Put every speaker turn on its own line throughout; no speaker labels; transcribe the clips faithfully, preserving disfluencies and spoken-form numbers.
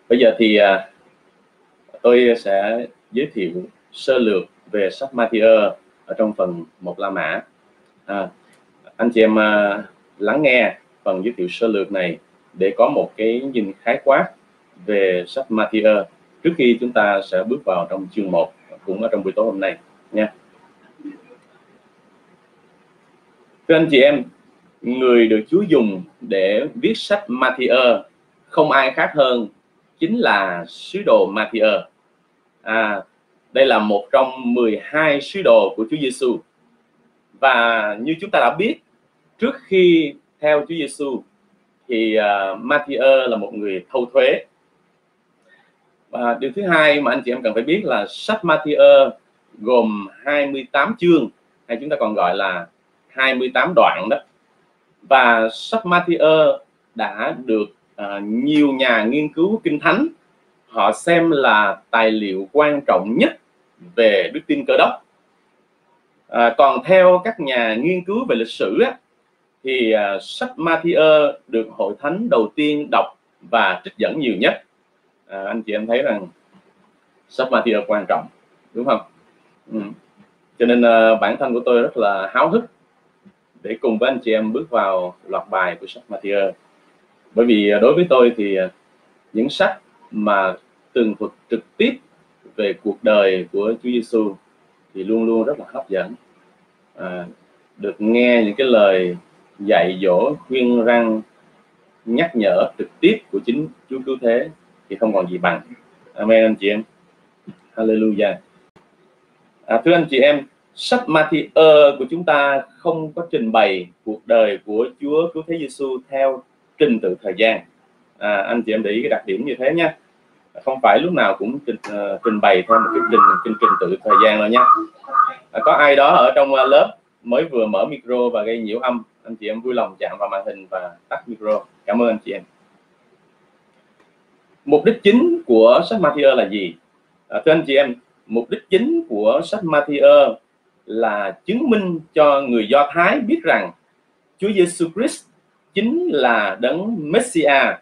Bây giờ thì à, tôi sẽ giới thiệu sơ lược về sách Matthew ở trong phần một La Mã. À, anh chị em à, lắng nghe phần giới thiệu sơ lược này để có một cái nhìn khái quát về sách Matthew trước khi chúng ta sẽ bước vào trong chương một cũng ở trong buổi tối hôm nay nha. Thưa anh chị em, người được Chúa dùng để viết sách Matthew không ai khác hơn chính là sứ đồ Matthew. À, đây là một trong mười hai sứ đồ của Chúa Giêsu. Và như chúng ta đã biết, trước khi theo Chúa Giêsu thì uh, Matthew là một người thâu thuế. Và điều thứ hai mà anh chị em cần phải biết là sách Matthew gồm hai mươi tám chương, hay chúng ta còn gọi là hai mươi tám đoạn đó. Và sách Matthew đã được uh, nhiều nhà nghiên cứu Kinh Thánh họ xem là tài liệu quan trọng nhất về đức tin Cơ Đốc. À, còn theo các nhà nghiên cứu về lịch sử á, thì uh, sách Matthew được hội thánh đầu tiên đọc và trích dẫn nhiều nhất. À, anh chị em thấy rằng sách Matthew quan trọng, đúng không? Ừ. Cho nên uh, bản thân của tôi rất là háo hức để cùng với anh chị em bước vào loạt bài của sách Matthew. Bởi vì đối với tôi thì uh, những sách mà tường thuật trực tiếp về cuộc đời của Chúa Giêsu thì luôn luôn rất là hấp dẫn. À, được nghe những cái lời dạy dỗ, khuyên răn, nhắc nhở trực tiếp của chính Chúa Cứu Thế thì không còn gì bằng. Amen anh chị em. Hallelujah. À, thưa anh chị em, sách Matthew của chúng ta không có trình bày cuộc đời của Chúa Cứu Thế Giêsu theo trình tự thời gian. À, anh chị em để ý cái đặc điểm như thế nhé. Không phải lúc nào cũng trình, uh, trình bày theo một cái trình, trình, trình tự thời gian đâu nhé. À, có ai đó ở trong uh, lớp mới vừa mở micro và gây nhiễu âm, anh chị em vui lòng chạm vào màn hình và tắt micro. Cảm ơn anh chị em. Mục đích chính của sách Matthew là gì? À, thưa anh chị em, mục đích chính của sách Matthew là chứng minh cho người Do Thái biết rằng Chúa Giêsu Christ chính là đấng Messiah,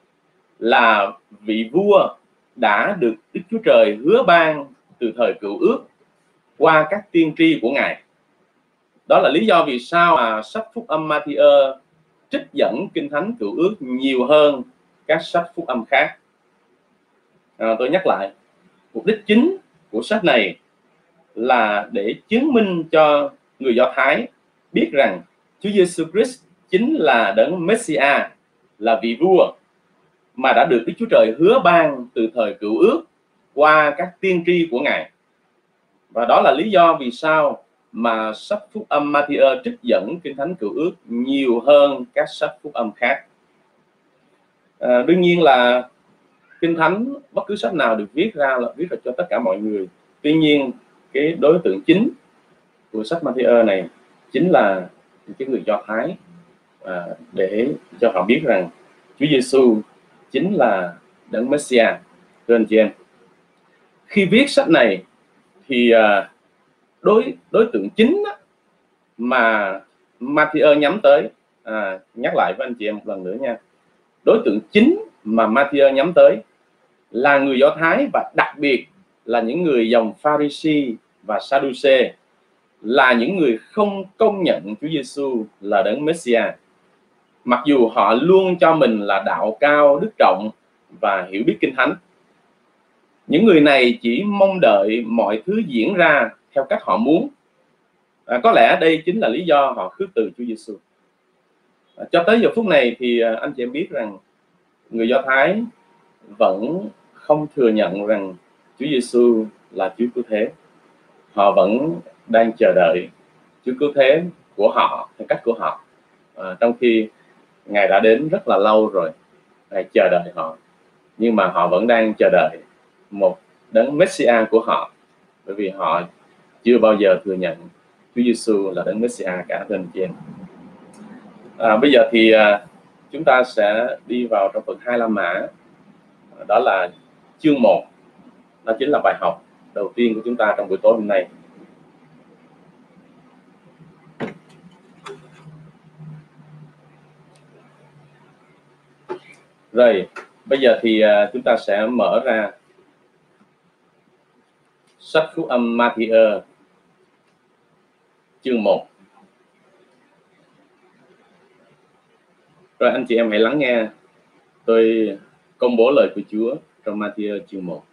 là vị vua đã được Đức Chúa Trời hứa ban từ thời Cựu Ước qua các tiên tri của Ngài. Đó là lý do vì sao mà sách Phúc âm Matthew trích dẫn Kinh Thánh Cựu Ước nhiều hơn các sách Phúc âm khác. À, tôi nhắc lại, mục đích chính của sách này là để chứng minh cho người Do Thái biết rằng Chúa Giêsu Christ chính là đấng Messiah, là vị vua mà đã được Đức Chúa Trời hứa ban từ thời Cựu Ước qua các tiên tri của Ngài. Và đó là lý do vì sao mà sách Phúc âm Matthew trích dẫn Kinh Thánh Cựu Ước nhiều hơn các sách Phúc âm khác. À, đương nhiên là Kinh Thánh, bất cứ sách nào được viết ra là viết ra cho tất cả mọi người. Tuy nhiên, cái đối tượng chính của sách Matthew này chính là cái người Do Thái, à, để cho họ biết rằng Chúa Giêsu chính là đấng Messiah. Thưa anh chị em, khi viết sách này thì à, đối đối tượng chính mà Matthew nhắm tới, à, nhắc lại với anh chị em một lần nữa nha, đối tượng chính mà Matthew nhắm tới là người Do Thái, và đặc biệt là những người dòng Pha-ri-si và Sa-đu-xê, là những người không công nhận Chúa Giêsu là đấng Messiah, mặc dù họ luôn cho mình là đạo cao, đức trọng và hiểu biết Kinh Thánh. Những người này chỉ mong đợi mọi thứ diễn ra theo cách họ muốn. À, có lẽ đây chính là lý do họ khước từ Chúa Giêsu. À, cho tới giờ phút này thì anh chị em biết rằng người Do Thái vẫn không thừa nhận rằng Chúa Giêsu là Chúa Cứu Thế. Họ vẫn đang chờ đợi Chúa Cứu Thế của họ theo cách của họ, à, trong khi Ngài đã đến rất là lâu rồi, Ngài chờ đợi họ, nhưng mà họ vẫn đang chờ đợi một đấng Messiah của họ, bởi vì họ chưa bao giờ thừa nhận Chúa Giêsu là đấng Messiah cả. Thưa anh chị em, à, bây giờ thì à, chúng ta sẽ đi vào trong phần hai La Mã, đó là chương một, đó chính là bài học đầu tiên của chúng ta trong buổi tối hôm nay. Rồi, Bây giờ thì uh, chúng ta sẽ mở ra sách Phúc âm Ma-thi-ơ chương một. Rồi anh chị em hãy lắng nghe tôi công bố lời của Chúa trong Ma-thi-ơ chương một.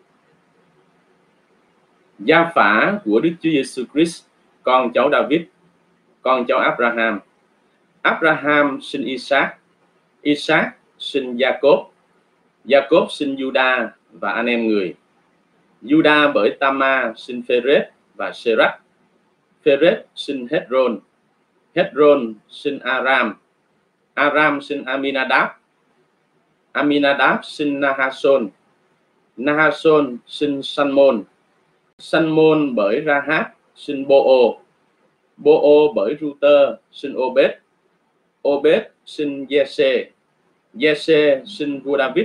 Gia phả của Đức Chúa Giêsu Christ, con cháu David, con cháu Abraham. Abraham sinh Isaac, Isaac sinh Jacob, Jacob sinh Juda và anh em người. Juda bởi Tama sinh Phêrết và Serach. Phêrết sinh Hezron, Hezron sinh Aram, Aram sinh Aminadab, Aminadab sinh Nahason, Nahason sinh Salmon, Salmon bởi Rahab sinh Boo, Boo bởi Ruter sinh Obed, Obed sinh Giê-sê, Giê-sê sinh vua David.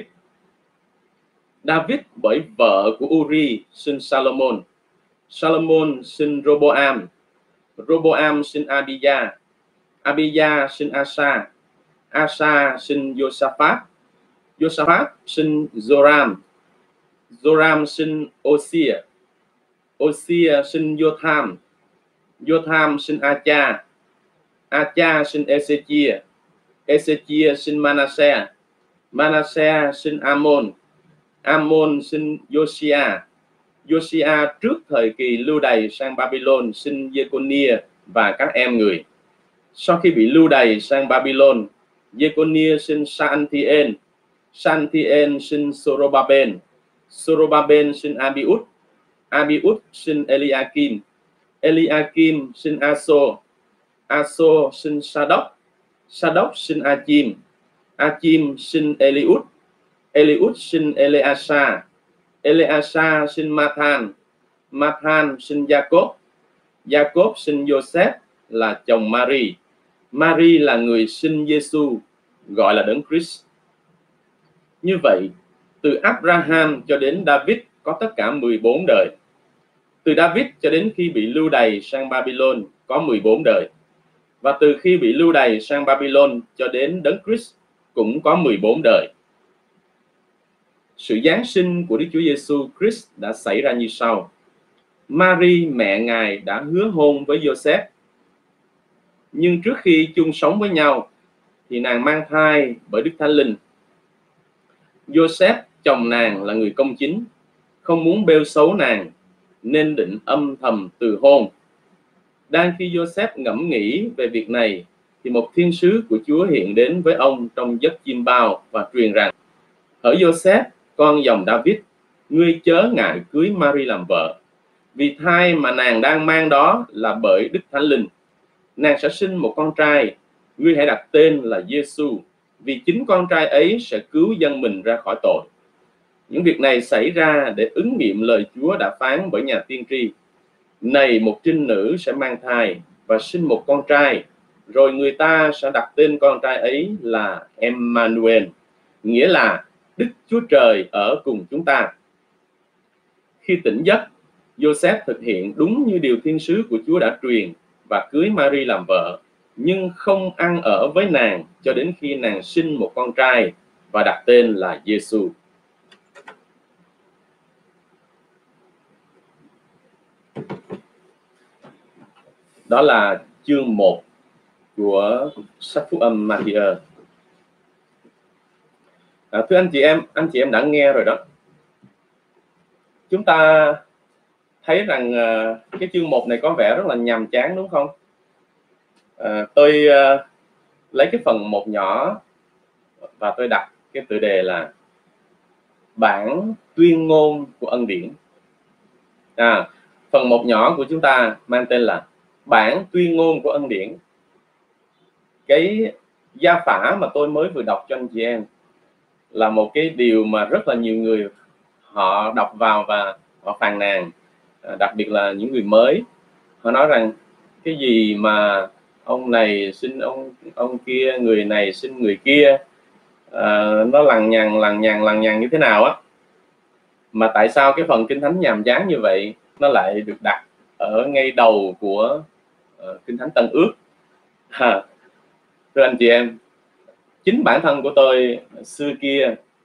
David bởi vợ của Uri sinh Salomon, Salomon sinh Roboam, Roboam sinh Abijah, Abijah sinh Asa, Asa sinh Josaphat, Josaphat sinh Joram, Joram sinh Osia, Osia sinh Jotham, Jotham sinh Acha, Acha sinh Ezechia, Ezechia sinh Manasseh, Manasseh sinh Amon, Amon sinh Josiah, Josiah trước thời kỳ lưu đày sang Babylon sinh Jeconia và các em người. Sau khi bị lưu đày sang Babylon, Jeconia sinh Shealtiel, Shealtiel sinh Sorobaben, Sorobaben sinh Abiud, Abiud sinh Eliakim, Eliakim sinh Aso, Aso sinh Sadoc, Sadoc sinh Achim, Achim sinh Eliud, Eliud sinh Eleasa, Eleasa sinh Mathan, Mathan sinh Jacob, Jacob sinh Joseph là chồng Mary, Mary là người sinh Giêsu gọi là Đấng Christ. Như vậy, từ Abraham cho đến David có tất cả mười bốn đời. Từ David cho đến khi bị lưu đày sang Babylon có mười bốn đời. Và từ khi bị lưu đày sang Babylon cho đến Đấng Christ cũng có mười bốn đời. Sự giáng sinh của Đức Chúa Giêsu Christ đã xảy ra như sau. Mary mẹ Ngài đã hứa hôn với Joseph. Nhưng trước khi chung sống với nhau thì nàng mang thai bởi Đức Thánh Linh. Joseph chồng nàng là người công chính, không muốn bêu xấu nàng nên định âm thầm từ hôn. Đang khi Joseph ngẫm nghĩ về việc này thì một thiên sứ của Chúa hiện đến với ông trong giấc chim bao và truyền rằng: Hỡi Joseph, con dòng David, ngươi chớ ngại cưới Mary làm vợ, vì thai mà nàng đang mang đó là bởi Đức Thánh Linh. Nàng sẽ sinh một con trai, ngươi hãy đặt tên là Giêsu, vì chính con trai ấy sẽ cứu dân mình ra khỏi tội. Những việc này xảy ra để ứng nghiệm lời Chúa đã phán bởi nhà tiên tri: Này, một trinh nữ sẽ mang thai và sinh một con trai, rồi người ta sẽ đặt tên con trai ấy là Emmanuel, nghĩa là Đức Chúa Trời ở cùng chúng ta. Khi tỉnh giấc, Joseph thực hiện đúng như điều thiên sứ của Chúa đã truyền và cưới Mary làm vợ, nhưng không ăn ở với nàng cho đến khi nàng sinh một con trai và đặt tên là Giêsu. Đó là chương một của sách Phúc âm Ma-thi-ơ. À, thưa anh chị em, anh chị em đã nghe rồi đó. Chúng ta thấy rằng uh, cái chương một này có vẻ rất là nhàm chán đúng không? Uh, tôi uh, lấy cái phần một nhỏ và tôi đặt cái tựa đề là Bản tuyên ngôn của ân điển. À, phần một nhỏ của chúng ta mang tên là Bản tuyên ngôn của ân điển. Cái gia phả mà tôi mới vừa đọc cho anh chị em là một cái điều mà rất là nhiều người họ đọc vào và họ phàn nàn, đặc biệt là những người mới. Họ nói rằng cái gì mà ông này xin ông ông kia, người này xin người kia, à, nó lằng nhằng lằng nhằng lằng nhằng như thế nào á, mà tại sao cái phần Kinh Thánh nhàm chán như vậy nó lại được đặt ở ngay đầu của uh, Kinh Thánh Tân Ước. Ha. Thưa anh chị em, chính bản thân của tôi xưa kia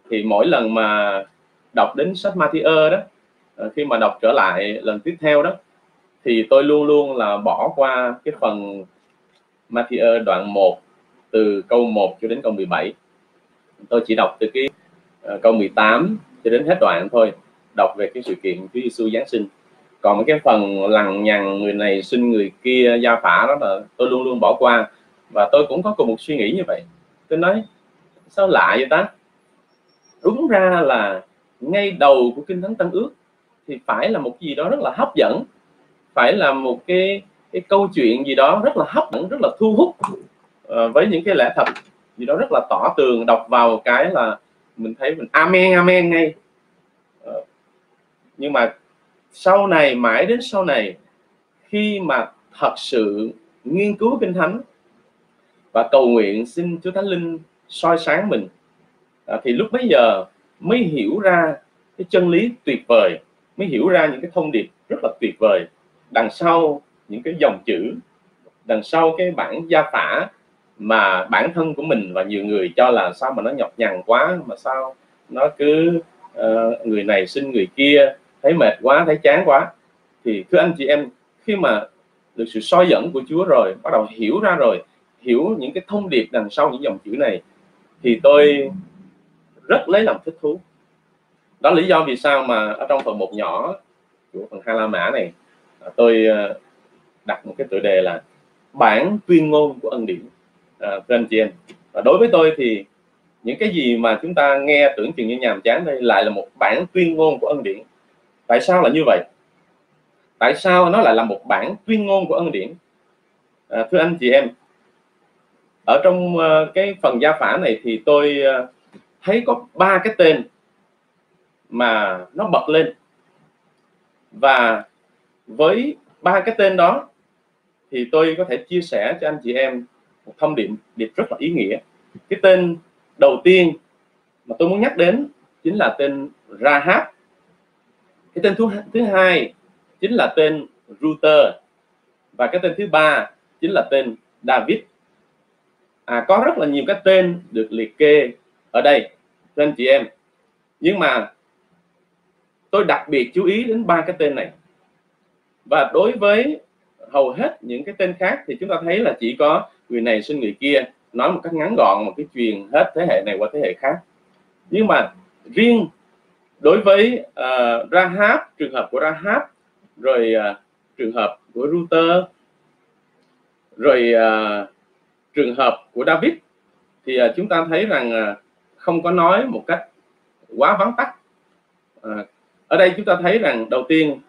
thì mỗi lần mà đọc đến sách Ma-thi-ơ đó, khi mà đọc trở lại lần tiếp theo đó, thì tôi luôn luôn là bỏ qua cái phần Ma-thi-ơ đoạn một từ câu một cho đến câu mười bảy. Tôi chỉ đọc từ cái uh, câu mười tám cho đến hết đoạn thôi, đọc về cái sự kiện Chúa Giêsu Giáng sinh. Còn mấy cái phần lằng nhằng người này xin người kia gia phả đó là tôi luôn luôn bỏ qua. Và tôi cũng có cùng một suy nghĩ như vậy. Tôi nói sao lạ vậy ta? Đúng ra là ngay đầu của Kinh Thánh Tân Ước thì phải là một gì đó rất là hấp dẫn, phải là một cái cái câu chuyện gì đó rất là hấp dẫn, rất là thu hút, uh, với những cái lẽ thật gì đó rất là tỏ tường, đọc vào cái là mình thấy mình amen amen ngay. Uh, nhưng mà sau này, mãi đến sau này, khi mà thật sự nghiên cứu Kinh Thánh và cầu nguyện xin Chúa Thánh Linh soi sáng mình, uh, thì lúc bấy giờ mới hiểu ra cái chân lý tuyệt vời, mới hiểu ra những cái thông điệp rất là tuyệt vời đằng sau những cái dòng chữ, đằng sau cái bản gia phả mà bản thân của mình và nhiều người cho là sao mà nó nhọc nhằn quá, mà sao nó cứ uh, người này xin người kia, thấy mệt quá, thấy chán quá. Thì thưa anh chị em, khi mà được sự soi dẫn của Chúa rồi, bắt đầu hiểu ra rồi, hiểu những cái thông điệp đằng sau những dòng chữ này, thì tôi rất lấy làm thích thú. Đó là lý do vì sao mà ở trong phần một nhỏ của phần Ha La Mã này, tôi đặt một cái tựa đề là bản tuyên ngôn của ân điển. À, thưa anh chị em, và đối với tôi thì những cái gì mà chúng ta nghe tưởng chừng như nhàm chán đây lại là một bản tuyên ngôn của ân điển. Tại sao là như vậy? Tại sao nó lại là một bản tuyên ngôn của ân điển? À, thưa anh chị em, ở trong uh, cái phần gia phả này thì tôi uh, thấy có ba cái tên mà nó bật lên, và với ba cái tên đó thì tôi có thể chia sẻ cho anh chị em một thông điệp điệp rất là ý nghĩa. Cái tên đầu tiên mà tôi muốn nhắc đến chính là tên Rahab. Cái tên thứ, thứ hai chính là tên Ruther, và cái tên thứ ba chính là tên David. À, có rất là nhiều cái tên được liệt kê ở đây thưa anh chị em, nhưng mà tôi đặc biệt chú ý đến ba cái tên này. Và đối với hầu hết những cái tên khác thì chúng ta thấy là chỉ có người này xin người kia, nói một cách ngắn gọn, một cái truyền hết thế hệ này qua thế hệ khác. Nhưng mà riêng đối với uh, Rahab, trường hợp của Rahab, rồi uh, trường hợp của Ruther, rồi uh, trường hợp của David, thì uh, chúng ta thấy rằng uh, không có nói một cách quá vắn tắt. Uh, ở đây chúng ta thấy rằng đầu tiên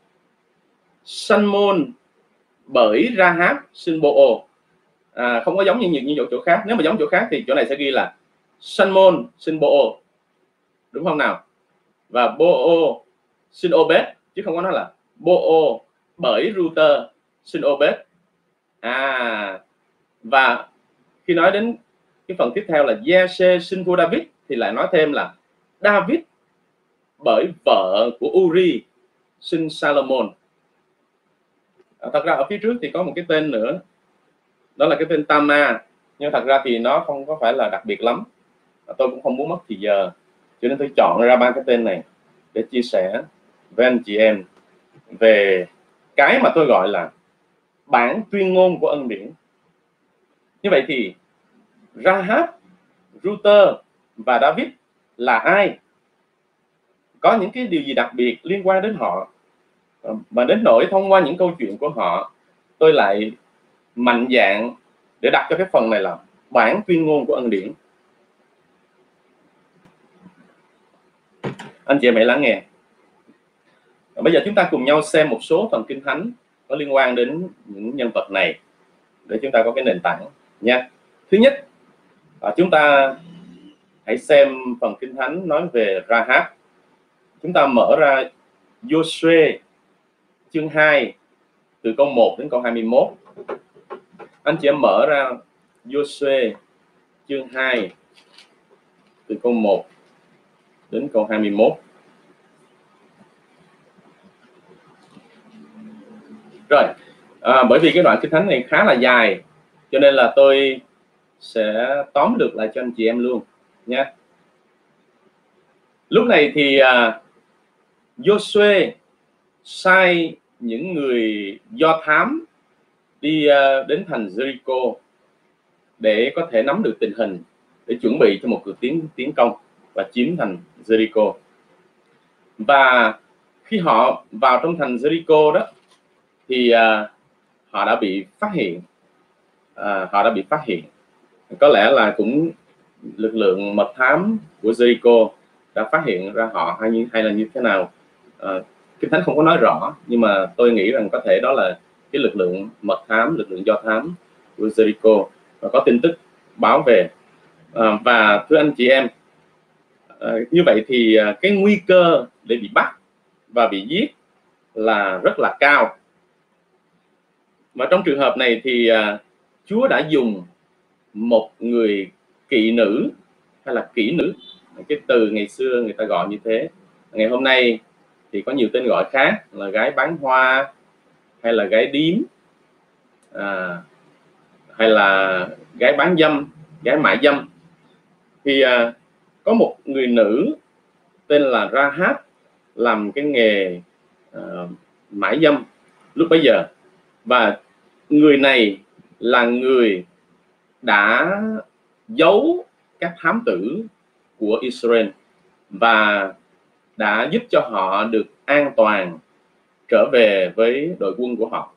Salmon bởi Rahab sinh Bô-ô. À, không có giống như những những chỗ khác. Nếu mà giống chỗ khác thì chỗ này sẽ ghi là Salmon sinh Bô-ô, đúng không nào? Và Bô-ô sinh Obed, chứ không có nói là Bô-ô bởi Ruther sinh Obed. À, và khi nói đến cái phần tiếp theo là Giê-sê sinh vua David thì lại nói thêm là David bởi vợ của Uri sinh Salomon. À, thật ra ở phía trước thì có một cái tên nữa, đó là cái tên Tama, nhưng thật ra thì nó không có phải là đặc biệt lắm. À, tôi cũng không muốn mất thì giờ, cho nên tôi chọn ra ba cái tên này để chia sẻ với anh chị em về cái mà tôi gọi là bản tuyên ngôn của ân điển. Như vậy thì Rahab, Ruther và David là ai? Có những cái điều gì đặc biệt liên quan đến họ, mà đến nỗi thông qua những câu chuyện của họ, tôi lại mạnh dạn để đặt cho cái phần này là bản tuyên ngôn của ân điển. Anh chị em hãy lắng nghe. Bây giờ chúng ta cùng nhau xem một số phần Kinh Thánh có liên quan đến những nhân vật này để chúng ta có cái nền tảng nha. Thứ nhất, chúng ta hãy xem phần Kinh Thánh nói về Rahab. Chúng ta mở ra Giô-suê chương hai từ câu một đến câu hai mươi mốt. Anh chị em mở ra Giô-suê chương hai từ câu một đến câu hai mươi mốt. Rồi, à, bởi vì cái đoạn Kinh Thánh này khá là dài, cho nên là tôi sẽ tóm lược lại cho anh chị em luôn nha. lúc này thì uh, Joshua sai những người Do Thám đi uh, đến thành Jericho để có thể nắm được tình hình, để chuẩn bị cho một cuộc tiến tiến công và chiếm thành Jericho. Và khi họ vào trong thành Jericho đó thì uh, họ đã bị phát hiện, uh, họ đã bị phát hiện. Có lẽ là cũng lực lượng mật thám của Jericho đã phát hiện ra họ hay như hay là như thế nào, uh, Kinh Thánh không có nói rõ, nhưng mà tôi nghĩ rằng có thể đó là cái lực lượng mật thám, lực lượng Do Thám của Jericho và có tin tức báo về. Uh, và thưa anh chị em, uh, như vậy thì uh, cái nguy cơ để bị bắt và bị giết là rất là cao. Và trong trường hợp này thì uh, Chúa đã dùng một người kỵ nữ hay là kỹ nữ, cái từ ngày xưa người ta gọi như thế, ngày hôm nay thì có nhiều tên gọi khác là gái bán hoa hay là gái điếm, à, hay là gái bán dâm, gái mại dâm. Thì à, có một người nữ tên là Rahab làm cái nghề à, mại dâm lúc bấy giờ, và người này là người đã giấu các thám tử của Israel và đã giúp cho họ được an toàn trở về với đội quân của họ.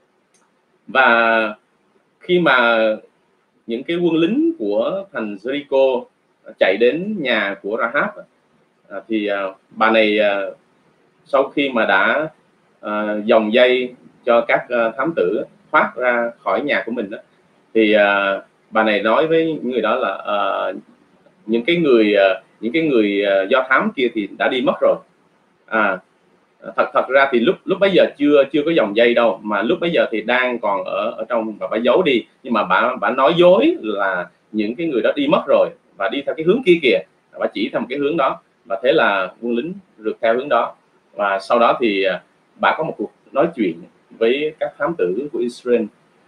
Và khi mà những cái quân lính của thành Jericho chạy đến nhà của Rahab thì bà này sau khi mà đã dòng dây cho các thám tử thoát ra khỏi nhà của mình đó, thì bà này nói với người đó là uh, những cái người uh, những cái người uh, Do Thám kia thì đã đi mất rồi. À, thật thật ra thì lúc lúc bấy giờ chưa chưa có dòng dây đâu, mà lúc bấy giờ thì đang còn ở ở trong, và bà giấu đi, nhưng mà bà bà nói dối là những cái người đó đi mất rồi và đi theo cái hướng kia kìa, bà chỉ theo một cái hướng đó, và thế là quân lính rượt theo hướng đó. Và sau đó thì uh, bà có một cuộc nói chuyện với các thám tử của Israel,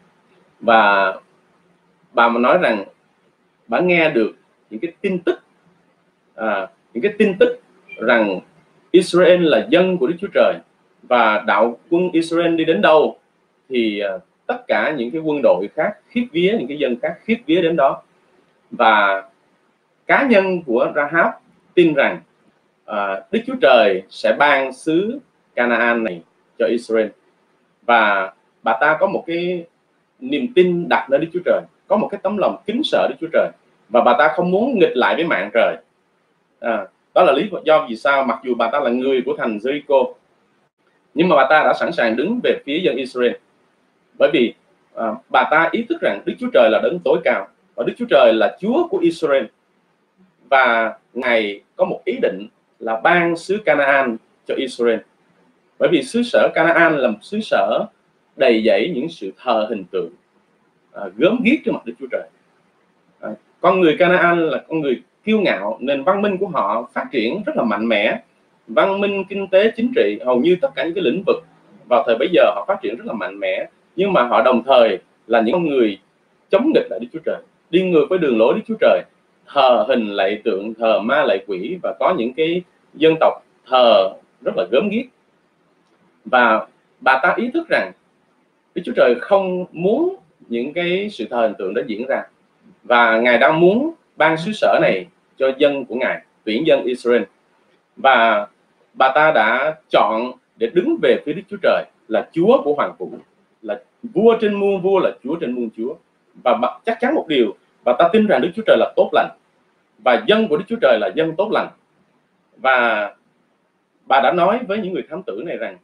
và bà mà nói rằng bà nghe được những cái tin tức à, những cái tin tức rằng Israel là dân của Đức Chúa Trời, và đạo quân Israel đi đến đâu thì uh, tất cả những cái quân đội khác khiếp vía, những cái dân khác khiếp vía đến đó. Và cá nhân của Rahab tin rằng uh, Đức Chúa Trời sẽ ban xứ Canaan này cho Israel, và bà ta có một cái niềm tin đặt nơi Đức Chúa Trời, có một cái tấm lòng kính sợ Đức Chúa Trời, và bà ta không muốn nghịch lại với mạng trời. À, đó là lý do vì sao mặc dù bà ta là người của thành Jericho, nhưng mà bà ta đã sẵn sàng đứng về phía dân Israel, bởi vì à, bà ta ý thức rằng Đức Chúa Trời là đấng tối cao và Đức Chúa Trời là Chúa của Israel, và Ngài có một ý định là ban xứ Canaan cho Israel, bởi vì xứ sở Canaan là một xứ sở đầy dẫy những sự thờ hình tượng, à, gớm ghiếc trước mặt Đức Chúa Trời. À, con người Canaan là con người kiêu ngạo, nền văn minh của họ phát triển rất là mạnh mẽ, văn minh, kinh tế, chính trị, hầu như tất cả những cái lĩnh vực vào thời bấy giờ họ phát triển rất là mạnh mẽ, nhưng mà họ đồng thời là những con người chống nghịch lại Đức Chúa Trời, đi ngược với đường lối Đức Chúa Trời, thờ hình lạy tượng, thờ ma lạy quỷ, và có những cái dân tộc thờ rất là gớm ghiếc. Và bà ta ý thức rằng Đức Chúa Trời không muốn những cái sự thờ hình tượng đó diễn ra, và Ngài đang muốn ban xứ sở này cho dân của Ngài, tuyển dân Israel. Và bà ta đã chọn để đứng về phía Đức Chúa Trời là Chúa của hoàng vũ, là vua trên muôn vua, là Chúa trên muôn chúa. Và chắc chắn một điều, bà ta tin rằng Đức Chúa Trời là tốt lành, và dân của Đức Chúa Trời là dân tốt lành. Và bà đã nói với những người thám tử này rằng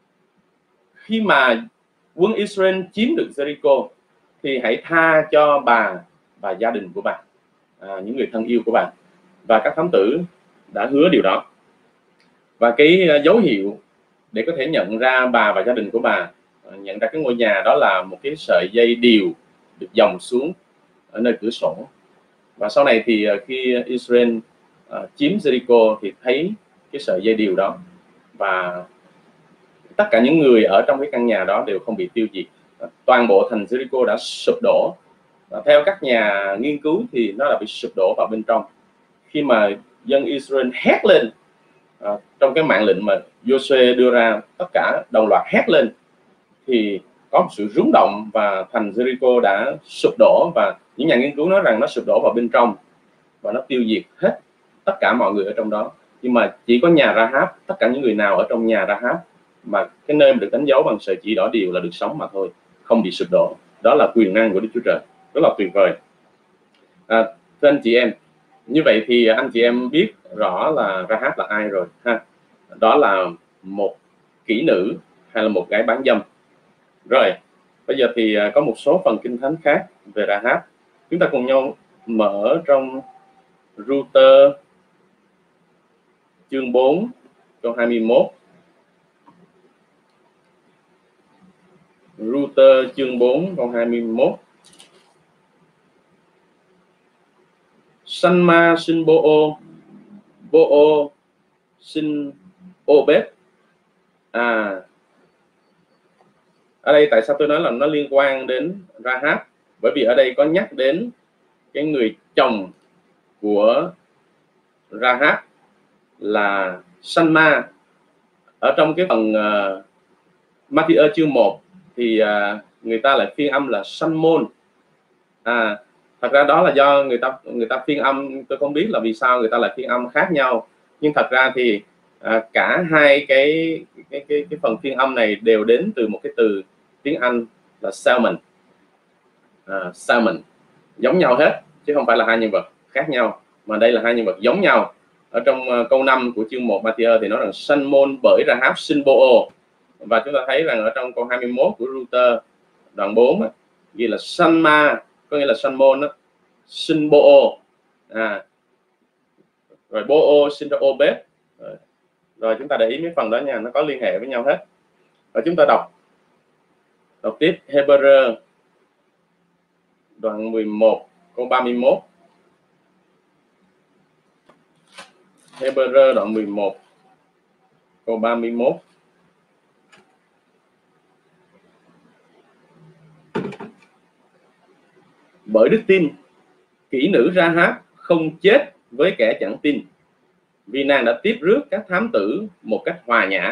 khi mà quân Israel chiếm được Jericho thì hãy tha cho bà và gia đình của bà, à, những người thân yêu của bà. Và các thám tử đã hứa điều đó. Và cái dấu hiệu để có thể nhận ra bà và gia đình của bà, nhận ra cái ngôi nhà đó là một cái sợi dây điều được dòng xuống ở nơi cửa sổ. Và sau này thì khi Israel uh, chiếm Jericho thì thấy cái sợi dây điều đó, và tất cả những người ở trong cái căn nhà đó đều không bị tiêu diệt. Toàn bộ thành Jericho đã sụp đổ. Và theo các nhà nghiên cứu thì nó đã bị sụp đổ vào bên trong. Khi mà dân Israel hét lên à, trong cái mạng lệnh mà Giô-suê đưa ra, tất cả đồng loạt hét lên thì có một sự rúng động và thành Jericho đã sụp đổ, và những nhà nghiên cứu nói rằng nó sụp đổ vào bên trong và nó tiêu diệt hết tất cả mọi người ở trong đó. Nhưng mà chỉ có nhà Rahab, tất cả những người nào ở trong nhà Rahab mà cái nơi mà được đánh dấu bằng sợi chỉ đỏ điều là được sống mà thôi, không bị sụp đổ. Đó là quyền năng của Đức Chúa Trời, rất là tuyệt vời. À, thưa anh chị em, như vậy thì anh chị em biết rõ là Rahab là ai rồi ha. Đó là một kỹ nữ hay là một gái bán dâm. Rồi, bây giờ thì có một số phần kinh thánh khác về Rahab. Chúng ta cùng nhau mở trong Ru-tơ chương bốn câu hai mươi mốt. Ru-tơ chương bốn câu hai mươi mốt. Sanh-ma sinh Bô-ô, Bô-ô sinh Ô-bết. À, ở đây tại sao tôi nói là nó liên quan đến Rahab? Bởi vì ở đây có nhắc đến cái người chồng của Rahab là Sanh-ma. Ở trong cái phần uh, Ma-thi-ơ chương một thì uh, người ta lại phiên âm là Sanh-môn. À, thật ra đó là do người ta người ta phiên âm, tôi không biết là vì sao người ta lại phiên âm khác nhau, nhưng thật ra thì à, cả hai cái cái, cái cái phần phiên âm này đều đến từ một cái từ tiếng Anh là salmon. À, salmon giống nhau hết chứ không phải là hai nhân vật khác nhau, mà đây là hai nhân vật giống nhau. Ở trong uh, câu năm của chương một Ma-thi-ơ thì nói rằng Sanh-môn bởi Rahab sinh Bô-ô, và chúng ta thấy rằng ở trong câu hai mươi mốt của Ru-tơ đoạn bốn á, ghi là Sanh-ma, có nghĩa là Sanh-môn sinh Bô-ô. À, rồi Bô-ô sinh ra Ô-bết. Rồi. rồi chúng ta để ý mấy phần đó nha, nó có liên hệ với nhau hết. Và chúng ta đọc đọc tiếp Hê-bơ-rơ đoạn mười một câu ba mươi mốt. Hê-bơ-rơ đoạn mười một câu ba mươi mốt. Bởi đức tin, kỹ nữ Rahab không chết với kẻ chẳng tin, vì nàng đã tiếp rước các thám tử một cách hòa nhã.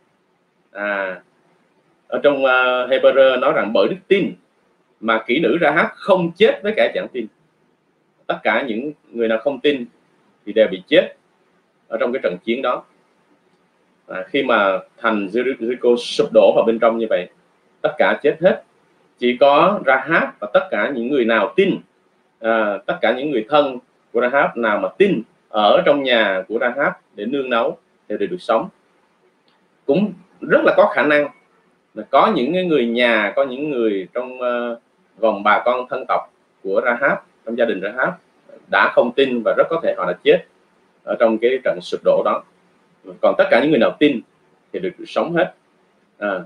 À, ở trong uh, Hê-bơ-rơ nói rằng bởi đức tin mà kỹ nữ Rahab không chết với kẻ chẳng tin. Tất cả những người nào không tin thì đều bị chết ở trong cái trận chiến đó. À, khi mà thành Jericho sụp đổ vào bên trong như vậy, tất cả chết hết. Chỉ có Rahab và tất cả những người nào tin, à, tất cả những người thân của Rahab nào mà tin ở trong nhà của Rahab để nương náu thì đều được sống. Cũng rất là có khả năng là có những người nhà, có những người trong uh, vòng bà con thân tộc của Rahab, trong gia đình Rahab đã không tin, và rất có thể họ đã chết ở trong cái trận sụp đổ đó. Còn tất cả những người nào tin thì được, được sống hết. À,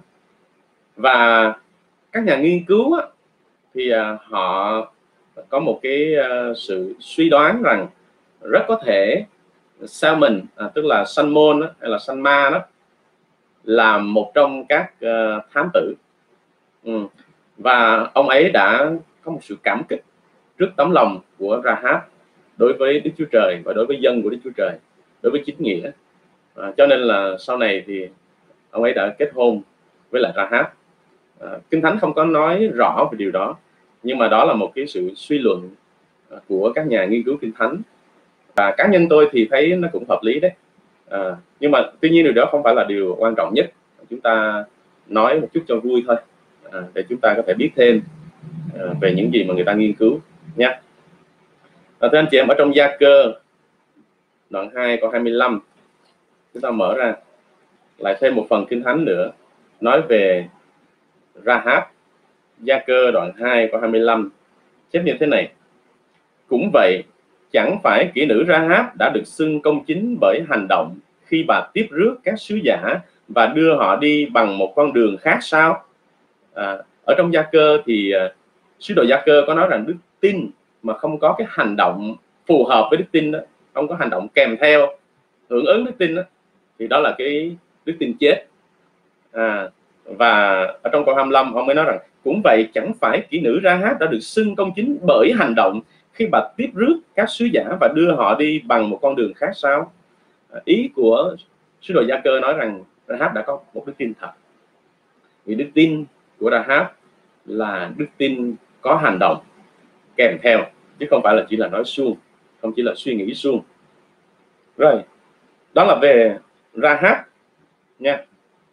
và các nhà nghiên cứu á, thì à, họ có một cái à, sự suy đoán rằng rất có thể Salmon, à, tức là Sanh-môn hay là Sanh-ma đó, là một trong các uh, thám tử. Ừ. Và ông ấy đã có một sự cảm kích trước tấm lòng của Rahab đối với Đức Chúa Trời và đối với dân của Đức Chúa Trời, đối với chính nghĩa. À, cho nên là sau này thì ông ấy đã kết hôn với lại Rahab. À, Kinh Thánh không có nói rõ về điều đó, nhưng mà đó là một cái sự suy luận của các nhà nghiên cứu Kinh Thánh, và cá nhân tôi thì thấy nó cũng hợp lý đấy. À, nhưng mà tuy nhiên điều đó không phải là điều quan trọng nhất. Chúng ta nói một chút cho vui thôi, à, để chúng ta có thể biết thêm à, về những gì mà người ta nghiên cứu nha. À, thưa anh chị em, ở trong Gia-cơ đoạn hai câu hai mươi lăm, chúng ta mở ra lại thêm một phần Kinh Thánh nữa nói về Rahab. Gia-cơ đoạn hai câu hai mươi lăm chép như thế này: cũng vậy, chẳng phải kỹ nữ Rahab đã được xưng công chính bởi hành động khi bà tiếp rước các sứ giả và đưa họ đi bằng một con đường khác sao? À, ở trong Gia-cơ thì uh, sứ đồ Gia-cơ có nói rằng đức tin mà không có cái hành động phù hợp với đức tin đó, không có hành động kèm theo hưởng ứng đức tin đó, thì đó là cái đức tin chết. À, và ở trong câu hai mươi lăm ông mới nói rằng cũng vậy, chẳng phải kỹ nữ Rahab đã được xưng công chính bởi hành động khi bà tiếp rước các sứ giả và đưa họ đi bằng một con đường khác sao? Ý của sứ đồ Gia Cơ nói rằng Rahab đã có một đức tin thật. Vì đức tin của Rahab là đức tin có hành động kèm theo, chứ không phải là chỉ là nói suông, không chỉ là suy nghĩ suông. Rồi, đó là về Rahab nha.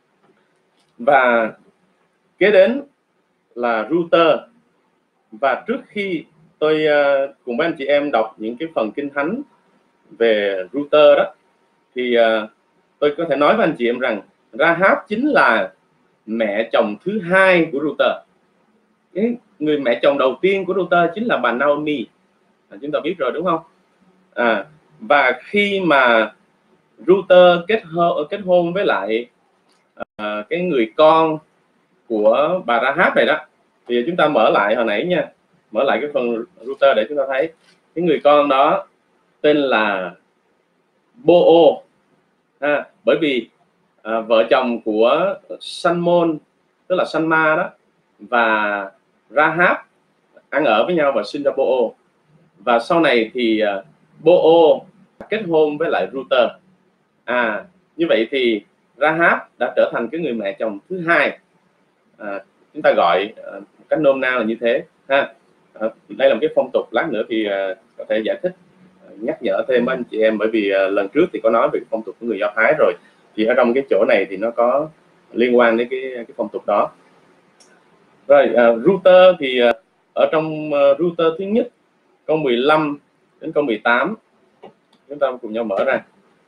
Và kế đến là Ruther. Và trước khi tôi uh, cùng với anh chị em đọc những cái phần kinh thánh về Ruther đó, thì uh, tôi có thể nói với anh chị em rằng Rahab chính là mẹ chồng thứ hai của Ruther. Cái người mẹ chồng đầu tiên của Ruther chính là bà Naomi, à, chúng ta biết rồi đúng không? À, và khi mà Ruther kết hôn, kết hôn với lại à, cái người con của bà Rahab này đó, thì chúng ta mở lại hồi nãy nha, mở lại cái phần Ruther để chúng ta thấy cái người con đó tên là Boo, à, bởi vì à, vợ chồng của Salmon, tức là Salma đó, và Rahab ăn ở với nhau và sinh ra Boo. Và sau này thì uh, Boo kết hôn với lại Ruther. À, như vậy thì Rahab đã trở thành cái người mẹ chồng thứ hai. À, chúng ta gọi uh, cách nôm na là như thế ha. À, đây là một cái phong tục, lát nữa thì uh, có thể giải thích, uh, nhắc nhở thêm anh chị em, bởi vì uh, lần trước thì có nói về cái phong tục của người Do Thái rồi, thì ở trong cái chỗ này thì nó có liên quan đến cái cái phong tục đó. Rồi, uh, Ruther thì uh, ở trong uh, Ruther thứ nhất câu mười lăm đến câu mười tám, chúng ta cùng nhau mở ra.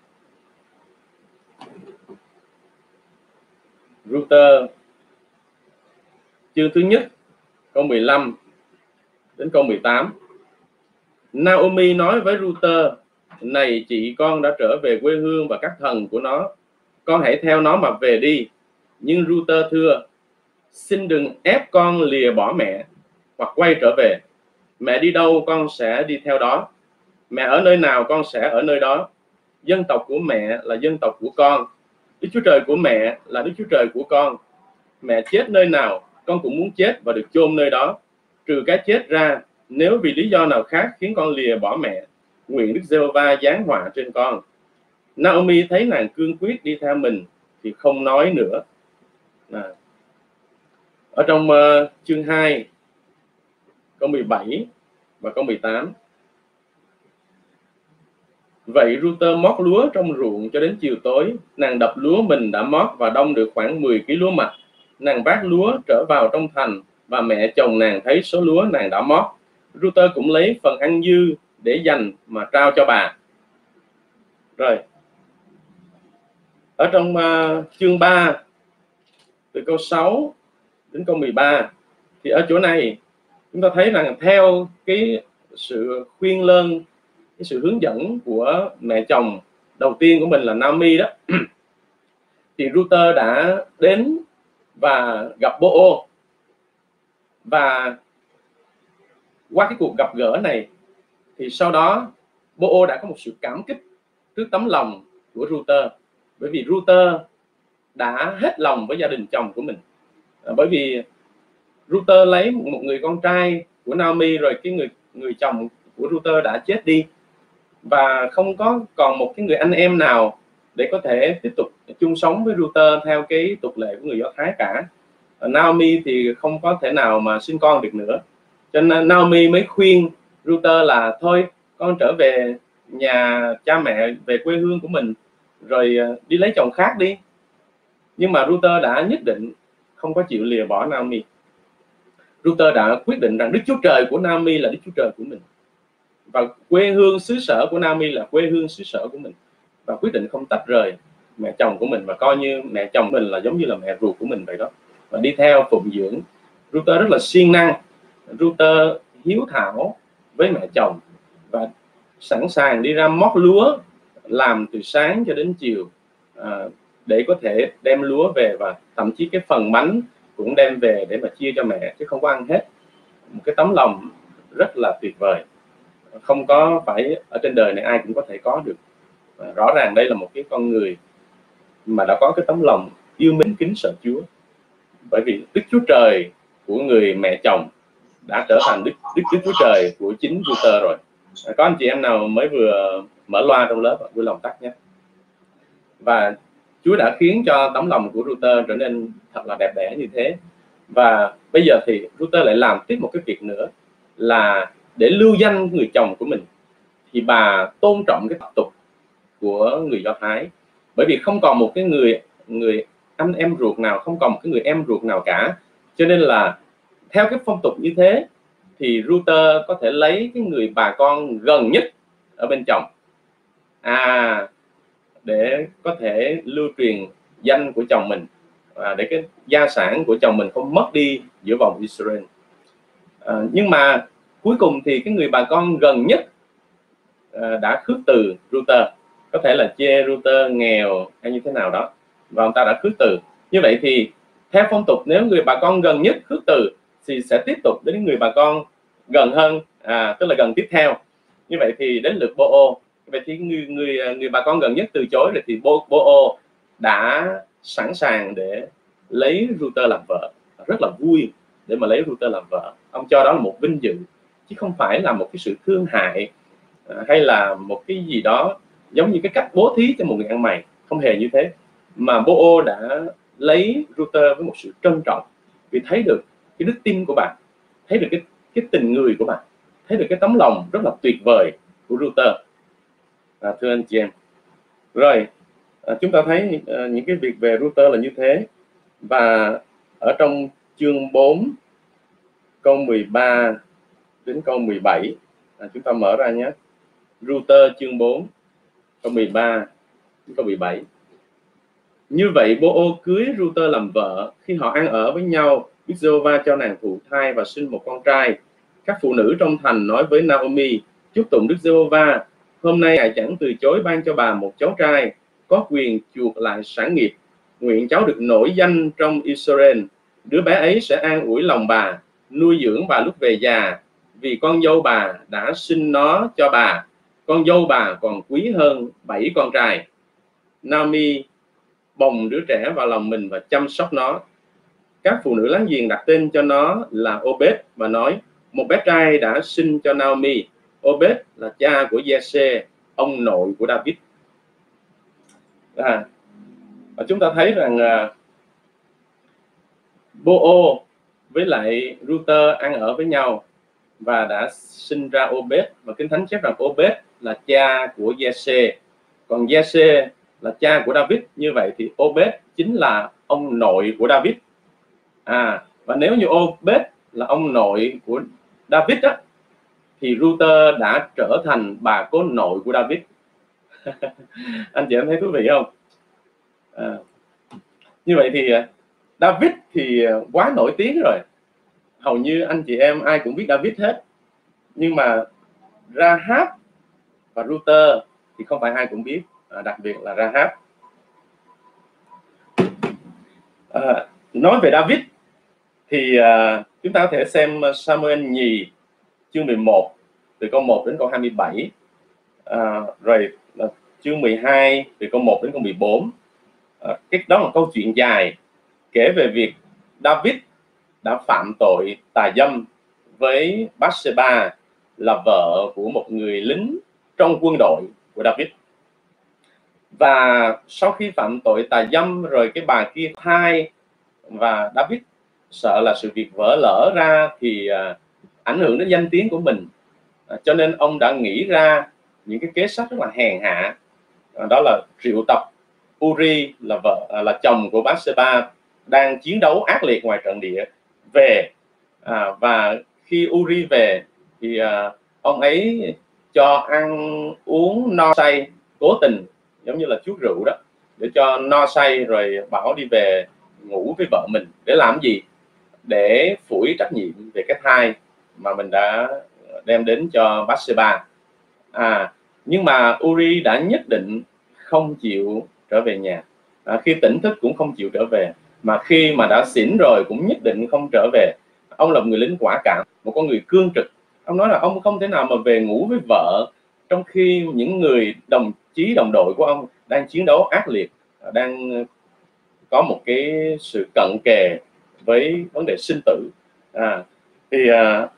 Ruther chương thứ nhất câu mười lăm đến câu mười tám. Naomi nói với Ruther: này chị con đã trở về quê hương và các thần của nó, con hãy theo nó mà về đi. Nhưng Ruther thưa: xin đừng ép con lìa bỏ mẹ hoặc quay trở về. Mẹ đi đâu con sẽ đi theo đó, mẹ ở nơi nào con sẽ ở nơi đó. Dân tộc của mẹ là dân tộc của con, Đức Chúa Trời của mẹ là Đức Chúa Trời của con. Mẹ chết nơi nào con cũng muốn chết và được chôn nơi đó. Trừ cái chết ra, nếu vì lý do nào khác khiến con lìa bỏ mẹ, nguyện Đức Giê-hô-va giáng họa trên con. Naomi thấy nàng cương quyết đi theo mình thì không nói nữa. À. Ở trong uh, chương hai câu mười bảy và câu mười tám. Vậy Ruther mót lúa trong ruộng cho đến chiều tối. Nàng đập lúa mình đã mót và đong được khoảng mười ki lô mạch. Nàng vác lúa trở vào trong thành, và mẹ chồng nàng thấy số lúa nàng đã mót. Ruther cũng lấy phần ăn dư để dành mà trao cho bà. Rồi, ở trong uh, chương ba từ câu sáu đến câu mười ba, thì ở chỗ này chúng ta thấy rằng theo cái sự khuyên lơn, cái sự hướng dẫn của mẹ chồng đầu tiên của mình là Naomi đó, thì Ruther đã đến và gặp Boo. Và qua cái cuộc gặp gỡ này thì sau đó Boo đã có một sự cảm kích trước tấm lòng của Ruther, bởi vì Ruther đã hết lòng với gia đình chồng của mình. À, bởi vì Ruther lấy một người con trai của Naomi, rồi cái người người chồng của Ruther đã chết đi, và không có còn một cái người anh em nào để có thể tiếp tục chung sống với Ruther theo cái tục lệ của người Do Thái cả. Naomi thì không có thể nào mà sinh con được nữa, cho nên Naomi mới khuyên Ruther là thôi con trở về nhà cha mẹ, về quê hương của mình, rồi đi lấy chồng khác đi. Nhưng mà Ruther đã nhất định không có chịu lìa bỏ Naomi. Ruther đã quyết định rằng Đức Chúa Trời của Naomi là Đức Chúa Trời của mình, và quê hương xứ sở của Naomi là quê hương xứ sở của mình, và quyết định không tách rời mẹ chồng của mình, và coi như mẹ chồng mình là giống như là mẹ ruột của mình vậy đó, và đi theo phụng dưỡng. Ruther rất là siêng năng, Ruther hiếu thảo với mẹ chồng và sẵn sàng đi ra mót lúa, làm từ sáng cho đến chiều, à, để có thể đem lúa về, và thậm chí cái phần bánh cũng đem về để mà chia cho mẹ, chứ không có ăn hết. Một cái tấm lòng rất là tuyệt vời, không có phải ở trên đời này ai cũng có thể có được. Và rõ ràng đây là một cái con người mà đã có cái tấm lòng yêu mến kính sợ Chúa, bởi vì Đức Chúa Trời của người mẹ chồng đã trở thành Đức Đức Đức Chúa Trời của chính Ruther rồi. À, có anh chị em nào mới vừa mở loa trong lớp, vui lòng tắt nhé. Và Chúa đã khiến cho tấm lòng của Ruther trở nên thật là đẹp đẽ như thế. Và bây giờ thì Ruther lại làm tiếp một cái việc nữa là để lưu danh người chồng của mình, thì bà tôn trọng cái tập tục của người Do Thái, bởi vì không còn một cái người người anh em ruột nào, không còn một cái người em ruột nào cả, cho nên là theo cái phong tục như thế thì Ruther có thể lấy cái người bà con gần nhất ở bên chồng à để có thể lưu truyền danh của chồng mình, và để cái gia sản của chồng mình không mất đi giữa vòng Israel. À, nhưng mà cuối cùng thì cái người bà con gần nhất à, đã khước từ Ruther, có thể là chê Ruther nghèo hay như thế nào đó, và ông ta đã khước từ. Như vậy thì theo phong tục, nếu người bà con gần nhất khước từ thì sẽ tiếp tục đến người bà con gần hơn, à, tức là gần tiếp theo. Như vậy thì đến lượt Bô-ô. Vậy thì người người người bà con gần nhất từ chối rồi thì Bô-ô đã sẵn sàng để lấy Ruther làm vợ, rất là vui để mà lấy Ruther làm vợ. Ông cho đó là một vinh dự, chứ không phải là một cái sự thương hại hay là một cái gì đó giống như cái cách bố thí cho một người ăn mày, không hề như thế. Mà Bô-ô đã lấy Ruther với một sự trân trọng, vì thấy được cái đức tin của bà, thấy được cái cái tình người của bà, thấy được cái tấm lòng rất là tuyệt vời của Ruther. À, thưa anh chị em, rồi à, chúng ta thấy à, những cái việc về Ruther là như thế. Và ở trong chương bốn câu mười ba đến câu mười bảy, à, chúng ta mở ra nhé. Ruther chương bốn câu mười ba đến câu mười bảy. Như vậy Bô-ô cưới Ruther làm vợ. Khi họ ăn ở với nhau, Đức Giê-hô-va cho nàng thụ thai và sinh một con trai. Các phụ nữ trong thành nói với Naomi: chúc tụng Đức Giê-hô-va, hôm nay Ngài chẳng từ chối ban cho bà một cháu trai, có quyền chuộc lại sản nghiệp. Nguyện cháu được nổi danh trong Israel. Đứa bé ấy sẽ an ủi lòng bà, nuôi dưỡng bà lúc về già, vì con dâu bà đã sinh nó cho bà. Con dâu bà còn quý hơn bảy con trai. Naomi bồng đứa trẻ vào lòng mình và chăm sóc nó. Các phụ nữ láng giềng đặt tên cho nó là Obed và nói: một bé trai đã sinh cho Naomi. Obed là cha của Giê-sê, ông nội của David. À, và chúng ta thấy rằng uh, Bô-ô với lại Ruther ăn ở với nhau và đã sinh ra Obed, và Kinh Thánh chép rằng Obed là cha của Giê-sê, còn Giê-sê là cha của David. Như vậy thì Obed chính là ông nội của David. À, và nếu như Obed là ông nội của David á, thì Ruther đã trở thành bà cố nội của David. Anh chị em thấy thú vị không? À, như vậy thì David thì quá nổi tiếng rồi, hầu như anh chị em ai cũng biết David hết. Nhưng mà Rahab và Ruther thì không phải ai cũng biết, à, đặc biệt là Rahab. À, nói về David thì à, chúng ta có thể xem Sa-mu-el nhì chương mười một từ câu một đến câu hai mươi bảy, à, rồi à, chương mười hai từ câu một đến câu mười bốn. À, cái đó là câu chuyện dài kể về việc David đã phạm tội tà dâm với Bathsheba, là vợ của một người lính trong quân đội của David. Và sau khi phạm tội tà dâm rồi, cái bà kia thai, và David sợ là sự việc vỡ lỡ ra thì à, ảnh hưởng đến danh tiếng của mình, à, cho nên ông đã nghĩ ra những cái kế sách rất là hèn hạ, à, đó là triệu tập Uri là vợ à, là chồng của Bathsheba đang chiến đấu ác liệt ngoài trận địa về, à, và khi Uri về thì à, ông ấy cho ăn uống no say, cố tình giống như là chuốc rượu đó, để cho no say rồi bảo đi về ngủ với vợ mình. Để làm gì? Để phủi trách nhiệm về cái thai mà mình đã đem đến cho Bathsheba. À, nhưng mà Uri đã nhất định không chịu trở về nhà, à, khi tỉnh thức cũng không chịu trở về, mà khi mà đã xỉn rồi cũng nhất định không trở về. Ông là một người lính quả cảm, một con người cương trực. Ông nói là ông không thể nào mà về ngủ với vợ trong khi những người đồng chí đồng đội của ông đang chiến đấu ác liệt, đang có một cái sự cận kề với vấn đề sinh tử. À, thì à,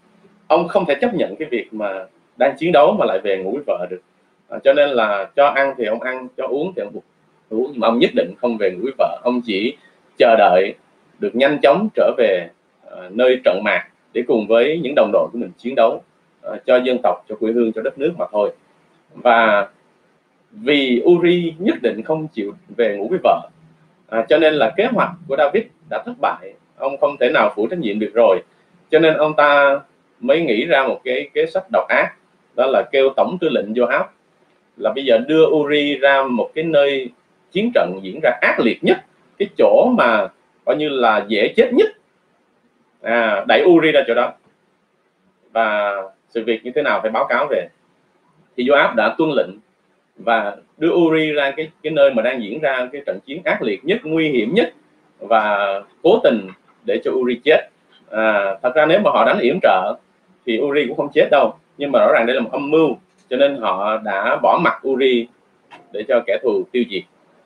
ông không thể chấp nhận cái việc mà đang chiến đấu mà lại về ngủ với vợ được. À, cho nên là cho ăn thì ông ăn, cho uống thì ông uống, nhưng mà ông nhất định không về ngủ với vợ. Ông chỉ chờ đợi được nhanh chóng trở về uh, nơi trận mạc để cùng với những đồng đội của mình chiến đấu uh, cho dân tộc, cho quê hương, cho đất nước mà thôi. Và vì Uri nhất định không chịu về ngủ với vợ, à, cho nên là kế hoạch của David đã thất bại. Ông không thể nào phụ trách nhiệm được rồi, cho nên ông ta mới nghĩ ra một cái kế sách độc ác, đó là kêu tổng tư lệnh Joab là bây giờ đưa Uri ra một cái nơi chiến trận diễn ra ác liệt nhất, cái chỗ mà coi như là dễ chết nhất, à, đẩy Uri ra chỗ đó, và sự việc như thế nào phải báo cáo về. Thì Joab đã tuân lệnh và đưa Uri ra cái cái nơi mà đang diễn ra cái trận chiến ác liệt nhất, nguy hiểm nhất, và cố tình để cho Uri chết. À, thật ra nếu mà họ đánh yểm trợ thì Uri cũng không chết đâu, nhưng mà rõ ràng đây là một âm mưu, cho nên họ đã bỏ mặc Uri để cho kẻ thù tiêu diệt.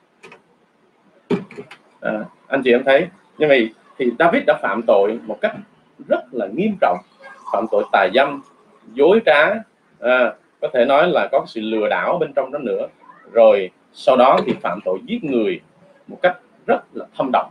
À, anh chị em thấy như vậy thì David đã phạm tội một cách rất là nghiêm trọng, phạm tội tà dâm, dối trá, à, có thể nói là có sự lừa đảo bên trong đó nữa, rồi sau đó thì phạm tội giết người một cách rất là thâm độc.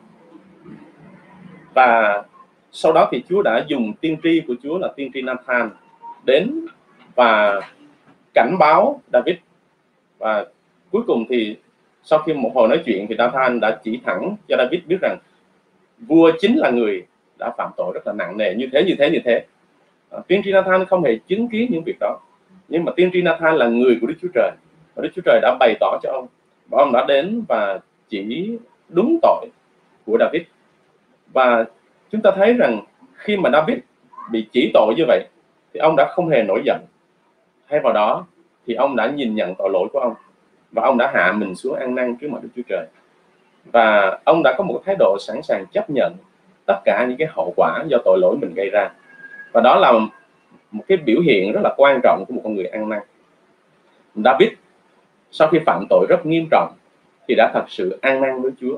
Và sau đó thì Chúa đã dùng tiên tri của Chúa là tiên tri Nathan đến và cảnh báo David. Và cuối cùng thì sau khi một hồi nói chuyện thì Nathan đã chỉ thẳng cho David biết rằng vua chính là người đã phạm tội rất là nặng nề như thế như thế như thế. À, tiên tri Nathan không hề chứng kiến những việc đó, nhưng mà tiên tri Nathan là người của Đức Chúa Trời, và Đức Chúa Trời đã bày tỏ cho ông, và ông đã đến và chỉ đúng tội của David. Và chúng ta thấy rằng khi mà David bị chỉ tội như vậy thì ông đã không hề nổi giận, thay vào đó thì ông đã nhìn nhận tội lỗi của ông, và ông đã hạ mình xuống ăn năn trước mặt Đức Chúa Trời, và ông đã có một thái độ sẵn sàng chấp nhận tất cả những cái hậu quả do tội lỗi mình gây ra. Và đó là một cái biểu hiện rất là quan trọng của một con người ăn năn. David sau khi phạm tội rất nghiêm trọng thì đã thật sự ăn năn với Chúa,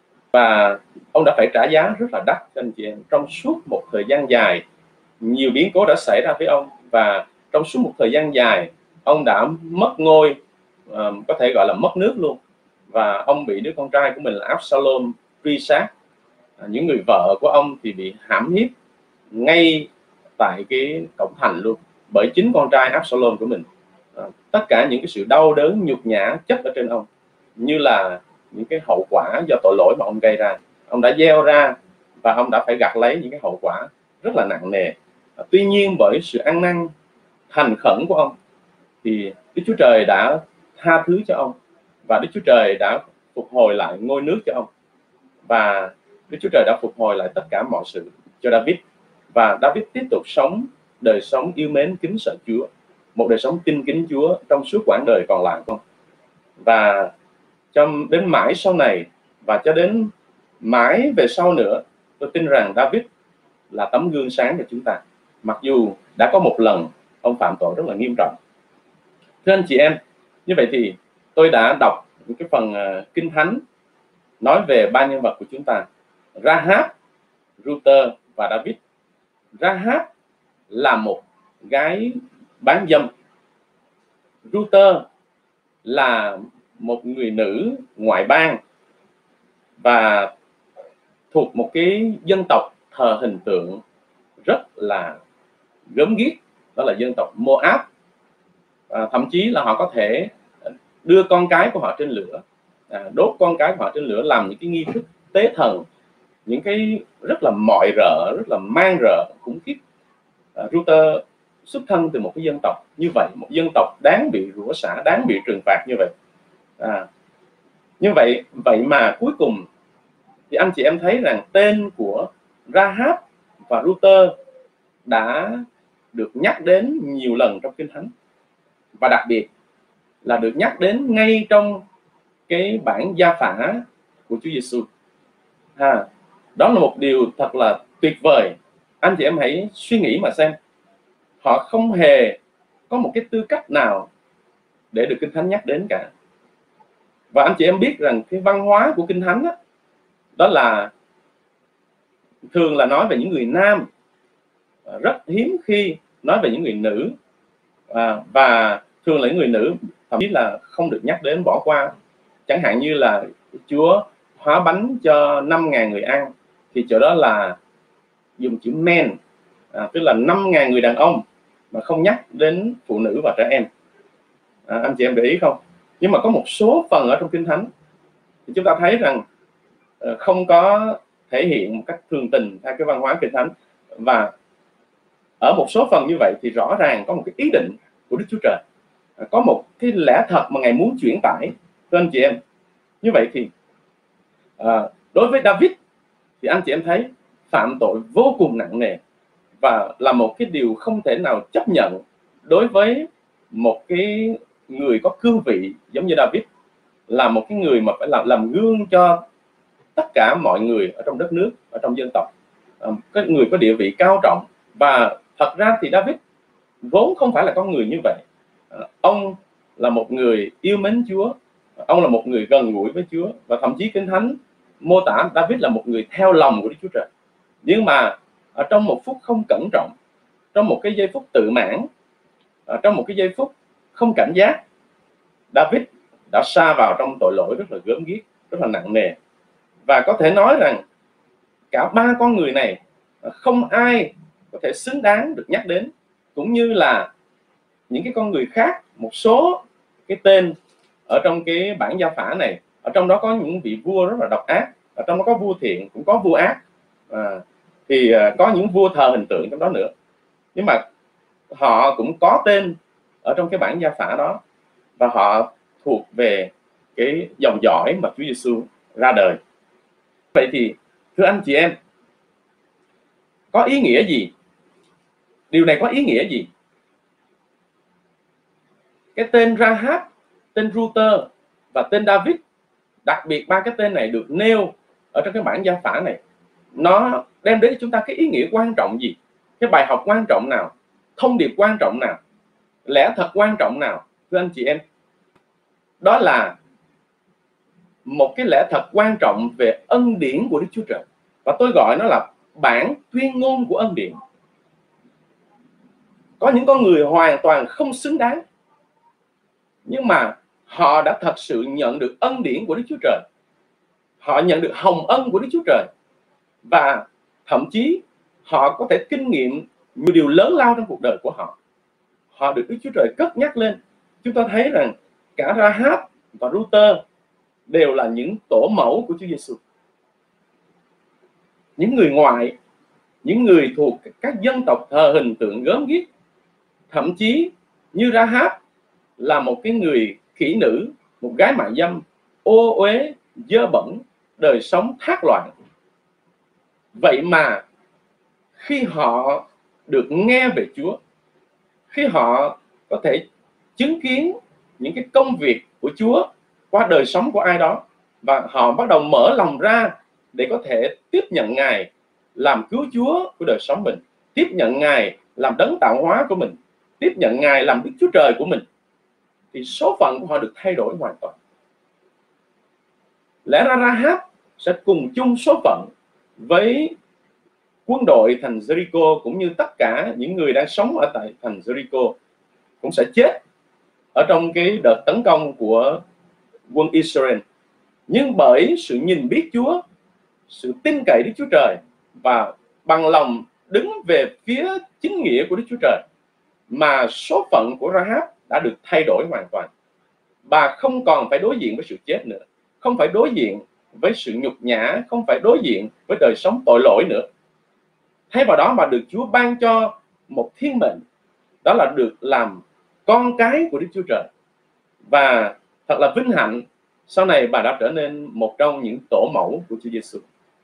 và ông đã phải trả giá rất là đắt cho anh chị em. Trong suốt một thời gian dài, nhiều biến cố đã xảy ra với ông, và trong suốt một thời gian dài ông đã mất ngôi, uh, có thể gọi là mất nước luôn, và ông bị đứa con trai của mình là Absalom truy sát. À, những người vợ của ông thì bị hãm hiếp ngay tại cái cổng thành luôn bởi chính con trai Absalom của mình. À, tất cả những cái sự đau đớn, nhục nhã chất ở trên ông như là những cái hậu quả do tội lỗi mà ông gây ra, ông đã gieo ra, và ông đã phải gặt lấy những cái hậu quả rất là nặng nề. À, tuy nhiên bởi sự ăn năn thành khẩn của ông thì Đức Chúa Trời đã tha thứ cho ông, và Đức Chúa Trời đã phục hồi lại ngôi nước cho ông, và Đức Chúa Trời đã phục hồi lại tất cả mọi sự cho David. Và David tiếp tục sống đời sống yêu mến kính sợ Chúa, một đời sống tin kính Chúa trong suốt quãng đời còn lại của ông. Và cho đến mãi sau này, và cho đến mãi về sau nữa, tôi tin rằng David là tấm gương sáng cho chúng ta, mặc dù đã có một lần ông phạm tội rất là nghiêm trọng. Thưa anh chị em, như vậy thì tôi đã đọc những cái phần uh, Kinh Thánh nói về ba nhân vật của chúng ta: Rahab, Ruther và David. Rahab là một gái bán dâm, Ruther là một người nữ ngoại bang và thuộc một cái dân tộc thờ hình tượng rất là gớm ghiếc, đó là dân tộc Moab. À, thậm chí là họ có thể đưa con cái của họ trên lửa, à, đốt con cái của họ trên lửa, làm những cái nghi thức tế thần, những cái rất là mọi rợ, rất là man rợ, khủng khiếp. À, Ruther xuất thân từ một cái dân tộc như vậy, một dân tộc đáng bị rủa xả, đáng bị trừng phạt như vậy. À, như vậy vậy mà cuối cùng thì anh chị em thấy rằng tên của Rahab và Ruther đã được nhắc đến nhiều lần trong Kinh Thánh, và đặc biệt là được nhắc đến ngay trong cái bản gia phả của Chúa Giêsu. À, đó là một điều thật là tuyệt vời. Anh chị em hãy suy nghĩ mà xem, họ không hề có một cái tư cách nào để được Kinh Thánh nhắc đến cả. Và anh chị em biết rằng cái văn hóa của Kinh Thánh đó, đó là thường là nói về những người nam, rất hiếm khi nói về những người nữ, à, và thường là những người nữ thậm chí là không được nhắc đến, bỏ qua. Chẳng hạn như là Chúa hóa bánh cho năm ngàn người ăn, thì chỗ đó là dùng chữ men, à, tức là năm ngàn người đàn ông, mà không nhắc đến phụ nữ và trẻ em. À, anh chị em để ý không? Nhưng mà có một số phần ở trong Kinh Thánh thì chúng ta thấy rằng uh, không có thể hiện một cách thường tình theo cái văn hóa Kinh Thánh, và ở một số phần như vậy thì rõ ràng có một cái ý định của Đức Chúa Trời, uh, có một cái lẽ thật mà Ngài muốn truyền tải. Thưa anh chị em, như vậy thì uh, đối với David thì anh chị em thấy phạm tội vô cùng nặng nề, và là một cái điều không thể nào chấp nhận đối với một cái người có cương vị giống như David, là một cái người mà phải làm làm gương cho tất cả mọi người ở trong đất nước, ở trong dân tộc, cái người có địa vị cao trọng. Và thật ra thì David vốn không phải là con người như vậy. Ông là một người yêu mến Chúa, ông là một người gần gũi với Chúa, và thậm chí Kinh Thánh mô tả David là một người theo lòng của Đức Chúa Trời. Nhưng mà ở trong một phút không cẩn trọng, trong một cái giây phút tự mãn, trong một cái giây phút không cảnh giác, David đã sa vào trong tội lỗi rất là gớm ghiếc, rất là nặng nề. Và có thể nói rằng cả ba con người này không ai có thể xứng đáng được nhắc đến, cũng như là những cái con người khác, một số cái tên ở trong cái bản gia phả này. Ở trong đó có những vị vua rất là độc ác, ở trong đó có vua thiện, cũng có vua ác, à, thì có những vua thờ hình tượng trong đó nữa. Nhưng mà họ cũng có tên ở trong cái bản gia phả đó, và họ thuộc về cái dòng dõi mà Chúa Giêsu ra đời. Vậy thì thưa anh chị em, có ý nghĩa gì? Điều này có ý nghĩa gì? Cái tên Rahab, tên Ruther và tên David, đặc biệt ba cái tên này được nêu ở trong cái bản gia phả này, nó đem đến cho chúng ta cái ý nghĩa quan trọng gì? Cái bài học quan trọng nào? Thông điệp quan trọng nào? Lẽ thật quan trọng nào? Thưa anh chị em, đó là một cái lẽ thật quan trọng về ân điển của Đức Chúa Trời, và tôi gọi nó là bản tuyên ngôn của ân điển. Có những con người hoàn toàn không xứng đáng, nhưng mà họ đã thật sự nhận được ân điển của Đức Chúa Trời, họ nhận được hồng ân của Đức Chúa Trời, và thậm chí họ có thể kinh nghiệm nhiều điều lớn lao trong cuộc đời của họ. Họ được Đức Chúa Trời cất nhắc lên. Chúng ta thấy rằng cả Rahab và Ruther đều là những tổ mẫu của Chúa Giêsu. Những người ngoại, những người thuộc các dân tộc thờ hình tượng gớm ghiếc, thậm chí như Rahab là một cái người khỉ nữ, một gái mại dâm, ô uế, dơ bẩn, đời sống thác loạn. Vậy mà khi họ được nghe về Chúa, khi họ có thể chứng kiến những cái công việc của Chúa qua đời sống của ai đó, và họ bắt đầu mở lòng ra để có thể tiếp nhận Ngài làm cứu Chúa của đời sống mình, tiếp nhận Ngài làm đấng tạo hóa của mình, tiếp nhận Ngài làm Đức Chúa Trời của mình, thì số phận của họ được thay đổi hoàn toàn. Lẽ ra Rahab sẽ cùng chung số phận với quân đội thành Jericho, cũng như tất cả những người đang sống ở tại thành Jericho cũng sẽ chết ở trong cái đợt tấn công của quân Israel. Nhưng bởi sự nhìn biết Chúa, sự tin cậy Đức Chúa Trời, và bằng lòng đứng về phía chính nghĩa của Đức Chúa Trời, mà số phận của Rahab đã được thay đổi hoàn toàn. Bà không còn phải đối diện với sự chết nữa, không phải đối diện với sự nhục nhã, không phải đối diện với đời sống tội lỗi nữa. Thay vào đó bà được Chúa ban cho một thiên mệnh, đó là được làm con cái của Đức Chúa Trời. Và thật là vinh hạnh, sau này bà đã trở nên một trong những tổ mẫu của Chúa Giêsu.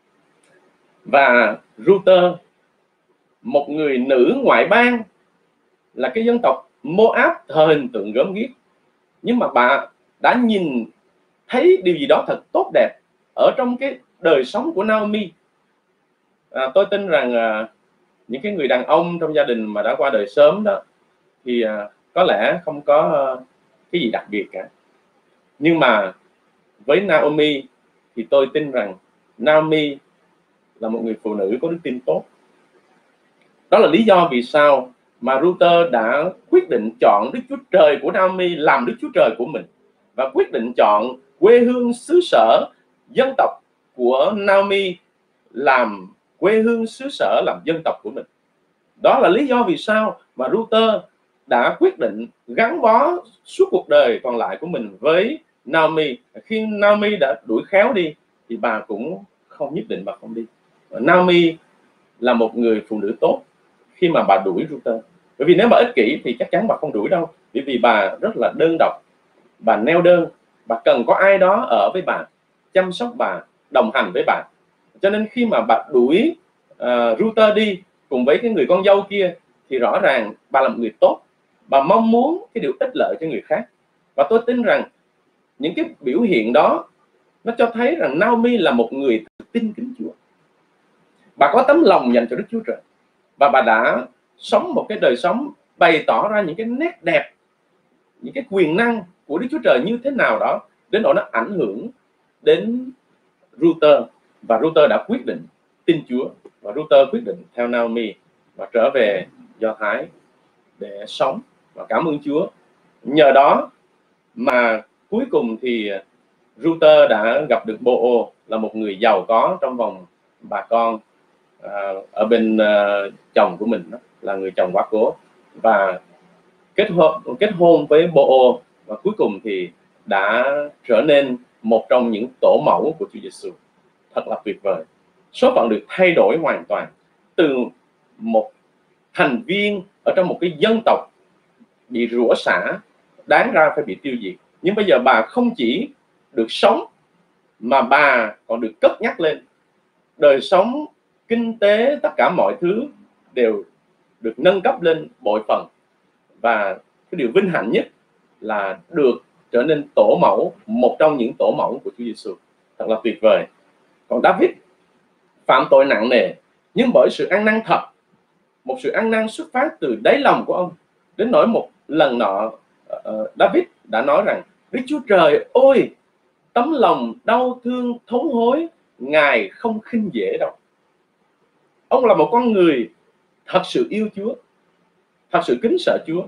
Và Ruther, một người nữ ngoại bang, là cái dân tộc Moab thờ hình tượng gớm ghiếc, nhưng mà bà đã nhìn thấy điều gì đó thật tốt đẹp ở trong cái đời sống của Naomi. À, tôi tin rằng à, những cái người đàn ông trong gia đình mà đã qua đời sớm đó thì à, có lẽ không có à, cái gì đặc biệt cả. Nhưng mà với Naomi thì tôi tin rằng Naomi là một người phụ nữ có đức tin tốt. Đó là lý do vì sao mà Ruther đã quyết định chọn Đức Chúa Trời của Naomi làm Đức Chúa Trời của mình, và quyết định chọn quê hương xứ sở dân tộc của Naomi làm quê hương xứ sở, làm dân tộc của mình. Đó là lý do vì sao mà Ruther đã quyết định gắn bó suốt cuộc đời còn lại của mình với Naomi. Khi Naomi đã đuổi khéo đi thì bà cũng không nhất định bà không đi. Naomi là một người phụ nữ tốt khi mà bà đuổi Ruther. Bởi vì nếu bà ích kỷ thì chắc chắn bà không đuổi đâu. Bởi vì bà rất là đơn độc, bà neo đơn, bà cần có ai đó ở với bà, chăm sóc bà, đồng hành với bà. Cho nên khi mà bà đuổi uh, Ruther đi cùng với cái người con dâu kia thì rõ ràng bà là một người tốt, bà mong muốn cái điều ích lợi cho người khác. Và tôi tin rằng những cái biểu hiện đó nó cho thấy rằng Naomi là một người tin kính Chúa. Bà có tấm lòng dành cho Đức Chúa Trời, và bà đã sống một cái đời sống bày tỏ ra những cái nét đẹp, những cái quyền năng của Đức Chúa Trời như thế nào đó, đến độ nó ảnh hưởng đến Ruther. Và Ruther đã quyết định tin Chúa, và Ruther quyết định theo Naomi và trở về Do Thái để sống và cảm ơn Chúa. Nhờ đó mà cuối cùng thì Ruther đã gặp được Bô-ô, là một người giàu có trong vòng bà con à, ở bên uh, chồng của mình, đó, là người chồng quá cố, và kết hôn kết hôn với Bô-ô, và cuối cùng thì đã trở nên một trong những tổ mẫu của Chúa Giêsu. Thật là tuyệt vời. Số phận được thay đổi hoàn toàn từ một thành viên ở trong một cái dân tộc bị rủa xả, đáng ra phải bị tiêu diệt, nhưng bây giờ bà không chỉ được sống mà bà còn được cất nhắc lên. Đời sống, kinh tế, tất cả mọi thứ đều được nâng cấp lên bội phần, và cái điều vinh hạnh nhất là được trở nên tổ mẫu, một trong những tổ mẫu của Chúa Giêsu. Thật là tuyệt vời. Còn David phạm tội nặng nề, nhưng bởi sự ăn năn thật, một sự ăn năn xuất phát từ đáy lòng của ông, đến nỗi một lần nọ uh, David đã nói rằng: Đức Chúa Trời ơi, tấm lòng đau thương thống hối Ngài không khinh dễ đâu. Ông là một con người thật sự yêu Chúa, thật sự kính sợ Chúa.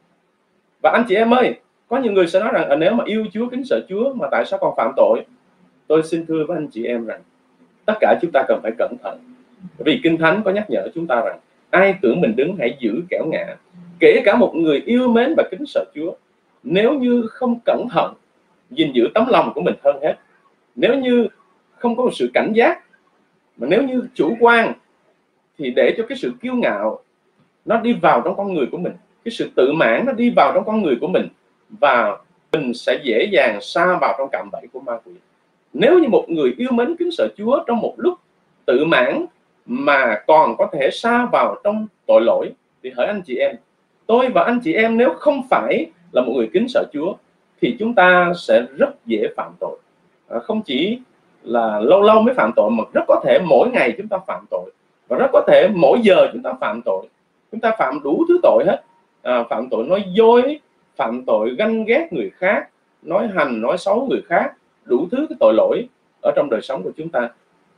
Và anh chị em ơi, có nhiều người sẽ nói rằng à, nếu mà yêu Chúa, kính sợ Chúa mà tại sao còn phạm tội? Tôi xin thưa với anh chị em rằng tất cả chúng ta cần phải cẩn thận. Vì Kinh Thánh có nhắc nhở chúng ta rằng ai tưởng mình đứng hãy giữ kẻo ngã. Kể cả một người yêu mến và kính sợ Chúa, nếu như không cẩn thận gìn giữ tấm lòng của mình hơn hết, nếu như không có một sự cảnh giác, mà nếu như chủ quan, thì để cho cái sự kiêu ngạo nó đi vào trong con người của mình, cái sự tự mãn nó đi vào trong con người của mình, và mình sẽ dễ dàng sa vào trong cạm bẫy của ma quỷ. Nếu như một người yêu mến kính sợ Chúa trong một lúc tự mãn mà còn có thể sa vào trong tội lỗi, thì hỡi anh chị em, tôi và anh chị em nếu không phải là một người kính sợ Chúa thì chúng ta sẽ rất dễ phạm tội. À, không chỉ là lâu lâu mới phạm tội, mà rất có thể mỗi ngày chúng ta phạm tội, và rất có thể mỗi giờ chúng ta phạm tội. Chúng ta phạm đủ thứ tội hết. À, phạm tội nói dối, phạm tội ganh ghét người khác, nói hành, nói xấu người khác, đủ thứ cái tội lỗi ở trong đời sống của chúng ta.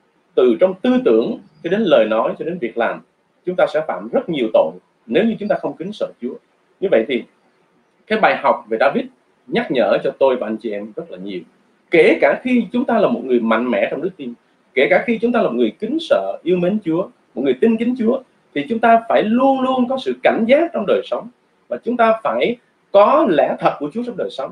Từ trong tư tưởng cho đến lời nói cho đến việc làm, chúng ta sẽ phạm rất nhiều tội nếu như chúng ta không kính sợ Chúa. Như vậy thì cái bài học về David nhắc nhở cho tôi và anh chị em rất là nhiều. Kể cả khi chúng ta là một người mạnh mẽ trong đức tin, kể cả khi chúng ta là một người kính sợ, yêu mến Chúa, một người tin kính Chúa, thì chúng ta phải luôn luôn có sự cảnh giác trong đời sống, và chúng ta phải có lẽ thật của Chúa trong đời sống.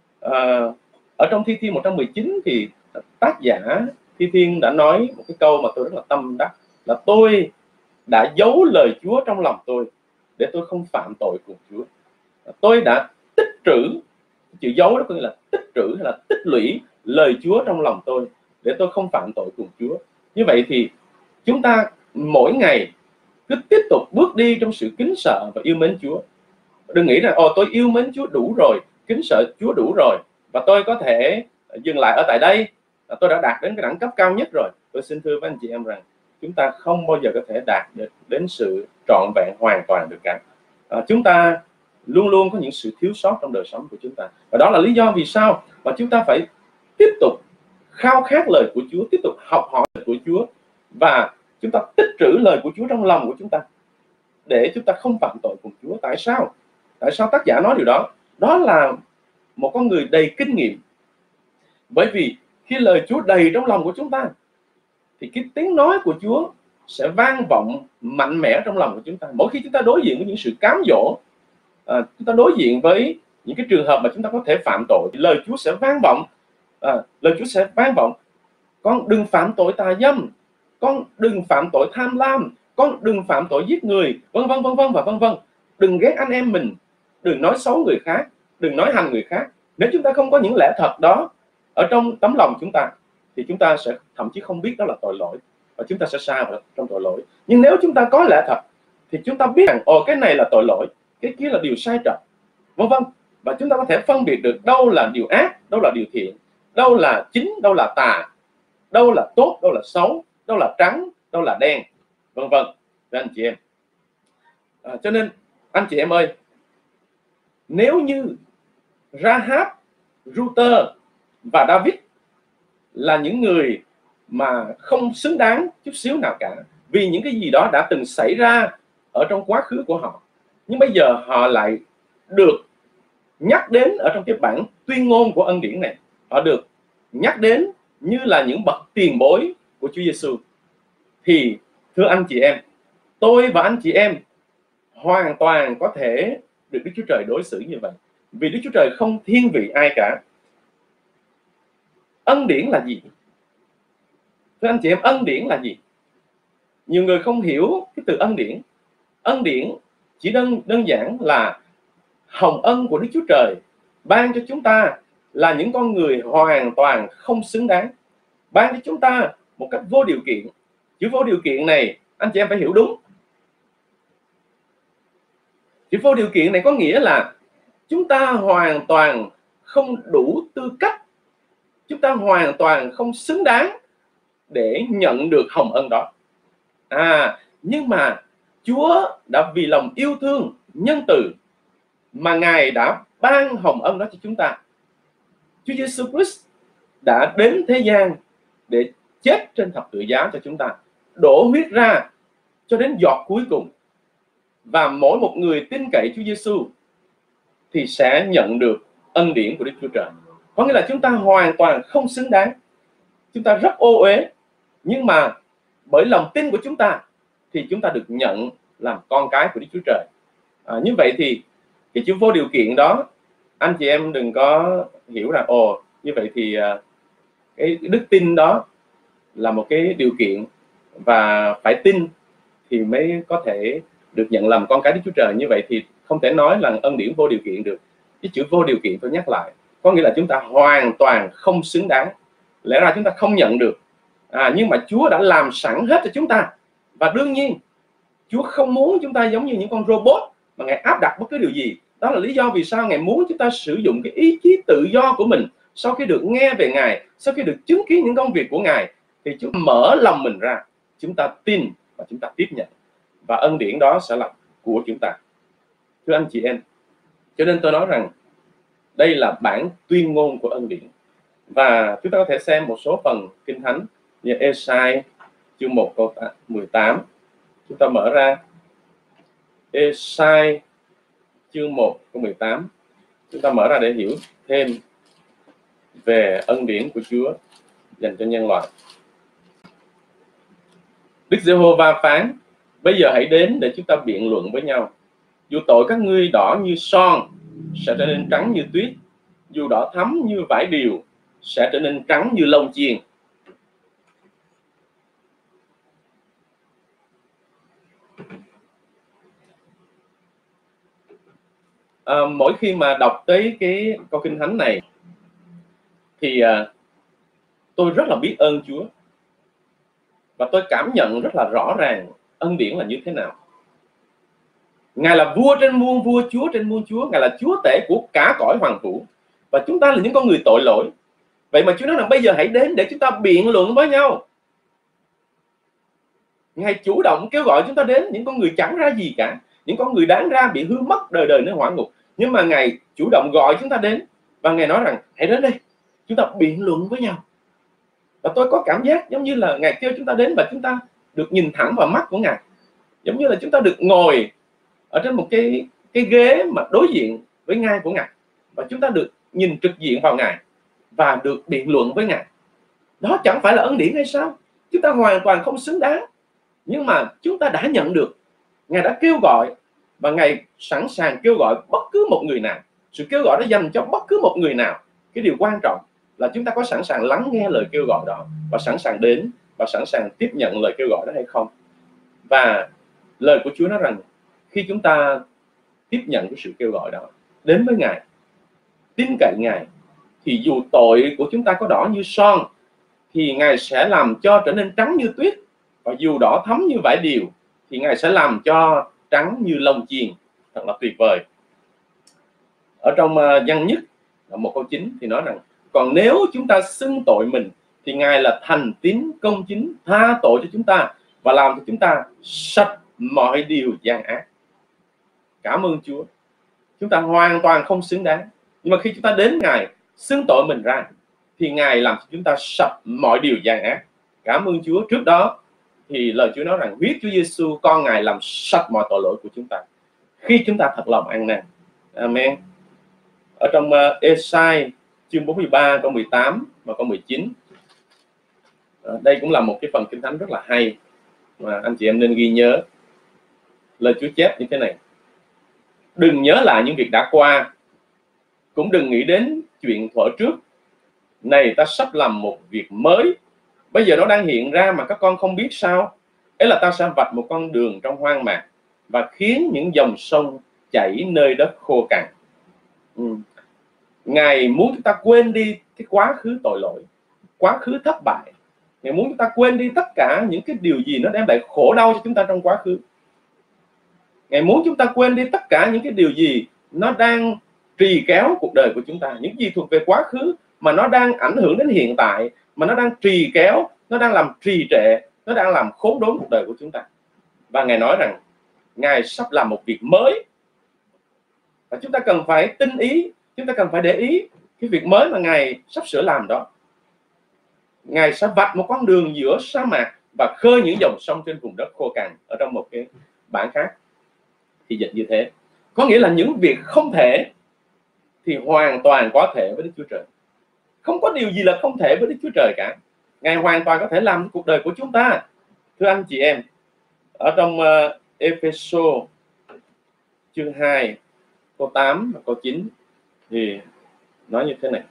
À, ở trong Thi Thiên một trăm mười chín thì tác giả Thi Thiên đã nói một cái câu mà tôi rất là tâm đắc, là tôi đã giấu lời Chúa trong lòng tôi để tôi không phạm tội cùng Chúa. Tôi đã tích trữ, chữ giấu đó có nghĩa là tích trữ hay là tích lũy lời Chúa trong lòng tôi để tôi không phạm tội cùng Chúa. Như vậy thì chúng ta mỗi ngày cứ tiếp tục bước đi trong sự kính sợ và yêu mến Chúa. Đừng nghĩ rằng ồ tôi yêu mến Chúa đủ rồi, kính sợ Chúa đủ rồi, và tôi có thể dừng lại ở tại đây, tôi đã đạt đến cái đẳng cấp cao nhất rồi. Tôi xin thưa với anh chị em rằng chúng ta không bao giờ có thể đạt được đến sự trọn vẹn hoàn toàn được cả. À, chúng ta luôn luôn có những sự thiếu sót trong đời sống của chúng ta, và đó là lý do vì sao mà chúng ta phải tiếp tục khao khát lời của Chúa, tiếp tục học hỏi lời của Chúa, và chúng ta tích trữ lời của Chúa trong lòng của chúng ta. để chúng ta không phạm tội cùng Chúa. Tại sao? Tại sao tác giả nói điều đó? Đó là một con người đầy kinh nghiệm. Bởi vì khi lời Chúa đầy trong lòng của chúng ta, thì cái tiếng nói của Chúa sẽ vang vọng mạnh mẽ trong lòng của chúng ta. Mỗi khi chúng ta đối diện với những sự cám dỗ, à, chúng ta đối diện với những cái trường hợp mà chúng ta có thể phạm tội, thì lời Chúa sẽ vang vọng. À, lời Chúa sẽ vang vọng: con đừng phạm tội tà dâm, con đừng phạm tội tham lam, con đừng phạm tội giết người, vân vân vân vân và vân vân. Đừng ghét anh em mình, đừng nói xấu người khác, đừng nói hành người khác. Nếu chúng ta không có những lẽ thật đó ở trong tấm lòng chúng ta, thì chúng ta sẽ thậm chí không biết đó là tội lỗi, và chúng ta sẽ sa vào trong tội lỗi. Nhưng nếu chúng ta có lẽ thật, thì chúng ta biết rằng ồ, cái này là tội lỗi, cái kia là điều sai trật, vân vân, và chúng ta có thể phân biệt được đâu là điều ác, đâu là điều thiện, đâu là chính, đâu là tà, đâu là tốt, đâu là xấu, đâu là trắng, đâu là đen, vân vân. Anh chị em, à, cho nên anh chị em ơi, nếu như Rahab, Ruther và David là những người mà không xứng đáng chút xíu nào cả, vì những cái gì đó đã từng xảy ra ở trong quá khứ của họ, nhưng bây giờ họ lại được nhắc đến ở trong cái bản tuyên ngôn của ân điển này. Họ được nhắc đến như là những bậc tiền bối của Chúa Giêsu. Thì thưa anh chị em, tôi và anh chị em hoàn toàn có thể được Đức Chúa Trời đối xử như vậy, vì Đức Chúa Trời không thiên vị ai cả. Ân điển là gì? Thưa anh chị em, ân điển là gì? Nhiều người không hiểu cái từ ân điển. Ân điển chỉ đơn đơn giản là hồng ân của Đức Chúa Trời ban cho chúng ta là những con người hoàn toàn không xứng đáng, ban cho chúng ta một cách vô điều kiện. Chữ vô điều kiện này anh chị em phải hiểu đúng. Chữ vô điều kiện này có nghĩa là chúng ta hoàn toàn không đủ tư cách, chúng ta hoàn toàn không xứng đáng để nhận được hồng ân đó. À, nhưng mà Chúa đã vì lòng yêu thương, nhân từ mà Ngài đã ban hồng ân đó cho chúng ta. Chúa Giêsu Christ đã đến thế gian để chết trên thập tự giá cho chúng ta, đổ huyết ra cho đến giọt cuối cùng. Và mỗi một người tin cậy Chúa Giêsu thì sẽ nhận được ân điển của Đức Chúa Trời. Có nghĩa là chúng ta hoàn toàn không xứng đáng, chúng ta rất ô uế, nhưng mà bởi lòng tin của chúng ta thì chúng ta được nhận làm con cái của Đức Chúa Trời. À, như vậy thì cái chữ vô điều kiện đó, anh chị em đừng có hiểu là ồ, như vậy thì cái đức tin đó là một cái điều kiện và phải tin thì mới có thể được nhận làm con cái Đức Chúa Trời. Như vậy thì không thể nói là ân điển vô điều kiện được. Cái chữ vô điều kiện tôi nhắc lại, có nghĩa là chúng ta hoàn toàn không xứng đáng, lẽ ra chúng ta không nhận được, à, nhưng mà Chúa đã làm sẵn hết cho chúng ta. Và đương nhiên Chúa không muốn chúng ta giống như những con robot mà Ngài áp đặt bất cứ điều gì. Đó là lý do vì sao Ngài muốn chúng ta sử dụng cái ý chí tự do của mình. Sau khi được nghe về Ngài, sau khi được chứng kiến những công việc của Ngài, thì chúng ta mở lòng mình ra, chúng ta tin và chúng ta tiếp nhận, và ân điển đó sẽ là của chúng ta. Thưa anh chị em, cho nên tôi nói rằng đây là bản tuyên ngôn của ân điển. Và chúng ta có thể xem một số phần Kinh Thánh như Ê-sai chương một câu mười tám. Chúng ta mở ra Ê-sai chương một câu mười tám. Chúng ta mở ra để hiểu thêm về ân điển của Chúa dành cho nhân loại. Đức Giê-hô-va phán: bây giờ hãy đến để chúng ta biện luận với nhau. Dù tội các ngươi đỏ như son, sẽ trở nên trắng như tuyết; dù đỏ thắm như vải điều, sẽ trở nên trắng như lông chiên. À, mỗi khi mà đọc tới cái câu Kinh Thánh này thì à, tôi rất là biết ơn Chúa, và tôi cảm nhận rất là rõ ràng ân điển là như thế nào. Ngài là vua trên muôn vua, Chúa trên muôn chúa. Ngài là Chúa tể của cả cõi hoàng vũ, và chúng ta là những con người tội lỗi. Vậy mà Chúa nói rằng bây giờ hãy đến để chúng ta biện luận với nhau. Ngài chủ động kêu gọi chúng ta đến, những con người chẳng ra gì cả, những con người đáng ra bị hư mất đời đời nơi hỏa ngục. Nhưng mà Ngài chủ động gọi chúng ta đến, và Ngài nói rằng hãy đến đây, chúng ta biện luận với nhau. Và tôi có cảm giác giống như là Ngài kêu chúng ta đến và chúng ta được nhìn thẳng vào mắt của Ngài. giống như là chúng ta được ngồi ở trên một cái cái ghế mà đối diện với ngai của Ngài, và chúng ta được nhìn trực diện vào Ngài và được biện luận với Ngài. Đó chẳng phải là ân điển hay sao? Chúng ta hoàn toàn không xứng đáng, nhưng mà chúng ta đã nhận được. Ngài đã kêu gọi, và Ngài sẵn sàng kêu gọi bất cứ một người nào. Sự kêu gọi đó dành cho bất cứ một người nào. Cái điều quan trọng là chúng ta có sẵn sàng lắng nghe lời kêu gọi đó, và sẵn sàng đến, và sẵn sàng tiếp nhận lời kêu gọi đó hay không. Và lời của Chúa nói rằng khi chúng ta tiếp nhận cái sự kêu gọi đó, đến với Ngài, tin cậy Ngài, thì dù tội của chúng ta có đỏ như son, thì Ngài sẽ làm cho trở nên trắng như tuyết. Và dù đỏ thắm như vải điều, thì Ngài sẽ làm cho trắng như lông chiên. Thật là tuyệt vời. Ở trong uh, Văn Nhất một câu chín thì nói rằng: còn nếu chúng ta xưng tội mình, thì Ngài là thành tín công chính, tha tội cho chúng ta và làm cho chúng ta sạch mọi điều gian ác. Cảm ơn Chúa. Chúng ta hoàn toàn không xứng đáng, nhưng mà khi chúng ta đến Ngài xưng tội mình ra, thì Ngài làm cho chúng ta sạch mọi điều gian ác. Cảm ơn Chúa. Trước đó thì lời Chúa nói rằng huyết Chúa Giêsu con Ngài làm sạch mọi tội lỗi của chúng ta, khi chúng ta thật lòng ăn năn. Amen. Ở trong uh, Ê-sai chương bốn mươi ba câu mười tám và câu mười chín, uh, đây cũng là một cái phần kinh thánh rất là hay mà anh chị em nên ghi nhớ. Lời Chúa chép như thế này: đừng nhớ lại những việc đã qua, cũng đừng nghĩ đến chuyện thuở trước. Này, ta sắp làm một việc mới, bây giờ nó đang hiện ra mà các con không biết sao. Ấy là ta sẽ vạch một con đường trong hoang mạc, và khiến những dòng sông chảy nơi đất khô cằn. ừ. Ngài muốn chúng ta quên đi cái quá khứ tội lỗi, quá khứ thất bại. Ngài muốn chúng ta quên đi tất cả những cái điều gì nó đem lại khổ đau cho chúng ta trong quá khứ. Ngài muốn chúng ta quên đi tất cả những cái điều gì nó đang trì kéo cuộc đời của chúng ta, những gì thuộc về quá khứ mà nó đang ảnh hưởng đến hiện tại, mà nó đang trì kéo, nó đang làm trì trệ, nó đang làm khốn đốn cuộc đời của chúng ta. Và Ngài nói rằng Ngài sắp làm một việc mới, và chúng ta cần phải tinh ý, chúng ta cần phải để ý cái việc mới mà Ngài sắp sửa làm đó. Ngài sẽ vạch một con đường giữa sa mạc và khơi những dòng sông trên vùng đất khô cằn. Ở trong một cái bản khác thì dịch như thế, có nghĩa là những việc không thể thì hoàn toàn có thể với Đức Chúa Trời. Không có điều gì là không thể với Đức Chúa Trời cả. Ngài hoàn toàn có thể làm cuộc đời của chúng ta. Thưa anh chị em, ở trong uh, Ê-phê-sô chương hai câu tám và câu chín thì nói như thế này.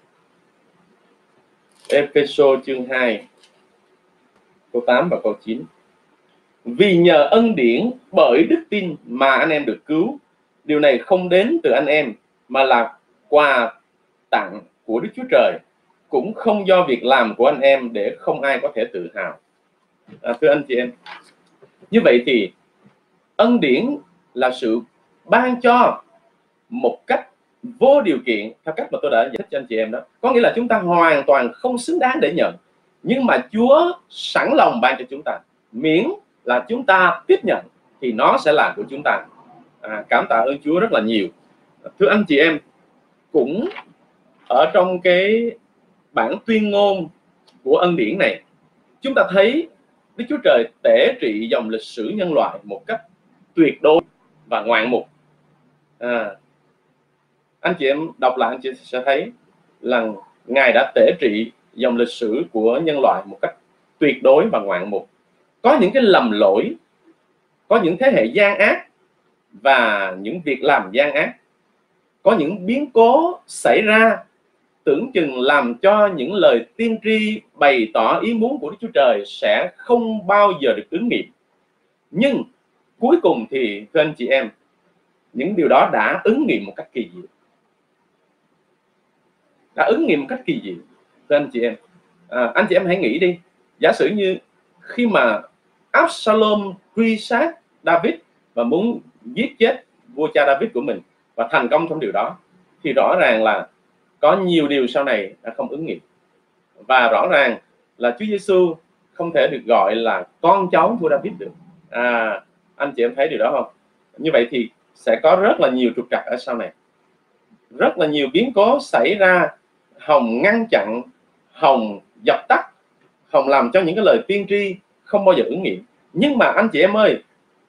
Ê-phê-sô chương hai câu tám và câu chín: vì nhờ ân điển bởi đức tin mà anh em được cứu. Điều này không đến từ anh em, mà là quà tặng của Đức Chúa Trời, cũng không do việc làm của anh em, để không ai có thể tự hào. À, thưa anh chị em, như vậy thì ân điển là sự ban cho một cách vô điều kiện, theo cách mà tôi đã giải thích cho anh chị em đó. Có nghĩa là chúng ta hoàn toàn không xứng đáng để nhận, nhưng mà Chúa sẵn lòng ban cho chúng ta, miễn là chúng ta tiếp nhận thì nó sẽ là của chúng ta. À, cảm tạ ơn Chúa rất là nhiều. Thưa anh chị em, cũng ở trong cái bản tuyên ngôn của ân điển này, chúng ta thấy Đức Chúa Trời tể trị dòng lịch sử nhân loại một cách tuyệt đối và ngoạn mục. À, anh chị em đọc lại, anh chị sẽ thấy là Ngài đã tể trị dòng lịch sử của nhân loại một cách tuyệt đối và ngoạn mục. Có những cái lầm lỗi, có những thế hệ gian ác và những việc làm gian ác, có những biến cố xảy ra tưởng chừng làm cho những lời tiên tri bày tỏ ý muốn của Đức Chúa Trời sẽ không bao giờ được ứng nghiệm. Nhưng cuối cùng thì thưa anh chị em, những điều đó đã ứng nghiệm một cách kỳ diệu. Đã ứng nghiệm một cách kỳ diệu. Thưa anh chị em, à, anh chị em hãy nghĩ đi, giả sử như khi mà Absalom truy sát David và muốn giết chết vua cha David của mình và thành công trong điều đó, thì rõ ràng là có nhiều điều sau này đã không ứng nghiệm. Và rõ ràng là Chúa Giêsu không thể được gọi là con cháu của David được. À, anh chị em thấy điều đó không? Như vậy thì sẽ có rất là nhiều trục trặc ở sau này, rất là nhiều biến cố xảy ra, hòng ngăn chặn, hòng dập tắt, hòng làm cho những cái lời tiên tri không bao giờ ứng nghiệm. Nhưng mà anh chị em ơi,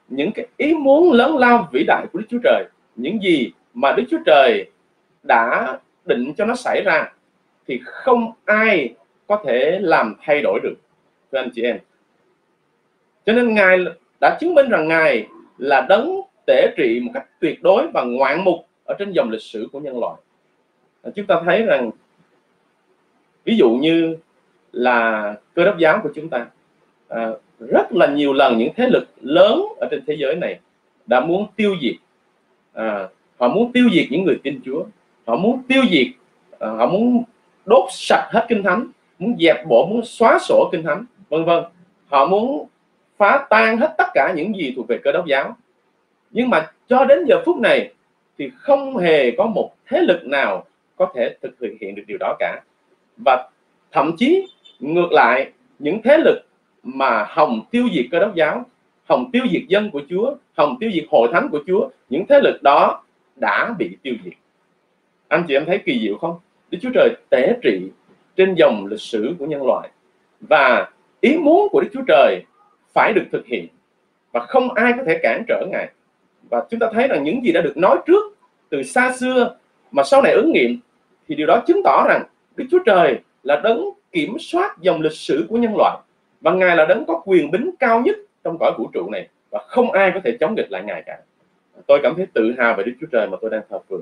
những cái ý muốn lớn lao vĩ đại của Đức Chúa Trời, những gì mà Đức Chúa Trời đã định cho nó xảy ra, thì không ai có thể làm thay đổi được, thưa anh chị em. Cho nên Ngài đã chứng minh rằng Ngài là đấng tể trị một cách tuyệt đối và ngoạn mục ở trên dòng lịch sử của nhân loại. Chúng ta thấy rằng ví dụ như là Cơ Đốc giáo của chúng ta, à, rất là nhiều lần những thế lực lớn ở trên thế giới này đã muốn tiêu diệt, à, họ muốn tiêu diệt những người tin Chúa, họ muốn tiêu diệt, à, họ muốn đốt sạch hết Kinh Thánh, muốn dẹp bỏ, muốn xóa sổ Kinh Thánh, vân vân. Họ muốn phá tan hết tất cả những gì thuộc về Cơ Đốc giáo. Nhưng mà cho đến giờ phút này thì không hề có một thế lực nào có thể thực hiện được điều đó cả. Và thậm chí ngược lại, những thế lực mà hòng tiêu diệt Cơ Đốc giáo, hòng tiêu diệt dân của Chúa, hòng tiêu diệt hội thánh của Chúa, những thế lực đó đã bị tiêu diệt. Anh chị em thấy kỳ diệu không? Đức Chúa Trời tể trị trên dòng lịch sử của nhân loại, và ý muốn của Đức Chúa Trời phải được thực hiện, và không ai có thể cản trở Ngài. Và chúng ta thấy rằng những gì đã được nói trước từ xa xưa mà sau này ứng nghiệm, thì điều đó chứng tỏ rằng Đức Chúa Trời là đấng kiểm soát dòng lịch sử của nhân loại, và Ngài là đấng có quyền bính cao nhất trong cõi vũ trụ này, và không ai có thể chống địch lại Ngài cả. Tôi cảm thấy tự hào về Đức Chúa Trời mà tôi đang thờ phượng.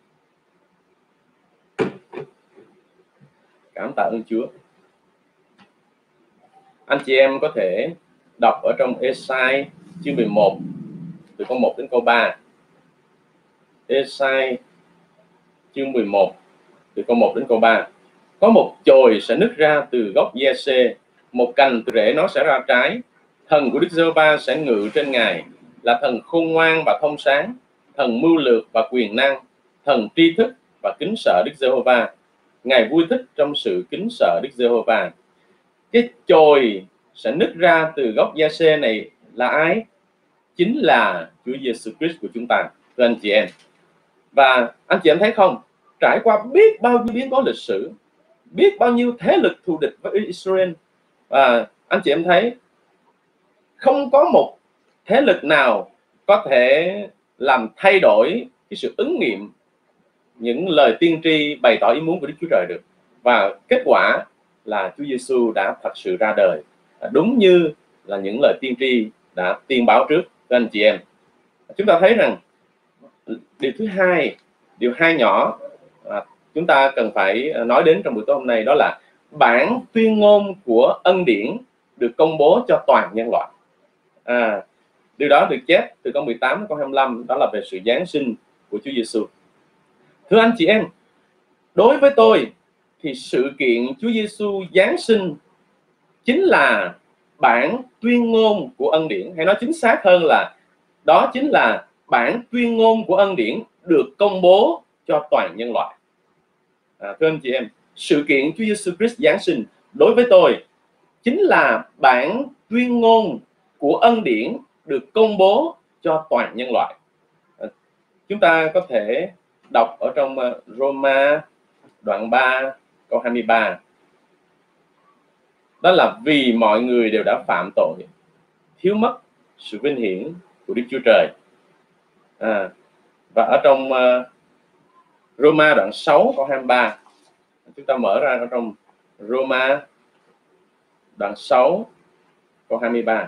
Cảm tạ ơn Chúa. Anh chị em có thể đọc ở trong Ê-sai chương mười một từ câu một đến câu ba. Ê-sai chương mười một từ câu một đến câu ba. Có một chồi sẽ nứt ra từ gốc giê-xê, một cành từ rễ nó sẽ ra trái. Thần của Đức Giê-hô-va sẽ ngự trên Ngài, là thần khôn ngoan và thông sáng, thần mưu lược và quyền năng, thần tri thức và kính sợ Đức Giê-hô-va. Ngài vui thích trong sự kính sợ Đức Giê-hô-va. Cái chồi sẽ nứt ra từ gốc giê-xê này là ai? Chính là Chúa Giêsu Christ của chúng ta, thưa anh chị em. Và anh chị em thấy không, trải qua biết bao nhiêu biến cố lịch sử, biết bao nhiêu thế lực thù địch với Israel, và anh chị em thấy không có một thế lực nào có thể làm thay đổi cái sự ứng nghiệm những lời tiên tri bày tỏ ý muốn của Đức Chúa Trời được. Và kết quả là Chúa Giêsu đã thật sự ra đời, đúng như là những lời tiên tri đã tiên báo trước, các anh chị em. Chúng ta thấy rằng điều thứ hai, điều hai nhỏ à, chúng ta cần phải nói đến trong buổi tối hôm nay, đó là bản tuyên ngôn của ân điển được công bố cho toàn nhân loại. À, điều đó được chép từ câu mười tám đến câu hai mươi lăm, đó là về sự giáng sinh của Chúa Giêsu. Thưa anh chị em, đối với tôi thì sự kiện Chúa Giêsu giáng sinh chính là bản tuyên ngôn của ân điển, hay nói chính xác hơn là đó chính là bản tuyên ngôn của ân điển được công bố cho toàn nhân loại. À, thưa anh chị em, sự kiện Chúa Giêsu Christ giáng sinh đối với tôi chính là bản tuyên ngôn của ân điển được công bố cho toàn nhân loại. À, chúng ta có thể đọc ở trong uh, Roma đoạn ba câu hai mươi ba. Đó là vì mọi người đều đã phạm tội, thiếu mất sự vinh hiển của Đức Chúa Trời. À, và ở trong uh, Roma đoạn sáu câu hai mươi ba, chúng ta mở ra ở trong Roma đoạn sáu câu hai mươi ba.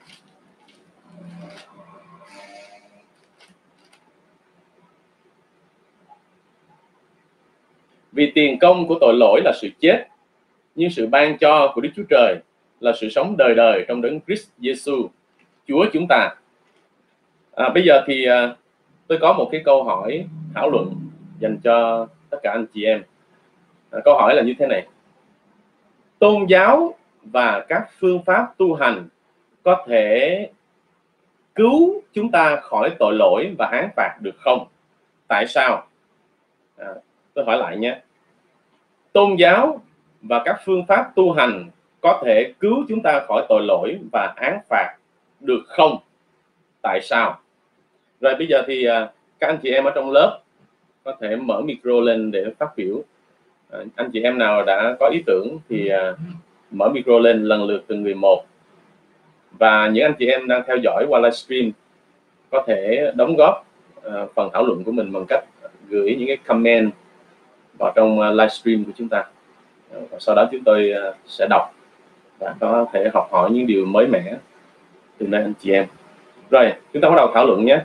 Vì tiền công của tội lỗi là sự chết, nhưng sự ban cho của Đức Chúa Trời là sự sống đời đời trong đấng Christ Giêsu Chúa chúng ta. À, bây giờ thì à, tôi có một cái câu hỏi thảo luận dành cho tất cả anh chị em. À, câu hỏi là như thế này: tôn giáo và các phương pháp tu hành có thể cứu chúng ta khỏi tội lỗi và án phạt được không? Tại sao? À, tôi hỏi lại nhé. Tôn giáo và các phương pháp tu hành có thể cứu chúng ta khỏi tội lỗi và án phạt được không? Tại sao? Rồi bây giờ thì à, các anh chị em ở trong lớp có thể mở micro lên để phát biểu. À, anh chị em nào đã có ý tưởng thì à, mở micro lên lần lượt từng người một. Và những anh chị em đang theo dõi qua livestream có thể đóng góp uh, phần thảo luận của mình bằng cách gửi những cái comment vào trong uh, livestream của chúng ta. Uh, và sau đó chúng tôi uh, sẽ đọc và có thể học hỏi những điều mới mẻ từ nơi anh chị em. Rồi, chúng ta bắt đầu thảo luận nhé.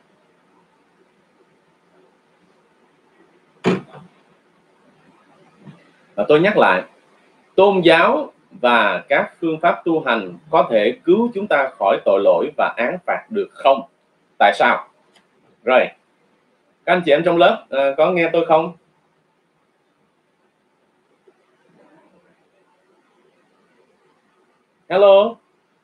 Và tôi nhắc lại, tôn giáo và các phương pháp tu hành có thể cứu chúng ta khỏi tội lỗi và án phạt được không? Tại sao? Rồi, các anh chị em trong lớp uh, có nghe tôi không? Hello.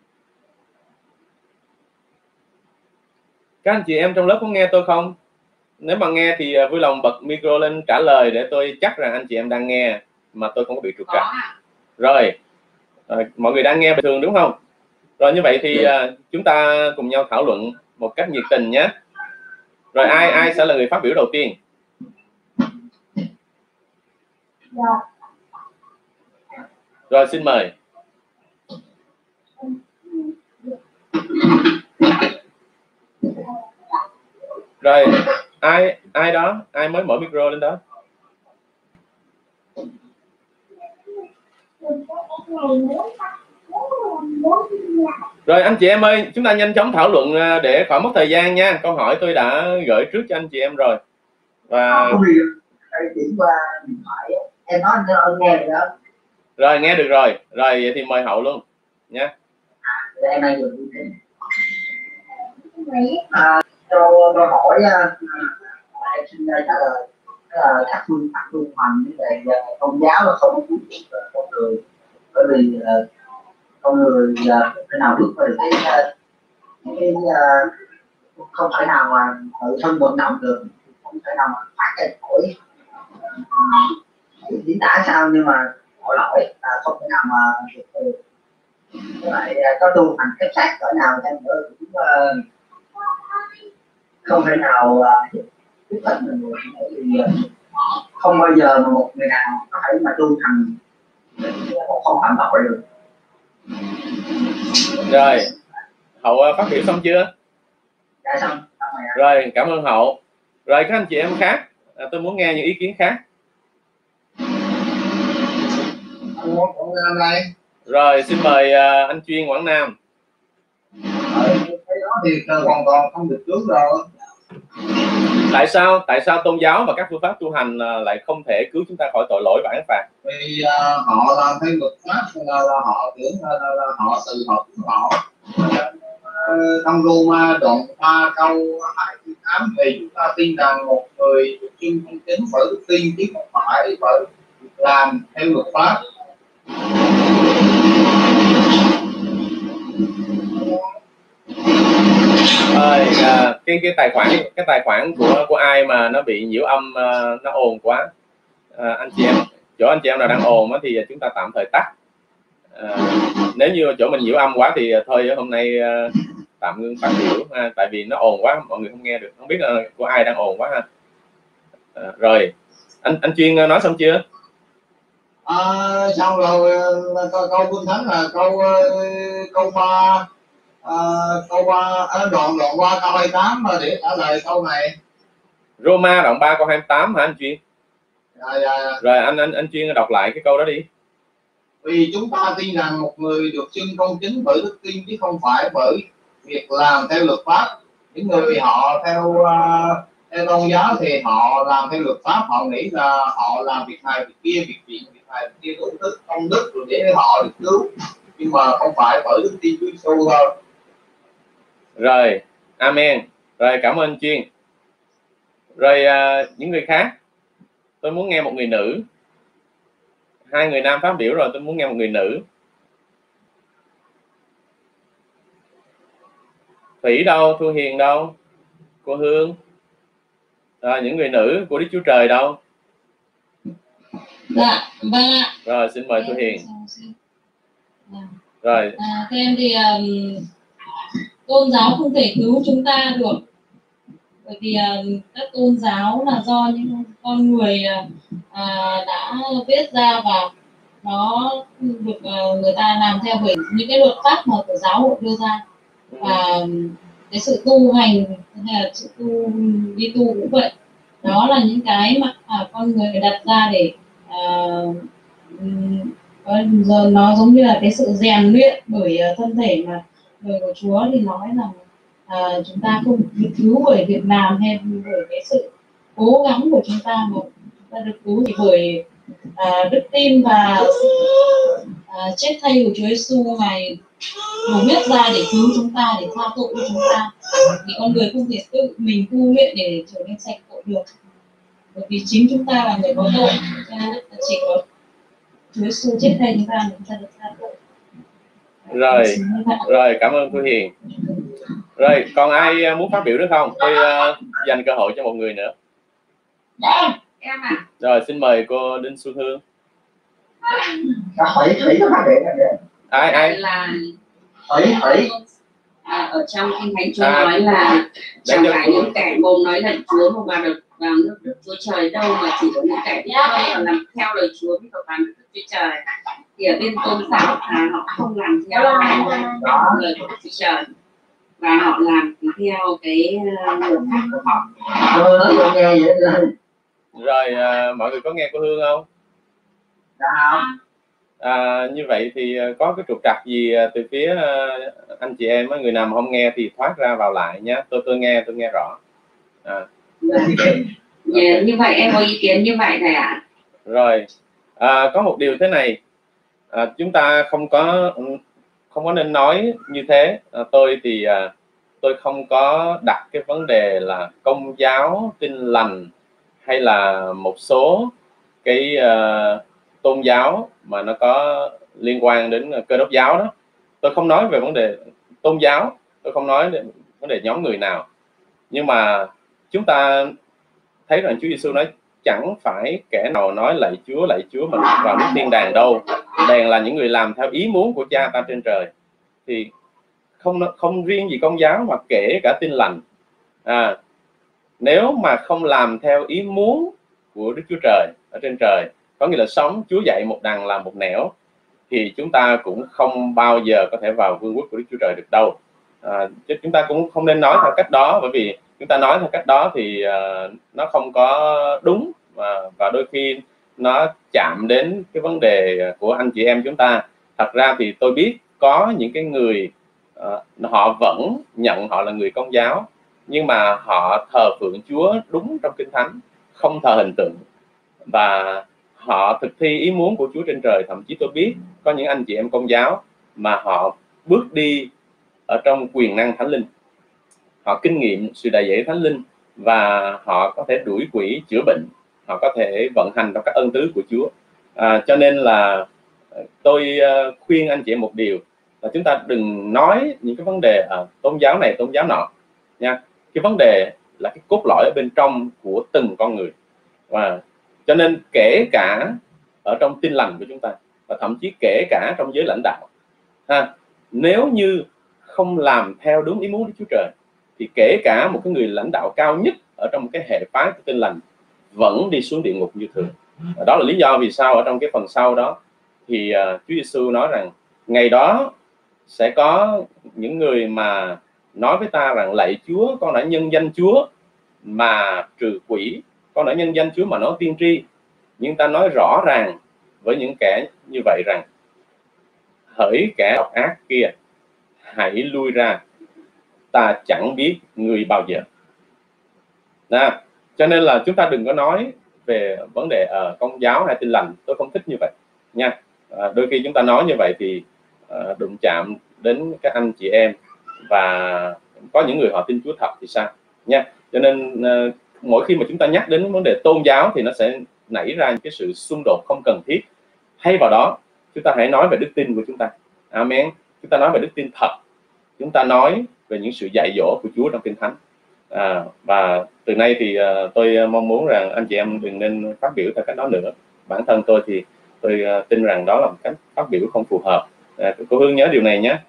Các anh chị em trong lớp có nghe tôi không? Nếu mà nghe thì vui lòng bật micro lên trả lời để tôi chắc rằng anh chị em đang nghe mà tôi không có bị trục trặc. Rồi, à, mọi người đang nghe bình thường đúng không? Rồi như vậy thì à, chúng ta cùng nhau thảo luận một cách nhiệt tình nhé. Rồi ai ai sẽ là người phát biểu đầu tiên? Rồi xin mời. Rồi ai ai đó ai mới mở micro lên đó? Rồi anh chị em ơi, chúng ta nhanh chóng thảo luận để khỏi mất thời gian nha. Câu hỏi tôi đã gửi trước cho anh chị em rồi. Và rồi nghe được rồi. Rồi vậy thì mời Hậu luôn nhé. À, tôi, tôi hỏi em xin trả lời là các phương pháp tu hành về tôn giáo là không có cứu được con người, bởi vì uh, con người uh, thế nào bước về cái uh, cái uh, không thể nào mà tự thân vận động được, không thể nào mà thoát ra khỏi uh, diễn tả sao, nhưng mà tội lỗi là không thể nào mà được. Như vậy uh, có tu hành cách sát cỡ nào chăng nữa cũng uh, không thể nào giúp ích mình được, bởi vì không bao giờ mà một người nào có thể mà tu thành không phạm tội được. Rồi, Hậu phát biểu xong chưa? Dạ xong. Rồi, cảm ơn Hậu. Rồi các anh chị em khác, à, tôi muốn nghe những ý kiến khác. Rồi, xin mời uh, anh Chuyên Quảng Nam. Cái đó thì hoàn toàn không được trước rồi. Tại sao tại sao tôn giáo và các phương pháp tu hành lại không thể cứu chúng ta khỏi tội lỗi và án phạt?
Vì uh, họ làm theo luật pháp, là, là họ tưởng là, là, là họ tự học của họ. Uh, trong Roma đoạn ba câu hai mươi tám thì chúng ta tin rằng một người được xưng công chính bởi đức tin chứ không phải bởi làm theo luật pháp.
Rồi, à, cái cái tài khoản cái tài khoản của của ai mà nó bị nhiễu âm, uh, nó ồn quá, à, anh chị em chỗ anh chị em nào đang ồn thì chúng ta tạm thời tắt. À, nếu như chỗ mình nhiễu âm quá thì thôi hôm nay uh, tạm ngưng phát biểu ha, tại vì nó ồn quá mọi người không nghe được, không biết là của ai đang ồn quá ha. À, rồi anh anh Chuyên nói xong chưa?
À, xong rồi câu câu Kinh Thánh là câu câu ba. À, câu ba đoạn đoạn qua câu hai mươi tám mà để trả lời câu này.
Roma đoạn ba câu hai mươi tám hả anh Chuyên?
Dạ, dạ, dạ.
Rồi anh anh anh Chuyên đọc lại cái câu đó đi.
Vì chúng ta tin rằng một người được xưng công chính bởi đức tin chứ không phải bởi việc làm theo luật pháp. Những người họ theo uh, theo tôn giáo thì họ làm theo luật pháp, họ nghĩ là họ làm việc này việc kia việc gì việc này việc kia đủ thức công đức rồi để họ được cứu, nhưng mà không phải bởi đức tin Chúa Giêsu thôi.
Rồi, amen. Rồi cảm ơn Chuyên. Rồi uh, những người khác, tôi muốn nghe một người nữ. Hai người nam phát biểu rồi, tôi muốn nghe một người nữ. Thủy đâu, Thu Hiền đâu, cô Hương, à, những người nữ của Đức Chúa Trời đâu?
Dạ, vâng ạ.
Rồi xin mời Thu Hiền. Rồi.
À, theo em thì um, tôn giáo không thể cứu chúng ta được, bởi vì uh, các tôn giáo là do những con người uh, đã viết ra và nó được uh, người ta làm theo bởi những cái luật pháp mà của giáo hội đưa ra, và cái sự tu hành hay là sự tu đi tu cũng vậy, đó là những cái mà à, con người đặt ra để à, giờ nó giống như là cái sự rèn luyện bởi thân thể mà người của Chúa thì nói rằng à, chúng ta không được cứu bởi việc làm hay bởi cái sự cố gắng của chúng ta, mà chúng ta được cứu bởi à, đức tin và à, chết thay của Chúa Giêsu, Ngài đổ huyết ra để cứu chúng ta, để tha tội cho chúng ta. Thì con người không thể tự mình tu luyện để trở nên sạch tội được, bởi vì chính chúng ta là người có tội, cho nên là chỉ có Chúa Giêsu chết thay chúng ta để chúng ta được tha tội.
Rồi, rồi cảm ơn cô Hiền. Rồi, còn ai muốn phát biểu nữa không? Tôi uh, dành cơ hội cho một người nữa.
Em à.
Rồi, xin mời cô Đinh Xuân Hương. Ai ai?
Là
Thủy Thủy.
À, ở trong kinh thánh Chúa à, nói là chẳng phải những kẻ mồm nói là Chúa mà vào được vào nước Đức Chúa Trời đâu, mà chỉ có những kẻ biết thôi và làm theo lời Chúa mới được vào nước Đức Chúa Trời. Thì ở bên tôn giáo là họ không làm theo lời của Đức Chúa Trời, và họ làm theo cái luật pháp của họ.
Rồi à, mọi người có nghe cô Hương không? À, như vậy thì có cái trục trặc gì từ phía anh chị em, người nào mà không nghe thì thoát ra vào lại nhé. Tôi tôi nghe tôi nghe rõ. À.
Yeah, như vậy em có ý kiến như vậy này ạ. À?
Rồi à, có một điều thế này, à, chúng ta không có không có nên nói như thế. À, tôi thì à, tôi không có đặt cái vấn đề là Công giáo, Tin lành hay là một số cái uh, tôn giáo mà nó có liên quan đến Cơ đốc giáo đó. Tôi không nói về vấn đề tôn giáo, tôi không nói về vấn đề nhóm người nào, nhưng mà chúng ta thấy rằng Chúa Giêsu nói chẳng phải kẻ nào nói lạy Chúa lạy Chúa mà được vào nước thiên đàng đâu, đàng là những người làm theo ý muốn của Cha ta trên trời. Thì không không riêng gì Công giáo mà kể cả Tin lành, à, nếu mà không làm theo ý muốn của Đức Chúa Trời ở trên trời, có nghĩa là sống Chúa dạy một đằng làm một nẻo, thì chúng ta cũng không bao giờ có thể vào vương quốc của Đức Chúa Trời được đâu. À, chứ chúng ta cũng không nên nói theo cách đó, bởi vì chúng ta nói theo cách đó thì uh, nó không có đúng, và, và đôi khi nó chạm đến cái vấn đề của anh chị em chúng ta. Thật ra thì tôi biết có những cái người uh, họ vẫn nhận họ là người Công giáo, nhưng mà họ thờ phượng Chúa đúng trong Kinh Thánh, không thờ hình tượng, và họ thực thi ý muốn của Chúa trên trời. Thậm chí tôi biết có những anh chị em Công giáo mà họ bước đi ở trong quyền năng Thánh Linh, họ kinh nghiệm sự đầy dẫy Thánh Linh, và họ có thể đuổi quỷ, chữa bệnh, họ có thể vận hành trong các ân tứ của Chúa. À, cho nên là tôi khuyên anh chị em một điều là chúng ta đừng nói những cái vấn đề à, tôn giáo này tôn giáo nọ nha. Cái vấn đề là cái cốt lõi ở bên trong của từng con người, và cho nên kể cả ở trong Tin lành của chúng ta, và thậm chí kể cả trong giới lãnh đạo ha, nếu như không làm theo đúng ý muốn của Chúa Trời, thì kể cả một cái người lãnh đạo cao nhất ở trong một cái hệ phái của Tin lành vẫn đi xuống địa ngục như thường. Và đó là lý do vì sao ở trong cái phần sau đó thì uh, Chúa Giêsu nói rằng ngày đó sẽ có những người mà nói với ta rằng lạy Chúa, con đã nhân danh Chúa mà trừ quỷ, con đã nhân danh Chúa mà nói tiên tri. Nhưng ta nói rõ ràng với những kẻ như vậy rằng hỡi kẻ độc ác kia, hãy lui ra, ta chẳng biết người bao giờ. Đó. Cho nên là chúng ta đừng có nói về vấn đề ở uh, Công giáo hay Tin lành. Tôi không thích như vậy nha. À, đôi khi chúng ta nói như vậy thì uh, đụng chạm đến các anh chị em, và có những người họ tin Chúa thật thì sao nha. Cho nên uh, mỗi khi mà chúng ta nhắc đến vấn đề tôn giáo thì nó sẽ nảy ra những cái sự xung đột không cần thiết. Thay vào đó chúng ta hãy nói về đức tin của chúng ta. Amen. Chúng ta nói về đức tin thật, chúng ta nói về những sự dạy dỗ của Chúa trong Kinh Thánh. À, và từ nay thì uh, tôi mong muốn rằng anh chị em đừng nên phát biểu theo cách đó nữa. Bản thân tôi thì tôi uh, tin rằng đó là một cách phát biểu không phù hợp. À, cô Hương nhớ điều này nhé.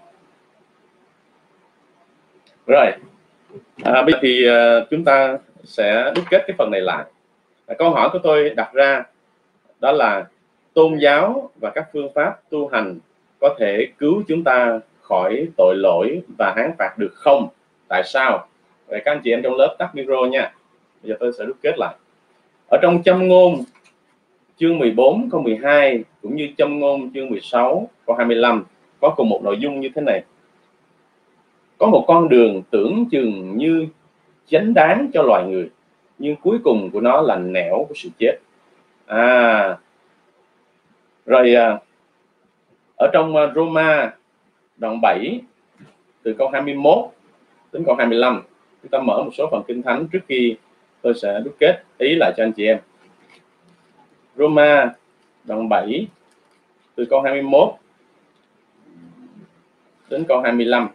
Rồi, à, bây giờ thì uh, chúng ta sẽ đúc kết cái phần này lại. À, câu hỏi của tôi đặt ra đó là tôn giáo và các phương pháp tu hành có thể cứu chúng ta khỏi tội lỗi và án phạt được không? Tại sao? Vậy các anh chị em trong lớp tắt micro nha. Bây giờ tôi sẽ đúc kết lại. Ở trong Châm Ngôn chương mười bốn câu mười hai cũng như Châm Ngôn chương mười sáu câu hai mươi lăm có cùng một nội dung như thế này. Có một con đường tưởng chừng như chánh đáng cho loài người, nhưng cuối cùng của nó là nẻo của sự chết. À, rồi ở trong Roma đoạn bảy từ câu hai mươi mốt đến câu hai mươi lăm, chúng ta mở một số phần kinh thánh trước khi tôi sẽ đúc kết ý lại cho anh chị em. Roma đoạn bảy từ câu hai mươi mốt đến câu hai mươi lăm.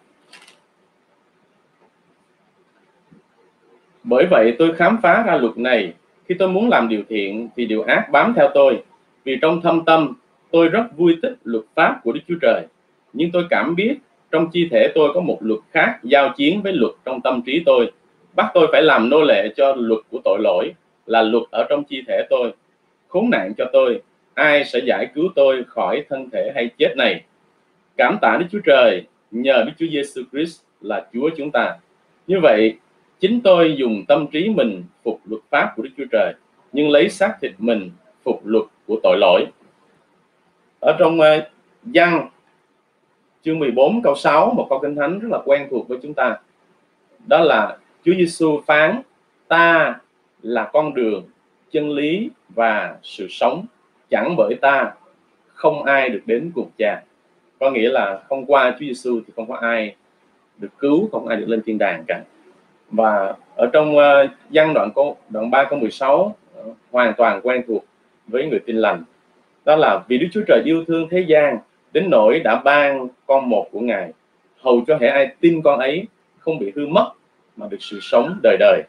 Bởi vậy tôi khám phá ra luật này, khi tôi muốn làm điều thiện thì điều ác bám theo tôi, vì trong thâm tâm tôi rất vui thích luật pháp của Đức Chúa Trời, nhưng tôi cảm biết trong chi thể tôi có một luật khác giao chiến với luật trong tâm trí tôi, bắt tôi phải làm nô lệ cho luật của tội lỗi, là luật ở trong chi thể tôi. Khốn nạn cho tôi, ai sẽ giải cứu tôi khỏi thân thể hay chết này? Cảm tạ Đức Chúa Trời nhờ Đức Chúa Giêsu Christ là Chúa chúng ta. Như vậy, chính tôi dùng tâm trí mình phục luật pháp của Đức Chúa Trời, nhưng lấy xác thịt mình phục luật của tội lỗi. Ở trong uh, Giăng chương mười bốn câu sáu, một câu kinh thánh rất là quen thuộc với chúng ta. Đó là Chúa Giêsu phán: ta là con đường, chân lý và sự sống, chẳng bởi ta không ai được đến cùng Cha. Có nghĩa là không qua Chúa Giêsu thì không có ai được cứu, không ai được lên thiên đàng cả. Và ở trong uh, Giăng đoạn câu đoạn ba câu mười sáu uh, hoàn toàn quen thuộc với người tin lành. Đó là vì Đức Chúa Trời yêu thương thế gian đến nỗi đã ban con một của Ngài, hầu cho hễ ai tin con ấy không bị hư mất mà được sự sống đời đời.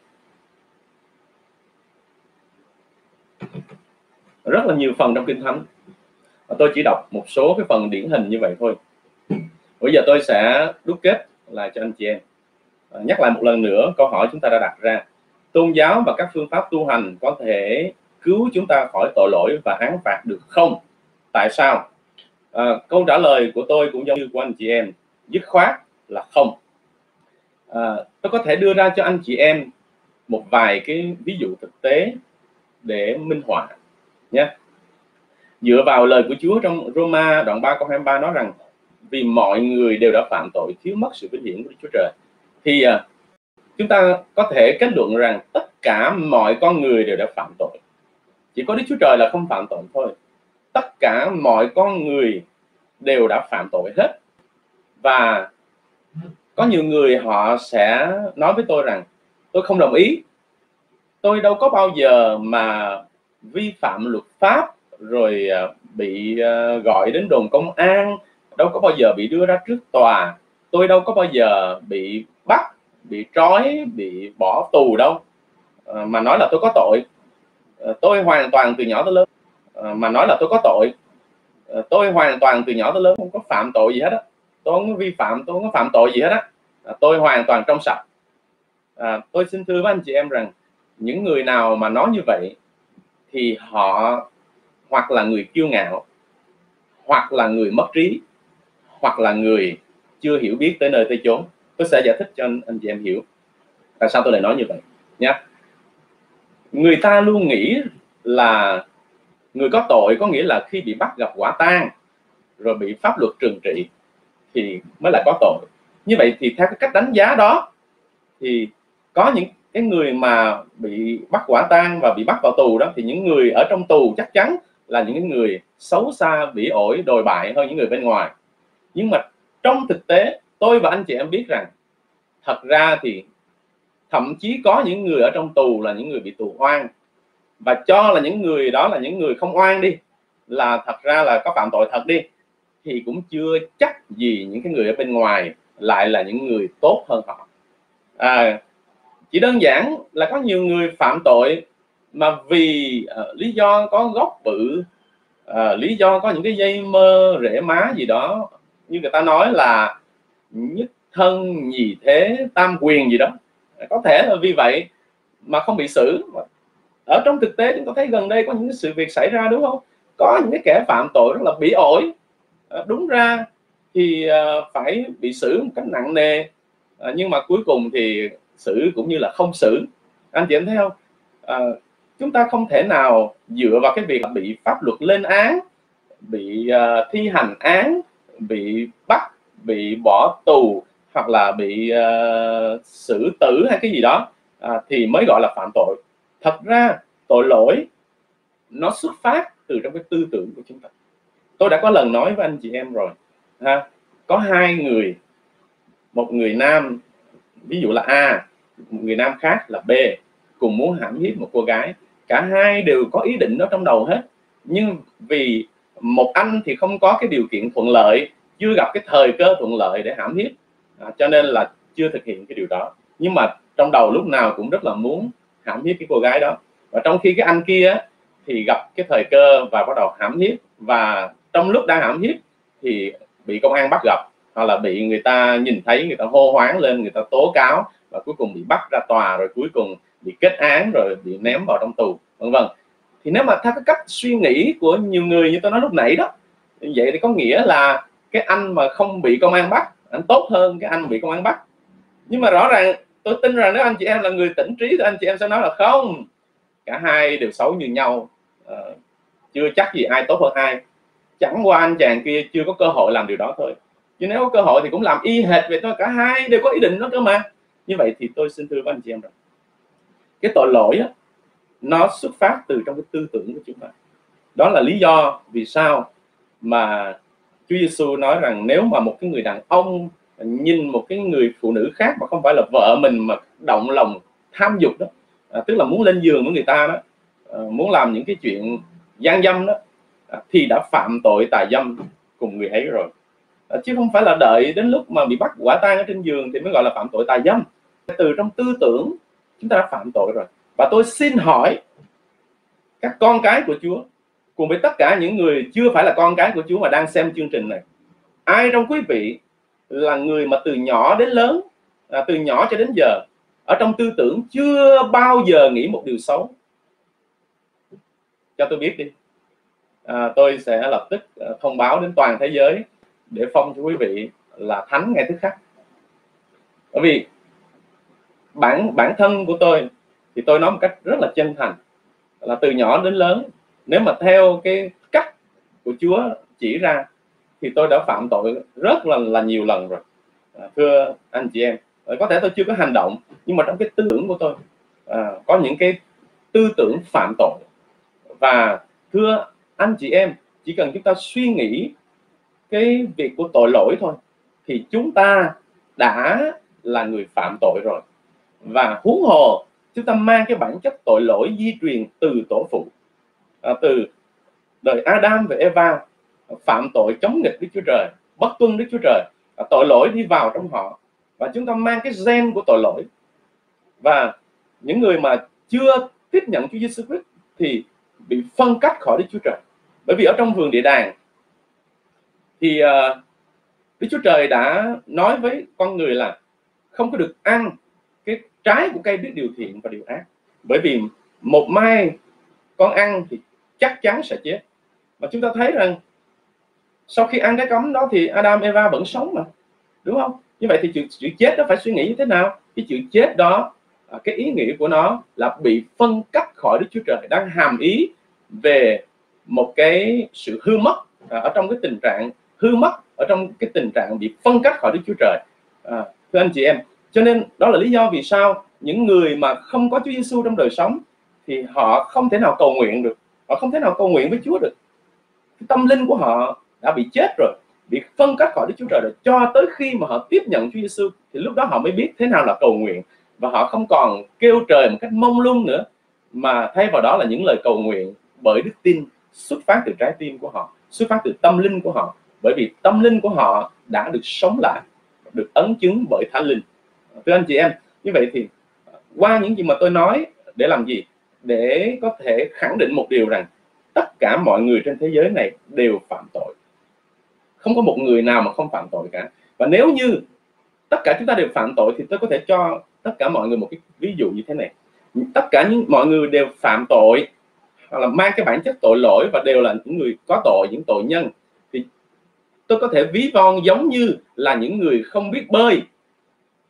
Rất là nhiều phần trong Kinh Thánh, tôi chỉ đọc một số cái phần điển hình như vậy thôi. Bây giờ tôi sẽ đúc kết lại cho anh chị em. Nhắc lại một lần nữa câu hỏi chúng ta đã đặt ra: tôn giáo và các phương pháp tu hành có thể cứu chúng ta khỏi tội lỗi và án phạt được không? Tại sao? À, câu trả lời của tôi cũng giống như của anh chị em, dứt khoát là không. À, tôi có thể đưa ra cho anh chị em một vài cái ví dụ thực tế để minh họa nhé. Dựa vào lời của Chúa trong Roma đoạn ba câu hai mươi ba nói rằng vì mọi người đều đã phạm tội thiếu mất sự vinh hiển của Đức Chúa Trời, thì à, chúng ta có thể kết luận rằng tất cả mọi con người đều đã phạm tội. Chỉ có Đức Chúa Trời là không phạm tội thôi. Tất cả mọi con người đều đã phạm tội hết. Và có nhiều người họ sẽ nói với tôi rằng tôi không đồng ý. Tôi đâu có bao giờ mà vi phạm luật pháp rồi bị gọi đến đồn công an, đâu có bao giờ bị đưa ra trước tòa, tôi đâu có bao giờ bị bắt, bị trói, bị bỏ tù đâu à, mà nói là tôi có tội. À, tôi hoàn toàn từ nhỏ tới lớn à, mà nói là tôi có tội. À, tôi hoàn toàn từ nhỏ tới lớn không có phạm tội gì hết á, tôi không có vi phạm, tôi không có phạm tội gì hết á. À, tôi hoàn toàn trong sạch. À, tôi xin thưa với anh chị em rằng những người nào mà nói như vậy thì họ hoặc là người kiêu ngạo, hoặc là người mất trí, hoặc là người chưa hiểu biết tới nơi tới chốn. Tôi sẽ giải thích cho anh, anh chị em hiểu tại sao tôi lại nói như vậy nhé. Người ta luôn nghĩ là người có tội có nghĩa là khi bị bắt gặp quả tang rồi bị pháp luật trừng trị thì mới là có tội. Như vậy thì theo cái cách đánh giá đó thì có những cái người mà bị bắt quả tang và bị bắt vào tù đó, thì những người ở trong tù chắc chắn là những người xấu xa, bỉ ổi, đồi bại hơn những người bên ngoài. Nhưng mà trong thực tế tôi và anh chị em biết rằng thật ra thì thậm chí có những người ở trong tù là những người bị tù oan, và cho là những người đó là những người không oan đi, là thật ra là có phạm tội thật đi, thì cũng chưa chắc gì những cái người ở bên ngoài lại là những người tốt hơn họ. À, chỉ đơn giản là có nhiều người phạm tội mà vì uh, lý do có gốc bự, uh, lý do có những cái dây mơ rễ má gì đó, như người ta nói là nhất thân nhì thế tam quyền gì đó, có thể là vì vậy mà không bị xử. Ở trong thực tế chúng ta thấy gần đây có những cái sự việc xảy ra, đúng không? Có những cái kẻ phạm tội rất là bỉ ổi, uh, đúng ra thì uh, phải bị xử một cách nặng nề, à, nhưng mà cuối cùng thì xử cũng như là không xử. Anh chị em thấy không? À, chúng ta không thể nào dựa vào cái việc bị pháp luật lên án, bị uh, thi hành án, bị bắt, bị bỏ tù hoặc là bị uh, xử tử hay cái gì đó à, thì mới gọi là phạm tội. Thật ra tội lỗi nó xuất phát từ trong cái tư tưởng của chúng ta. Tôi đã có lần nói với anh chị em rồi ha, có hai người, một người nam ví dụ là A, một người nam khác là B, cùng muốn hãm hiếp một cô gái. Cả hai đều có ý định đó trong đầu hết, nhưng vì một anh thì không có cái điều kiện thuận lợi, chưa gặp cái thời cơ thuận lợi để hãm hiếp, à, cho nên là chưa thực hiện cái điều đó. Nhưng mà trong đầu lúc nào cũng rất là muốn hãm hiếp cái cô gái đó. Và trong khi cái anh kia thì gặp cái thời cơ và bắt đầu hãm hiếp, và trong lúc đang hãm hiếp thì bị công an bắt gặp, hoặc là bị người ta nhìn thấy, người ta hô hoáng lên, người ta tố cáo, và cuối cùng bị bắt ra tòa, rồi cuối cùng bị kết án, rồi bị ném vào trong tù, vân vân. Thì nếu mà theo cái cách suy nghĩ của nhiều người như tôi nói lúc nãy đó, vậy thì có nghĩa là cái anh mà không bị công an bắt, anh tốt hơn cái anh bị công an bắt. Nhưng mà rõ ràng tôi tin rằng nếu anh chị em là người tỉnh trí thì anh chị em sẽ nói là không, cả hai đều xấu như nhau, à, chưa chắc gì ai tốt hơn ai, chẳng qua anh chàng kia chưa có cơ hội làm điều đó thôi, chứ nếu có cơ hội thì cũng làm y hệt vậy thôi, cả hai đều có ý định đó cơ mà. Như vậy thì tôi xin thưa với anh chị em rằng cái tội lỗi á, nó xuất phát từ trong cái tư tưởng của chúng ta. Đó là lý do vì sao mà Chúa Giêsu nói rằng nếu mà một cái người đàn ông nhìn một cái người phụ nữ khác mà không phải là vợ mình mà động lòng tham dục đó, à, tức là muốn lên giường với người ta đó, à, muốn làm những cái chuyện gian dâm đó, à, thì đã phạm tội tà dâm cùng người ấy rồi, à, chứ không phải là đợi đến lúc mà bị bắt quả tang ở trên giường thì mới gọi là phạm tội tà dâm. Từ trong tư tưởng chúng ta đã phạm tội rồi. Và tôi xin hỏi các con cái của Chúa cùng với tất cả những người chưa phải là con cái của Chúa mà đang xem chương trình này, ai trong quý vị là người mà từ nhỏ đến lớn, à, từ nhỏ cho đến giờ ở trong tư tưởng chưa bao giờ nghĩ một điều xấu? Cho tôi biết đi, à, tôi sẽ lập tức thông báo đến toàn thế giới để phong cho quý vị là thánh ngay tức khắc. Bởi vì bản bản thân của tôi thì tôi nói một cách rất là chân thành là từ nhỏ đến lớn, nếu mà theo cái cách của Chúa chỉ ra thì tôi đã phạm tội rất là là nhiều lần rồi, à, thưa anh chị em. Có thể tôi chưa có hành động, nhưng mà trong cái tư tưởng của tôi à, có những cái tư tưởng phạm tội. Và thưa anh chị em, chỉ cần chúng ta suy nghĩ cái việc của tội lỗi thôi thì chúng ta đã là người phạm tội rồi. Và huống hồ chúng ta mang cái bản chất tội lỗi di truyền từ tổ phụ, à, từ đời Adam và Eva, phạm tội chống nghịch Đức Chúa Trời, bất tuân Đức Chúa Trời, à, tội lỗi đi vào trong họ, và chúng ta mang cái gen của tội lỗi. Và những người mà chưa tiếp nhận Chúa Giêsu Christ thì bị phân cách khỏi Đức Chúa Trời. Bởi vì ở trong vườn địa đàng thì uh, Đức Chúa Trời đã nói với con người là không có được ăn cái trái của cây biết điều thiện và điều ác, bởi vì một mai con ăn thì chắc chắn sẽ chết. Và chúng ta thấy rằng sau khi ăn cái cấm đó thì Adam Eva vẫn sống mà, đúng không? Như vậy thì chữ, chữ chết đó phải suy nghĩ như thế nào? Cái chữ chết đó, cái ý nghĩa của nó là bị phân cách khỏi Đức Chúa Trời, đang hàm ý về một cái sự hư mất, à, ở trong cái tình trạng hư mất, ở trong cái tình trạng bị phân cách khỏi Đức Chúa Trời, à, thưa anh chị em. Cho nên đó là lý do vì sao những người mà không có Chúa Giêsu trong đời sống thì họ không thể nào cầu nguyện được, họ không thể nào cầu nguyện với Chúa được. Cái tâm linh của họ đã bị chết rồi, bị phân cách khỏi Đức Chúa Trời rồi, cho tới khi mà họ tiếp nhận Chúa Giêsu thì lúc đó họ mới biết thế nào là cầu nguyện, và họ không còn kêu trời một cách mông lung nữa, mà thay vào đó là những lời cầu nguyện bởi đức tin xuất phát từ trái tim của họ, xuất phát từ tâm linh của họ, bởi vì tâm linh của họ đã được sống lại, được ấn chứng bởi Thánh Linh. Thưa anh chị em, như vậy thì qua những gì mà tôi nói để làm gì? Để có thể khẳng định một điều rằng tất cả mọi người trên thế giới này đều phạm tội, không có một người nào mà không phạm tội cả. Và nếu như tất cả chúng ta đều phạm tội thì tôi có thể cho tất cả mọi người một cái ví dụ như thế này. Tất cả những mọi người đều phạm tội hoặc là mang cái bản chất tội lỗi và đều là những người có tội, những tội nhân, thì tôi có thể ví von giống như là những người không biết bơi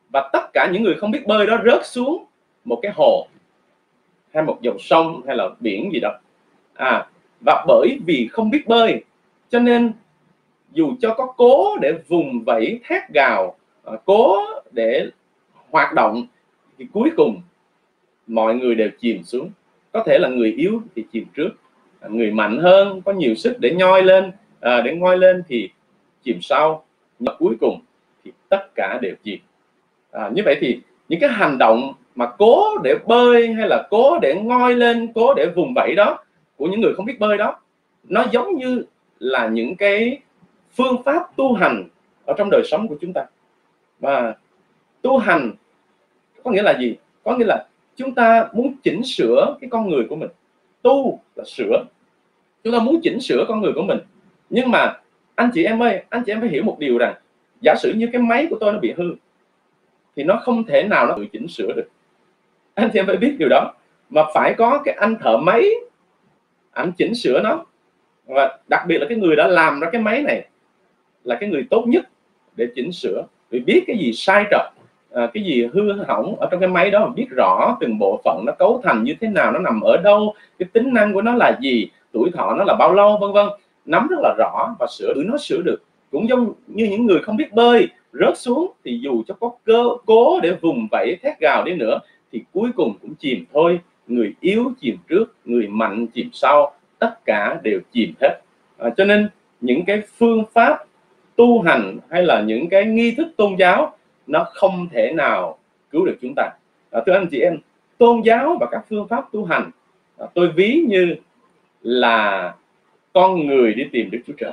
và tất cả những người không biết bơi đó rớt xuống một cái hồ hay một dòng sông hay là biển gì đó. À, và bởi vì không biết bơi cho nên dù cho có cố để vùng vẫy thét gào, cố để hoạt động, thì cuối cùng mọi người đều chìm xuống. Có thể là người yếu thì chìm trước, người mạnh hơn có nhiều sức để nhoi lên, à, để ngoi lên thì chìm sau, nhưng cuối cùng thì tất cả đều chìm. À, như vậy thì những cái hành động mà cố để bơi hay là cố để ngoi lên, cố để vùng vẫy đó của những người không biết bơi đó, nó giống như là những cái phương pháp tu hành ở trong đời sống của chúng ta. Và tu hành có nghĩa là gì? Có nghĩa là chúng ta muốn chỉnh sửa cái con người của mình. Tu là sửa, chúng ta muốn chỉnh sửa con người của mình. Nhưng mà anh chị em ơi, anh chị em phải hiểu một điều rằng, giả sử như cái máy của tôi nó bị hư thì nó không thể nào nó tự chỉnh sửa được. Anh chị em phải biết điều đó, mà phải có cái anh thợ máy anh chỉnh sửa nó. Và đặc biệt là cái người đã làm ra cái máy này là cái người tốt nhất để chỉnh sửa, vì biết cái gì sai trật, à, cái gì hư hỏng ở trong cái máy đó, biết rõ từng bộ phận nó cấu thành như thế nào, nó nằm ở đâu, cái tính năng của nó là gì, tuổi thọ nó là bao lâu, vân vân, nắm rất là rõ và sửa nó sửa được. Cũng giống như những người không biết bơi rớt xuống thì dù cho có cơ cố để vùng vẫy thét gào đi nữa thì cuối cùng cũng chìm thôi. Người yếu chìm trước, người mạnh chìm sau, tất cả đều chìm hết. À, cho nên những cái phương pháp tu hành hay là những cái nghi thức tôn giáo nó không thể nào cứu được chúng ta. À, thưa anh chị em, tôn giáo và các phương pháp tu hành, à, tôi ví như là con người đi tìm Đức Chúa Trời.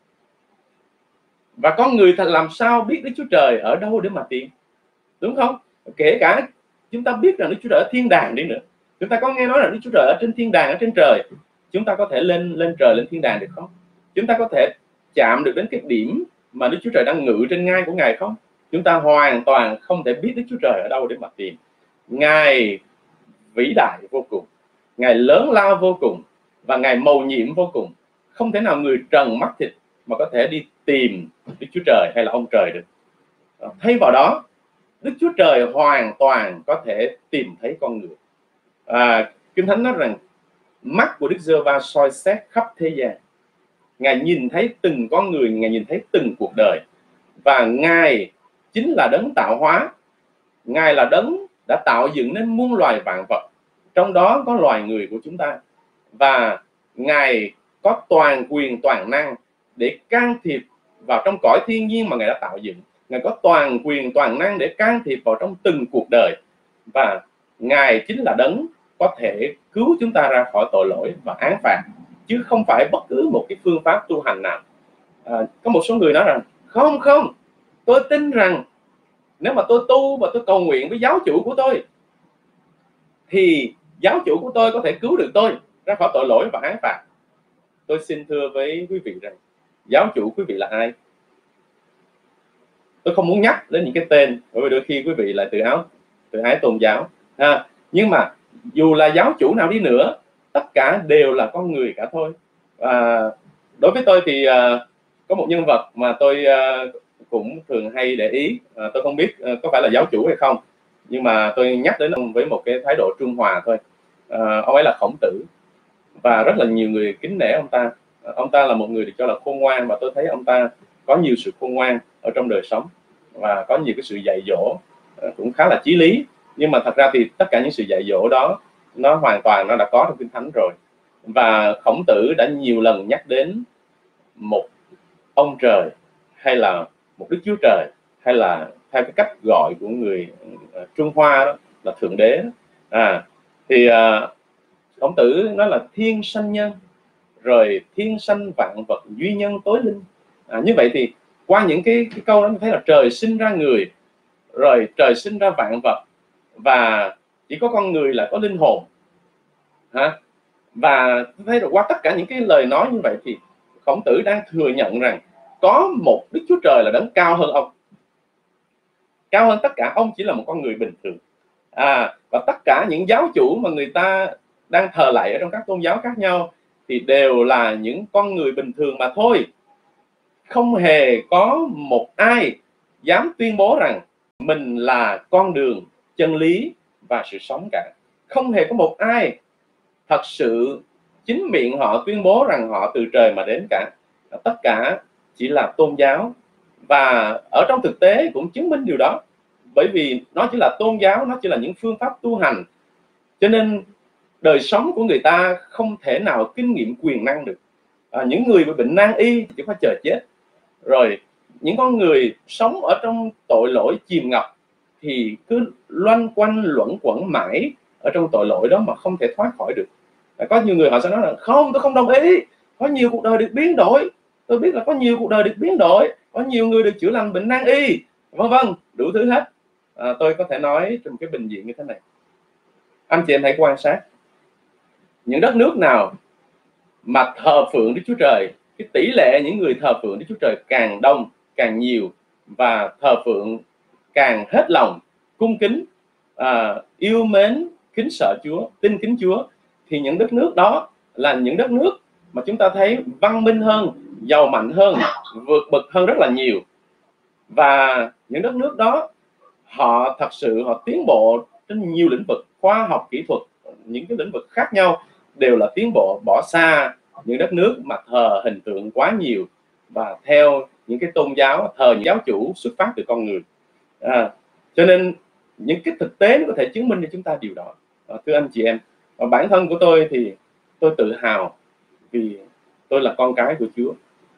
Và con người thật làm sao biết Đức Chúa Trời ở đâu để mà tìm, đúng không? Kể cả chúng ta biết rằng Đức Chúa Trời ở thiên đàng đi nữa, chúng ta có nghe nói là Đức Chúa Trời ở trên thiên đàng, ở trên trời, chúng ta có thể lên lên trời, lên thiên đàng được không? Chúng ta có thể chạm được đến cái điểm mà Đức Chúa Trời đang ngự trên ngai của Ngài không? Chúng ta hoàn toàn không thể biết Đức Chúa Trời ở đâu để mà tìm. Ngài vĩ đại vô cùng, Ngài lớn lao vô cùng, và Ngài mầu nhiệm vô cùng. Không thể nào người trần mắt thịt mà có thể đi tìm Đức Chúa Trời hay là ông trời được. Thay vào đó, Đức Chúa Trời hoàn toàn có thể tìm thấy con người. À, Kinh Thánh nói rằng mắt của Đức Giê-hô-va soi xét khắp thế gian. Ngài nhìn thấy từng con người, Ngài nhìn thấy từng cuộc đời. Và Ngài chính là đấng tạo hóa. Ngài là đấng đã tạo dựng nên muôn loài vạn vật, trong đó có loài người của chúng ta. Và Ngài có toàn quyền toàn năng để can thiệp vào trong cõi thiên nhiên mà Ngài đã tạo dựng. Ngài có toàn quyền toàn năng để can thiệp vào trong từng cuộc đời. Và Ngài chính là đấng có thể cứu chúng ta ra khỏi tội lỗi và án phạt, chứ không phải bất cứ một cái phương pháp tu hành nào. À, có một số người nói rằng không không, tôi tin rằng nếu mà tôi tu và tôi cầu nguyện với giáo chủ của tôi thì giáo chủ của tôi có thể cứu được tôi ra khỏi tội lỗi và án phạt. Tôi xin thưa với quý vị rằng giáo chủ quý vị là ai? Tôi không muốn nhắc đến những cái tên, bởi vì đôi khi quý vị lại tự áo tự ái tôn giáo. À, nhưng mà dù là giáo chủ nào đi nữa, tất cả đều là con người cả thôi. À, đối với tôi thì uh, có một nhân vật mà tôi uh, cũng thường hay để ý. À, tôi không biết uh, có phải là giáo chủ hay không, nhưng mà tôi nhắc đến ông với một cái thái độ trung hòa thôi. À, ông ấy là Khổng Tử, và rất là nhiều người kính nể ông ta. À, ông ta là một người được cho là khôn ngoan, và tôi thấy ông ta có nhiều sự khôn ngoan ở trong đời sống và có nhiều cái sự dạy dỗ uh, cũng khá là chí lý. Nhưng mà thật ra thì tất cả những sự dạy dỗ đó nó hoàn toàn nó đã có trong Kinh Thánh rồi. Và Khổng Tử đã nhiều lần nhắc đến một ông trời, hay là một Đức Chúa Trời, hay là theo cái cách gọi của người uh, Trung Hoa đó là Thượng Đế. À, thì uh, Khổng Tử nói là thiên sanh nhân, rồi thiên sanh vạn vật, duy nhân tối linh. À, như vậy thì qua những cái, cái câu đó mình thấy là trời sinh ra người, rồi trời sinh ra vạn vật, và chỉ có con người là có linh hồn. Hả? Và thấy được qua tất cả những cái lời nói như vậy thì Khổng Tử đang thừa nhận rằng có một Đức Chúa Trời là đấng cao hơn ông, cao hơn tất cả. Ông chỉ là một con người bình thường. À, và tất cả những giáo chủ mà người ta đang thờ lạy ở trong các tôn giáo khác nhau thì đều là những con người bình thường mà thôi. Không hề có một ai dám tuyên bố rằng mình là con đường, chân lý và sự sống cả. Không hề có một ai thật sự chính miệng họ tuyên bố rằng họ từ trời mà đến cả. Tất cả chỉ là tôn giáo, và ở trong thực tế cũng chứng minh điều đó, bởi vì nó chỉ là tôn giáo, nó chỉ là những phương pháp tu hành, cho nên đời sống của người ta không thể nào kinh nghiệm quyền năng được. À, những người bị bệnh nan y chỉ có chờ chết, rồi những con người sống ở trong tội lỗi chìm ngập thì cứ loanh quanh luẩn quẩn mãi ở trong tội lỗi đó mà không thể thoát khỏi được. À, có nhiều người họ sẽ nói là không, tôi không đồng ý, có nhiều cuộc đời được biến đổi, tôi biết là có nhiều cuộc đời được biến đổi, có nhiều người được chữa lành bệnh nan y, vân vân, đủ thứ hết. À, tôi có thể nói trong cái bình diện như thế này, anh chị em hãy quan sát những đất nước nào mà thờ phượng Đức Chúa Trời, cái tỷ lệ những người thờ phượng Đức Chúa Trời càng đông, càng nhiều, và thờ phượng càng hết lòng, cung kính, à, yêu mến, kính sợ Chúa, tin kính Chúa, thì những đất nước đó là những đất nước mà chúng ta thấy văn minh hơn, giàu mạnh hơn, vượt bậc hơn rất là nhiều. Và những đất nước đó họ thật sự họ tiến bộ trên nhiều lĩnh vực khoa học kỹ thuật, những cái lĩnh vực khác nhau đều là tiến bộ, bỏ xa những đất nước mà thờ hình tượng quá nhiều và theo những cái tôn giáo, thờ những giáo chủ xuất phát từ con người. À, cho nên những cái thực tế nó có thể chứng minh cho chúng ta điều đó. À, thưa anh chị em, và bản thân của tôi thì tôi tự hào vì tôi là con cái của Chúa,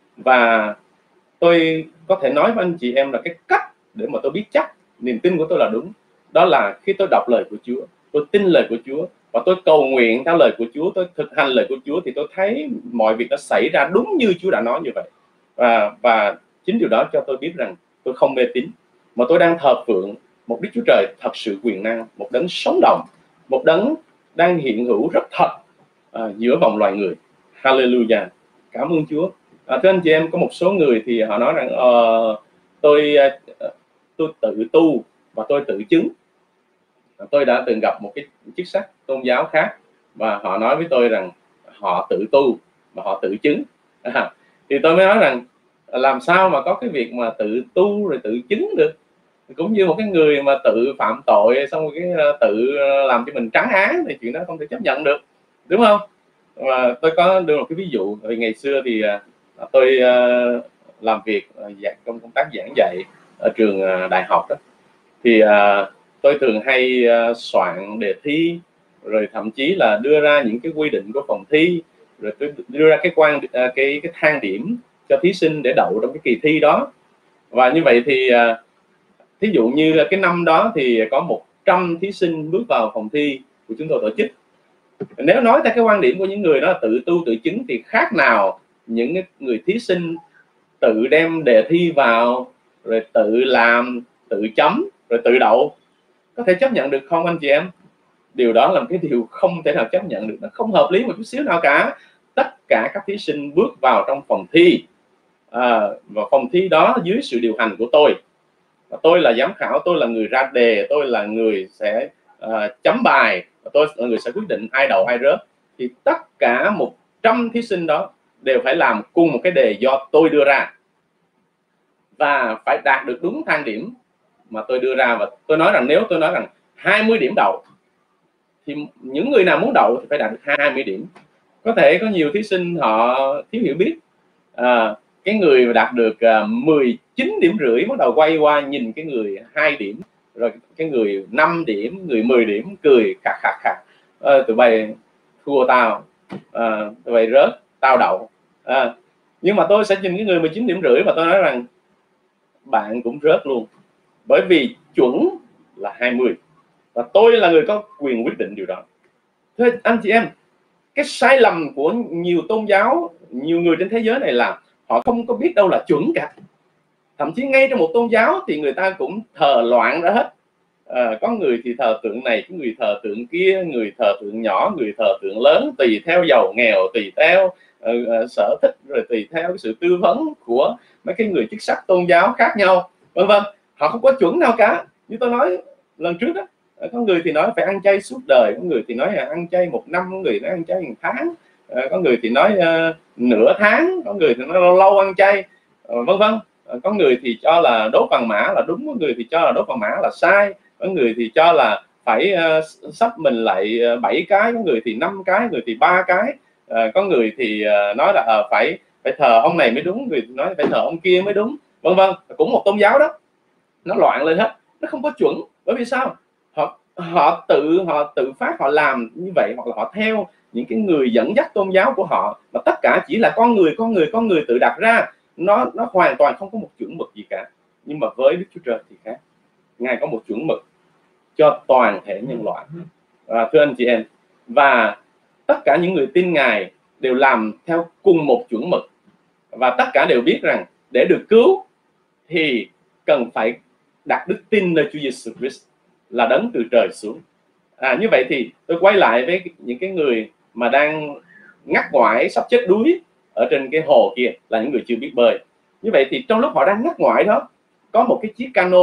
và tôi có thể nói với anh chị em là cái cách để mà tôi biết chắc niềm tin của tôi là đúng, đó là khi tôi đọc lời của Chúa, tôi tin lời của Chúa và tôi cầu nguyện theo lời của Chúa, tôi thực hành lời của Chúa, thì tôi thấy mọi việc nó xảy ra đúng như Chúa đã nói như vậy. Và, và chính điều đó cho tôi biết rằng tôi không mê tín, mà tôi đang thờ phượng một Đức Chúa Trời thật sự quyền năng, một đấng sống động, một đấng đang hiện hữu rất thật à, giữa vòng loài người. Hallelujah, cảm ơn Chúa. À, thưa anh chị em, có một số người thì họ nói rằng uh, tôi uh, tôi tự tu và tôi tự chứng. Tôi đã từng gặp một cái chức sắc tôn giáo khác và họ nói với tôi rằng họ tự tu và họ tự chứng. À, thì tôi mới nói rằng làm sao mà có cái việc mà tự tu rồi tự chứng được, cũng như một cái người mà tự phạm tội xong rồi cái tự làm cho mình trắng án thì chuyện đó không thể chấp nhận được, đúng không? Và tôi có đưa một cái ví dụ. Vì ngày xưa thì tôi làm việc dạng công công tác giảng dạy ở trường đại học đó, thì tôi thường hay soạn đề thi, rồi thậm chí là đưa ra những cái quy định của phòng thi, rồi tôi đưa ra cái quan cái cái thang điểm cho thí sinh để đậu trong cái kỳ thi đó. Và như vậy thì thí dụ như cái năm đó thì có một trăm thí sinh bước vào phòng thi của chúng tôi tổ chức. Nếu nói theo cái quan điểm của những người đó là tự tu tự chứng thì khác nào những người thí sinh tự đem đề thi vào rồi tự làm, tự chấm rồi tự đậu. Có thể chấp nhận được không anh chị em? Điều đó là một cái điều không thể nào chấp nhận được, nó không hợp lý một chút xíu nào cả. Tất cả các thí sinh bước vào trong phòng thi, à, và phòng thi đó dưới sự điều hành của tôi. Và tôi là giám khảo, tôi là người ra đề, tôi là người sẽ uh, chấm bài, và tôi là người sẽ quyết định ai đậu ai rớt. Thì tất cả một trăm thí sinh đó đều phải làm cùng một cái đề do tôi đưa ra và phải đạt được đúng thang điểm mà tôi đưa ra. Và tôi nói rằng nếu tôi nói rằng hai mươi điểm đậu thì những người nào muốn đậu thì phải đạt được hai mươi điểm. Có thể có nhiều thí sinh họ thiếu hiểu biết, à, cái người mà đạt được uh, mười chín điểm rưỡi bắt đầu quay qua nhìn cái người hai điểm, rồi cái người năm điểm, người mười điểm cười khạc khạc khạc, à, tụi bay thua tao, à, tụi bay rớt, tao đậu. À, nhưng mà tôi sẽ nhìn cái người mười chín điểm rưỡi và tôi nói rằng bạn cũng rớt luôn, bởi vì chuẩn là hai mươi và tôi là người có quyền quyết định điều đó. Thế anh chị em, cái sai lầm của nhiều tôn giáo, nhiều người trên thế giới này là họ không có biết đâu là chuẩn cả. Thậm chí ngay trong một tôn giáo thì người ta cũng thờ loạn ra hết. À, có người thì thờ tượng này, có người thờ tượng kia, người thờ tượng nhỏ, người thờ tượng lớn, tùy theo giàu nghèo, tùy theo uh, uh, sở thích, rồi tùy theo cái sự tư vấn của mấy cái người chức sắc tôn giáo khác nhau, vân vân. Họ không có chuẩn nào cả. Như tôi nói lần trước đó, có người thì nói phải ăn chay suốt đời, có người thì nói là ăn chay một năm, có người nói ăn chay một tháng, có người thì nói uh, nửa tháng, có người thì nói lâu lâu ăn chay, uh, vân vân. Có người thì cho là đốt vàng mã là đúng, có người thì cho là đốt vàng mã là sai, có người thì cho là phải uh, sắp mình lại bảy cái, có người thì năm cái, người thì ba cái, uh, có người thì uh, nói là uh, phải phải thờ ông này mới đúng, người thì nói phải thờ ông kia mới đúng, vân vân. Cũng một tôn giáo đó, nó loạn lên hết, nó không có chuẩn. Bởi vì sao? Họ họ tự họ tự phát họ làm như vậy, hoặc là họ theo những cái người dẫn dắt tôn giáo của họ, mà tất cả chỉ là con người con người con người tự đặt ra, nó nó hoàn toàn không có một chuẩn mực gì cả. Nhưng mà với Đức Chúa Trời thì khác, Ngài có một chuẩn mực cho toàn thể nhân loại. À, thưa anh chị em, và tất cả những người tin Ngài đều làm theo cùng một chuẩn mực, và tất cả đều biết rằng để được cứu thì cần phải đặt đức tin nơi Chúa Giêsu Christ là đấng từ trời xuống. À, như vậy thì tôi quay lại với những cái người mà đang ngắt ngoải sắp chết đuối ở trên cái hồ kia, là những người chưa biết bơi. Như vậy thì trong lúc họ đang ngắt ngoải đó, có một cái chiếc cano,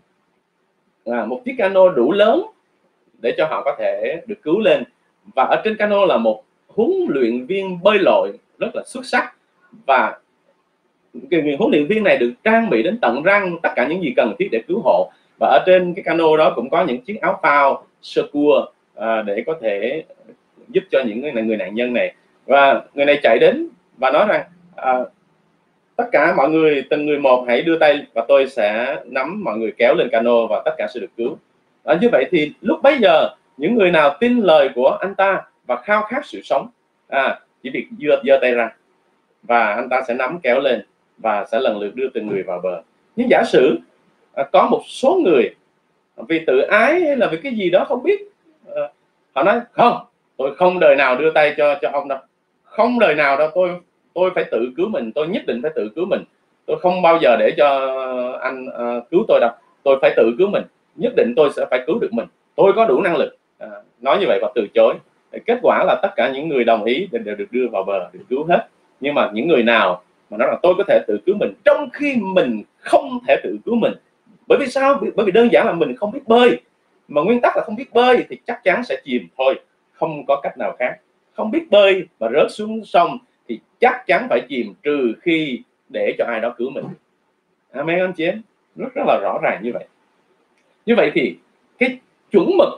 à, một chiếc cano đủ lớn để cho họ có thể được cứu lên. Và ở trên cano là một huấn luyện viên bơi lội rất là xuất sắc, và người huấn luyện viên này được trang bị đến tận răng tất cả những gì cần thiết để cứu hộ. Và ở trên cái cano đó cũng có những chiếc áo phao sơ cua à, để có thể giúp cho những người, này, người nạn nhân này. Và người này chạy đến và nói rằng à, tất cả mọi người từng người một hãy đưa tay và tôi sẽ nắm mọi người kéo lên cano và tất cả sẽ được cứu. À, như vậy thì lúc bấy giờ những người nào tin lời của anh ta và khao khát sự sống, à, chỉ việc giơ giơ tay ra và anh ta sẽ nắm kéo lên và sẽ lần lượt đưa từng người vào bờ. Nhưng giả sử à, có một số người vì tự ái hay là vì cái gì đó không biết, à, họ nói không, tôi không đời nào đưa tay cho cho ông đâu, không đời nào đâu, tôi tôi phải tự cứu mình, tôi nhất định phải tự cứu mình, tôi không bao giờ để cho anh uh, cứu tôi đâu, tôi phải tự cứu mình, nhất định tôi sẽ phải cứu được mình, tôi có đủ năng lực. À, nói như vậy và từ chối. Kết quả là tất cả những người đồng ý đều được đưa vào bờ, được cứu hết. Nhưng mà những người nào mà nói là tôi có thể tự cứu mình, trong khi mình không thể tự cứu mình, bởi vì sao? Bởi vì đơn giản là mình không biết bơi, mà nguyên tắc là không biết bơi thì chắc chắn sẽ chìm thôi, không có cách nào khác. Không biết bơi và rớt xuống sông thì chắc chắn phải chìm, trừ khi để cho ai đó cứu mình. Amen anh chị em, rất rất là rõ ràng như vậy. Như vậy thì cái chuẩn mực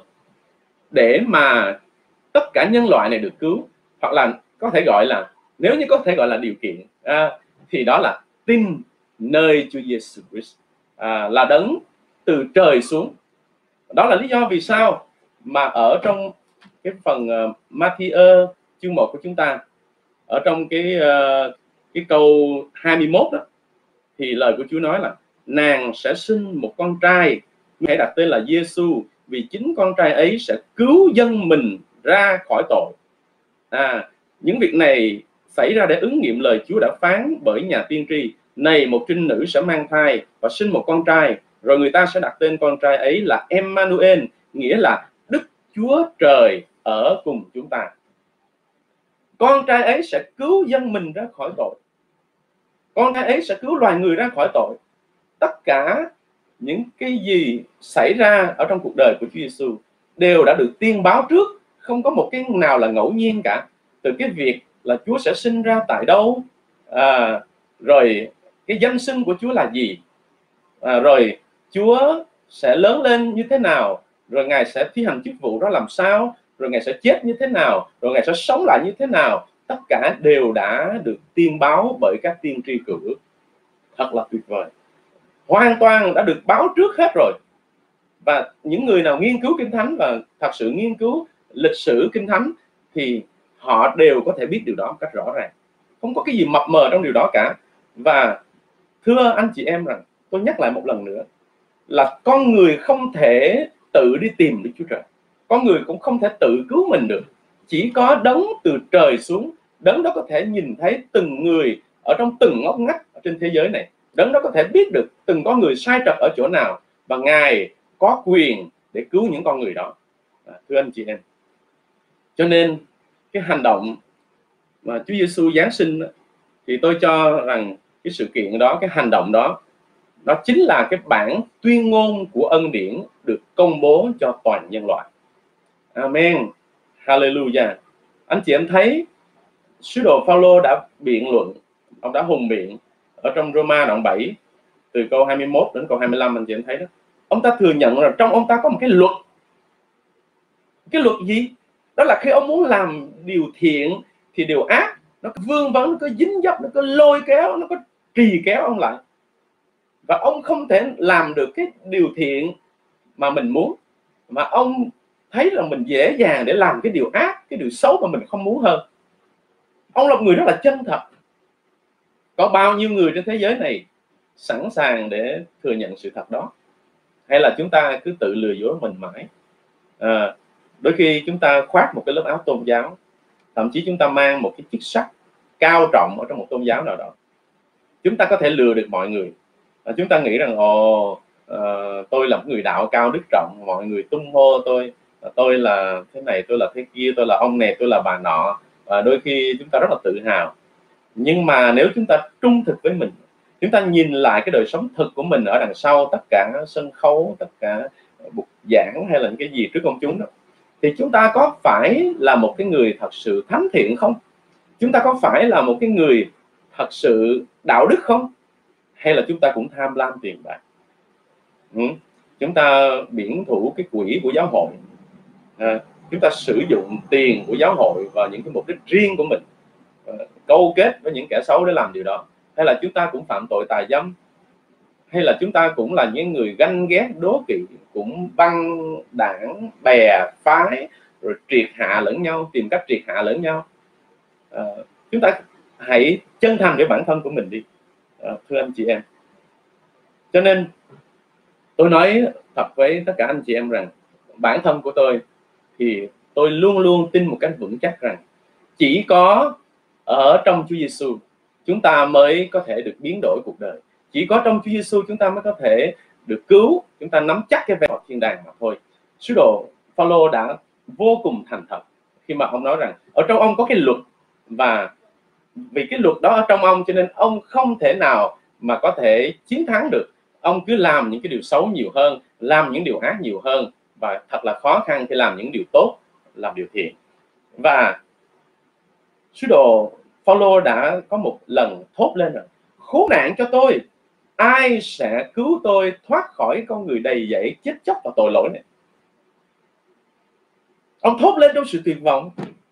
để mà tất cả nhân loại này được cứu, hoặc là có thể gọi là, nếu như có thể gọi là điều kiện, à, thì đó là tin nơi Chúa Giêsu Christ, à, là đấng từ trời xuống. Đó là lý do vì sao mà ở trong cái phần uh, Ma-thi-ơ chương một của chúng ta, ở trong cái uh, cái câu hai mươi mốt đó, thì lời của Chúa nói là nàng sẽ sinh một con trai, hãy đặt tên là Giêsu, vì chính con trai ấy sẽ cứu dân mình ra khỏi tội. À, những việc này xảy ra để ứng nghiệm lời Chúa đã phán bởi nhà tiên tri: này, một trinh nữ sẽ mang thai và sinh một con trai, rồi người ta sẽ đặt tên con trai ấy là Emmanuel, nghĩa là Đức Chúa Trời ở cùng chúng ta. Con trai ấy sẽ cứu dân mình ra khỏi tội, con trai ấy sẽ cứu loài người ra khỏi tội. Tất cả những cái gì xảy ra ở trong cuộc đời của Chúa Giêsu đều đã được tiên báo trước, không có một cái nào là ngẫu nhiên cả. Từ cái việc là Chúa sẽ sinh ra tại đâu, à, rồi cái danh xưng của Chúa là gì, à, rồi Chúa sẽ lớn lên như thế nào, rồi Ngài sẽ thi hành chức vụ đó làm sao, rồi Ngài sẽ chết như thế nào, rồi Ngài sẽ sống lại như thế nào, tất cả đều đã được tiên báo bởi các tiên tri cựu ước. Thật là tuyệt vời, hoàn toàn đã được báo trước hết rồi. Và những người nào nghiên cứu Kinh Thánh và thật sự nghiên cứu lịch sử Kinh Thánh thì họ đều có thể biết điều đó một cách rõ ràng, không có cái gì mập mờ trong điều đó cả. Và thưa anh chị em rằng, tôi nhắc lại một lần nữa là con người không thể tự đi tìm Đức Chúa Trời, con người cũng không thể tự cứu mình được. Chỉ có đấng từ trời xuống, đấng đó có thể nhìn thấy từng người ở trong từng ngóc ngách ở trên thế giới này, đấng đó có thể biết được từng con người sai trật ở chỗ nào, và Ngài có quyền để cứu những con người đó. À, thưa anh chị em, cho nên cái hành động mà Chúa Giêsu Giáng sinh đó, thì tôi cho rằng cái sự kiện đó, cái hành động đó, đó chính là cái bản tuyên ngôn của ân điển được công bố cho toàn nhân loại. Amen, Hallelujah. Anh chị em thấy sứ đồ Phaolô đã biện luận, ông đã hùng biện ở trong Roma đoạn bảy từ câu hai mươi mốt đến câu hai mươi lăm anh chị em thấy đó, ông ta thừa nhận là trong ông ta có một cái luật. Cái luật gì? Đó là khi ông muốn làm điều thiện thì điều ác nó có vương vấn, nó có dính dấp, nó có lôi kéo, nó có trì kéo ông lại, và ông không thể làm được cái điều thiện mà mình muốn, mà ông thấy là mình dễ dàng để làm cái điều ác, cái điều xấu mà mình không muốn hơn. Ông là một người rất là chân thật. Có bao nhiêu người trên thế giới này sẵn sàng để thừa nhận sự thật đó, hay là chúng ta cứ tự lừa dối mình mãi? À, đôi khi chúng ta khoác một cái lớp áo tôn giáo, thậm chí chúng ta mang một cái chức sắc cao trọng ở trong một tôn giáo nào đó, chúng ta có thể lừa được mọi người. À, chúng ta nghĩ rằng ồ uh, tôi là một người đạo cao đức trọng, mọi người tung hô tôi, tôi là thế này, tôi là thế kia, tôi là ông này, tôi là bà nọ. Và đôi khi chúng ta rất là tự hào. Nhưng mà nếu chúng ta trung thực với mình, chúng ta nhìn lại cái đời sống thực của mình ở đằng sau tất cả sân khấu, tất cả bục giảng hay là những cái gì trước công chúng đó, thì chúng ta có phải là một cái người thật sự thánh thiện không? Chúng ta có phải là một cái người thật sự đạo đức không? Hay là chúng ta cũng tham lam tiền bạc? Ừ. Chúng ta biển thủ cái quỹ của giáo hội, à, chúng ta sử dụng tiền của giáo hội vào những cái mục đích riêng của mình, à, câu kết với những kẻ xấu để làm điều đó. Hay là chúng ta cũng phạm tội tà dâm? Hay là chúng ta cũng là những người ganh ghét đố kỵ, cũng băng đảng bè phái, rồi triệt hạ lẫn nhau, tìm cách triệt hạ lẫn nhau? À, chúng ta hãy chân thành với bản thân của mình đi, à, thưa anh chị em. Cho nên tôi nói thật với tất cả anh chị em rằng bản thân của tôi thì tôi luôn luôn tin một cách vững chắc rằng chỉ có ở trong Chúa Giêsu chúng ta mới có thể được biến đổi cuộc đời. Chỉ có trong Chúa Giêsu chúng ta mới có thể được cứu, chúng ta nắm chắc cái vé vào thiên đàng mà thôi. Sứ đồ Phaolô đã vô cùng thành thật khi mà ông nói rằng ở trong ông có cái luật, và vì cái luật đó ở trong ông cho nên ông không thể nào mà có thể chiến thắng được. Ông cứ làm những cái điều xấu nhiều hơn, làm những điều ác nhiều hơn, và thật là khó khăn khi làm những điều tốt, làm điều thiện. Và sứ đồ Phaolô đã có một lần thốt lên rằng khốn nạn cho tôi, ai sẽ cứu tôi thoát khỏi con người đầy dẫy chết chóc và tội lỗi này? Ông thốt lên trong sự tuyệt vọng.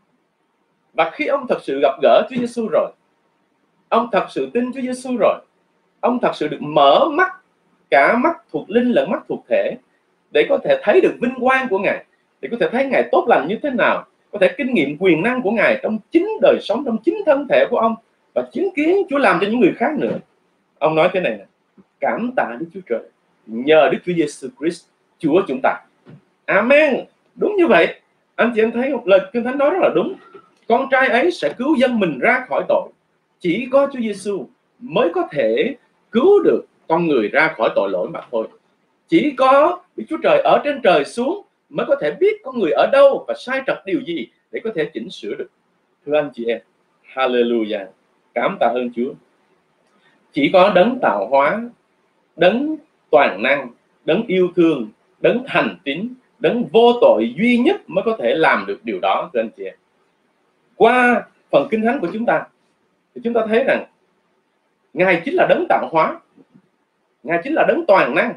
Và khi ông thật sự gặp gỡ Chúa Giêsu rồi, ông thật sự tin Chúa Giêsu rồi, ông thật sự được mở mắt, cả mắt thuộc linh lẫn mắt thuộc thể, để có thể thấy được vinh quang của Ngài, để có thể thấy Ngài tốt lành như thế nào, có thể kinh nghiệm quyền năng của Ngài trong chính đời sống, trong chính thân thể của ông, và chứng kiến Chúa làm cho những người khác nữa. Ông nói thế này nè: cảm tạ Đức Chúa Trời nhờ Đức Chúa Giêsu Christ Chúa chúng ta. Amen. Đúng như vậy. Anh chị em thấy một lời Kinh Thánh nói rất là đúng. Con trai ấy sẽ cứu dân mình ra khỏi tội. Chỉ có Chúa Giêsu mới có thể cứu được con người ra khỏi tội lỗi mà thôi. Chỉ có Đức Chúa Trời ở trên trời xuống mới có thể biết con người ở đâu và sai trật điều gì để có thể chỉnh sửa được. Thưa anh chị em, hallelujah, cảm tạ ơn Chúa. Chỉ có đấng tạo hóa, đấng toàn năng, đấng yêu thương, đấng thành tín, đấng vô tội duy nhất mới có thể làm được điều đó, thưa anh chị em. Qua phần Kinh Thánh của chúng ta thì chúng ta thấy rằng Ngài chính là đấng tạo hóa, Ngài chính là đấng toàn năng,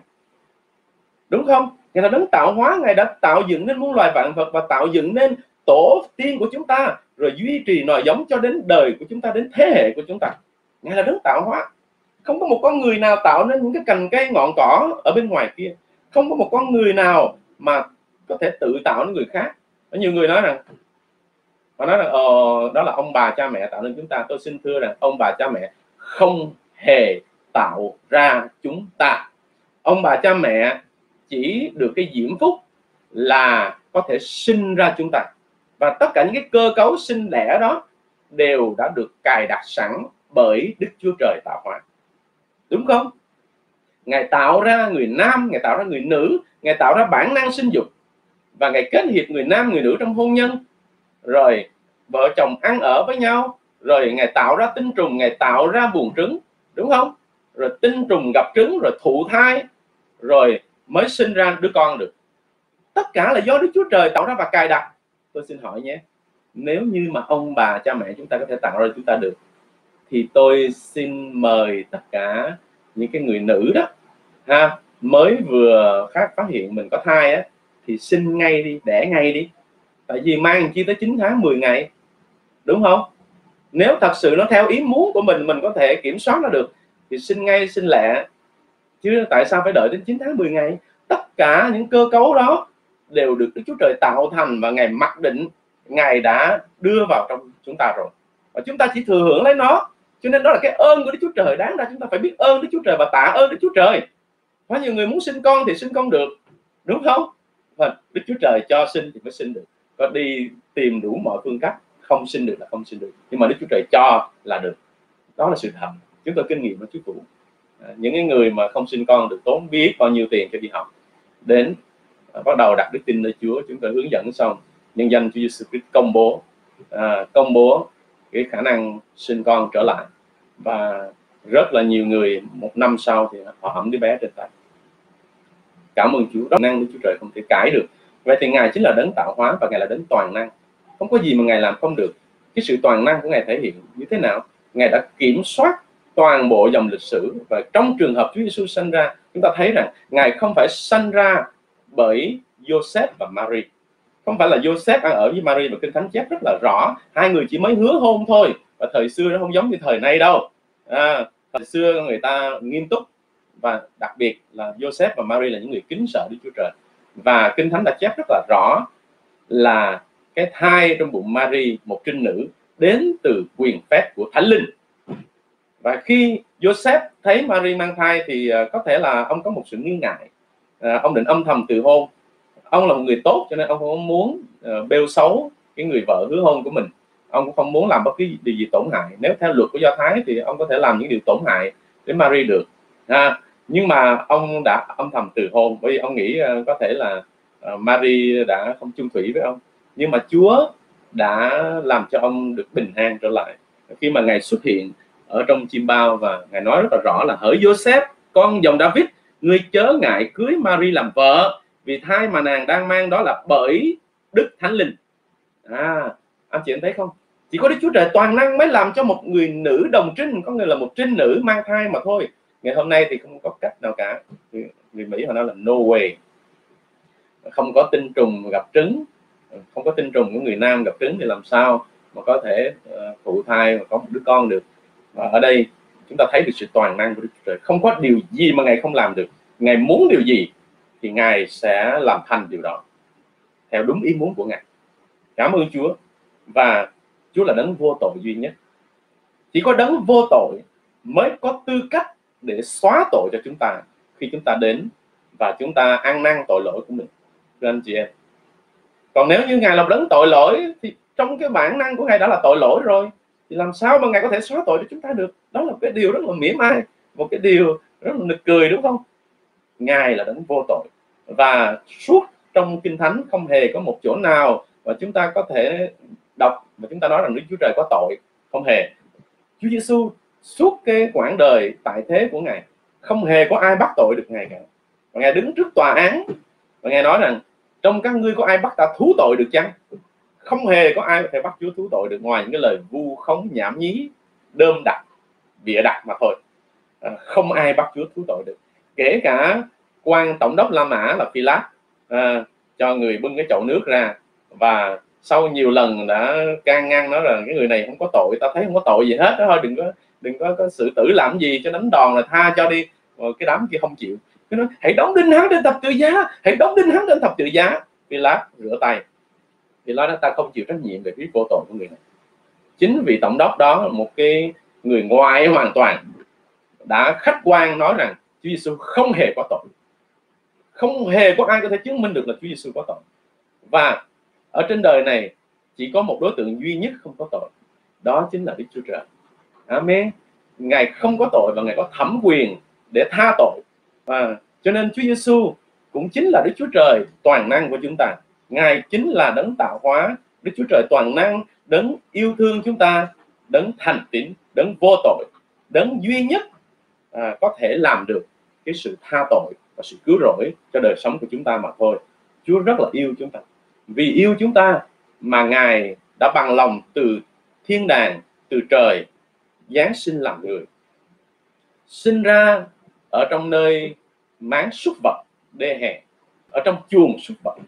đúng không? Ngài là đấng tạo hóa, Ngài đã tạo dựng nên muôn loài vạn vật và tạo dựng nên tổ tiên của chúng ta, rồi duy trì nòi giống cho đến đời của chúng ta, đến thế hệ của chúng ta. Ngài là đấng tạo hóa. Không có một con người nào tạo nên những cái cành cây ngọn cỏ ở bên ngoài kia. Không có một con người nào mà có thể tự tạo nên người khác. Có nhiều người nói rằng họ nói rằng ờ, đó là ông bà cha mẹ tạo nên chúng ta. Tôi xin thưa rằng ông bà cha mẹ không hề tạo ra chúng ta. Ông bà cha mẹ chỉ được cái diễm phúc là có thể sinh ra chúng ta, và tất cả những cái cơ cấu sinh đẻ đó đều đã được cài đặt sẵn bởi Đức Chúa Trời tạo hóa, đúng không? Ngài tạo ra người nam, Ngài tạo ra người nữ, Ngài tạo ra bản năng sinh dục, và Ngài kết hiệp người nam người nữ trong hôn nhân, rồi vợ chồng ăn ở với nhau, rồi Ngài tạo ra tinh trùng, Ngài tạo ra buồng trứng, đúng không? Rồi tinh trùng gặp trứng, rồi thụ thai, rồi mới sinh ra đứa con được. Tất cả là do Đức Chúa Trời tạo ra và cài đặt. Tôi xin hỏi nhé, nếu như mà ông bà cha mẹ chúng ta có thể tạo ra chúng ta được, thì tôi xin mời tất cả những cái người nữ đó ha, mới vừa phát phát hiện mình có thai á, thì sinh ngay đi, đẻ ngay đi, tại vì mang chi tới chín tháng mười ngày, đúng không? Nếu thật sự nó theo ý muốn của mình, mình có thể kiểm soát nó được thì sinh ngay, sinh lẹ, chứ tại sao phải đợi đến chín tháng mười ngày? Tất cả những cơ cấu đó đều được Đức Chúa Trời tạo thành và Ngài mặc định, Ngài đã đưa vào trong chúng ta rồi, và chúng ta chỉ thừa hưởng lấy nó. Cho nên đó là cái ơn của Đức Chúa Trời, đáng ra chúng ta phải biết ơn Đức Chúa Trời và tạ ơn Đức Chúa Trời. Có nhiều người muốn sinh con thì sinh con được, đúng không? Và Đức Chúa Trời cho sinh thì mới sinh được. Có đi tìm đủ mọi phương cách, không sinh được là không sinh được, nhưng mà Đức Chúa Trời cho là được. Đó là sự thật, chúng tôi kinh nghiệm với chú Vũ. À, những cái người mà không sinh con được tốn biết bao nhiêu tiền cho đi học, đến à, bắt đầu đặt đức tin nơi Chúa, chúng tôi hướng dẫn xong, nhân danh Chúa Giêsu Christ công bố à, công bố cái khả năng sinh con trở lại, và rất là nhiều người một năm sau thì họ ẵm đứa bé trên tay. Cảm ơn Chúa, đó năng Đức Chúa Trời không thể cãi được. Vậy thì Ngài chính là đấng tạo hóa và Ngài là đấng toàn năng, không có gì mà Ngài làm không được. Cái sự toàn năng của Ngài thể hiện như thế nào? Ngài đã kiểm soát toàn bộ dòng lịch sử, và trong trường hợp Chúa Giêsu sanh ra, chúng ta thấy rằng Ngài không phải sanh ra bởi Joseph và Mary. Không phải là Joseph ăn ở với Mary, mà Kinh Thánh chép rất là rõ, hai người chỉ mới hứa hôn thôi. Và thời xưa nó không giống như thời nay đâu. À, thời xưa người ta nghiêm túc, và đặc biệt là Joseph và Mary là những người kính sợ Đức Chúa Trời. Và Kinh Thánh đã chép rất là rõ là cái thai trong bụng Mary, một trinh nữ, đến từ quyền phép của Thánh Linh. Và khi Joseph thấy Mary mang thai thì uh, có thể là ông có một sự nghi ngại, uh, ông định âm thầm từ hôn. Ông là một người tốt cho nên ông không muốn uh, bêu xấu cái người vợ hứa hôn của mình. Ông cũng không muốn làm bất cứ điều gì tổn hại. Nếu theo luật của Do Thái thì ông có thể làm những điều tổn hại đến Mary được. À, nhưng mà ông đã âm thầm từ hôn, bởi vì ông nghĩ uh, có thể là uh, Mary đã không chung thủy với ông. Nhưng mà Chúa đã làm cho ông được bình an trở lại khi mà Ngài xuất hiện ở trong chim bao, và Ngài nói rất là rõ là: hỡi Joseph, con dòng David, ngươi chớ ngại cưới Mary làm vợ, vì thai mà nàng đang mang đó là bởi Đức Thánh Linh. À, anh chị anh thấy không? Chỉ có Đức Chúa Trời toàn năng mới làm cho một người nữ đồng trinh, có người là một trinh nữ mang thai mà thôi. Ngày hôm nay thì không có cách nào cả. Người Mỹ họ nói là no way. Không có tinh trùng gặp trứng, không có tinh trùng của người nam gặp trứng thì làm sao mà có thể uh, thụ thai và có một đứa con được. Và ở đây chúng ta thấy được sự toàn năng của Đức Chúa Trời. Không có điều gì mà Ngài không làm được. Ngài muốn điều gì thì Ngài sẽ làm thành điều đó theo đúng ý muốn của Ngài. Cảm ơn Chúa. Và Chúa là đấng vô tội duy nhất. Chỉ có đấng vô tội mới có tư cách để xóa tội cho chúng ta khi chúng ta đến và chúng ta ăn năn tội lỗi của mình, thưa anh chị em. Còn nếu như Ngài là đấng tội lỗi thì trong cái bản năng của Ngài đã là tội lỗi rồi, thì làm sao mà Ngài có thể xóa tội cho chúng ta được? Đó là cái điều rất là mỉa mai, một cái điều rất là nực cười, đúng không? Ngài là đấng vô tội, và suốt trong Kinh Thánh không hề có một chỗ nào mà chúng ta có thể đọc mà chúng ta nói rằng Đức Chúa Trời có tội. Không hề. Chúa Giêsu suốt cái quãng đời tại thế của Ngài, không hề có ai bắt tội được Ngài cả. Và Ngài đứng trước tòa án và Ngài nói rằng: trong các ngươi có ai bắt ta thú tội được chăng? Không hề có ai có thể bắt Chúa thú tội được, ngoài những cái lời vu khống nhảm nhí, đơm đặt, bịa đặt mà thôi. À, không ai bắt Chúa thú tội được. Kể cả quan tổng đốc La Mã là Phi-lát à, cho người bưng cái chậu nước ra, và sau nhiều lần đã can ngăn nói rằng cái người này không có tội, ta thấy không có tội gì hết, thôi đừng có đừng có, có xử tử làm gì, cho đánh đòn là tha cho đi. Rồi cái đám kia không chịu, cái nói hãy đóng đinh hắn trên thập tự giá, hãy đóng đinh hắn trên thập tự giá. Phi-lát rửa tay, vì nói ta không chịu trách nhiệm về cái vô tội của người này. Chính vì tổng đốc đó, một cái người ngoài hoàn toàn, đã khách quan nói rằng Chúa Giêsu không hề có tội. Không hề có ai có thể chứng minh được là Chúa Giêsu có tội. Và ở trên đời này chỉ có một đối tượng duy nhất không có tội, đó chính là Đức Chúa Trời. Amen. Ngài không có tội và Ngài có thẩm quyền để tha tội. Và cho nên Chúa Giêsu cũng chính là Đức Chúa Trời toàn năng của chúng ta. Ngài chính là đấng tạo hóa, Đức Chúa Trời toàn năng, đấng yêu thương chúng ta, đấng thành tín, đấng vô tội, đấng duy nhất à, có thể làm được cái sự tha tội và sự cứu rỗi cho đời sống của chúng ta mà thôi. Chúa rất là yêu chúng ta. Vì yêu chúng ta mà Ngài đã bằng lòng từ thiên đàng, từ trời giáng sinh làm người, sinh ra ở trong nơi máng súc vật đê hèn, ở trong chuồng súc vật.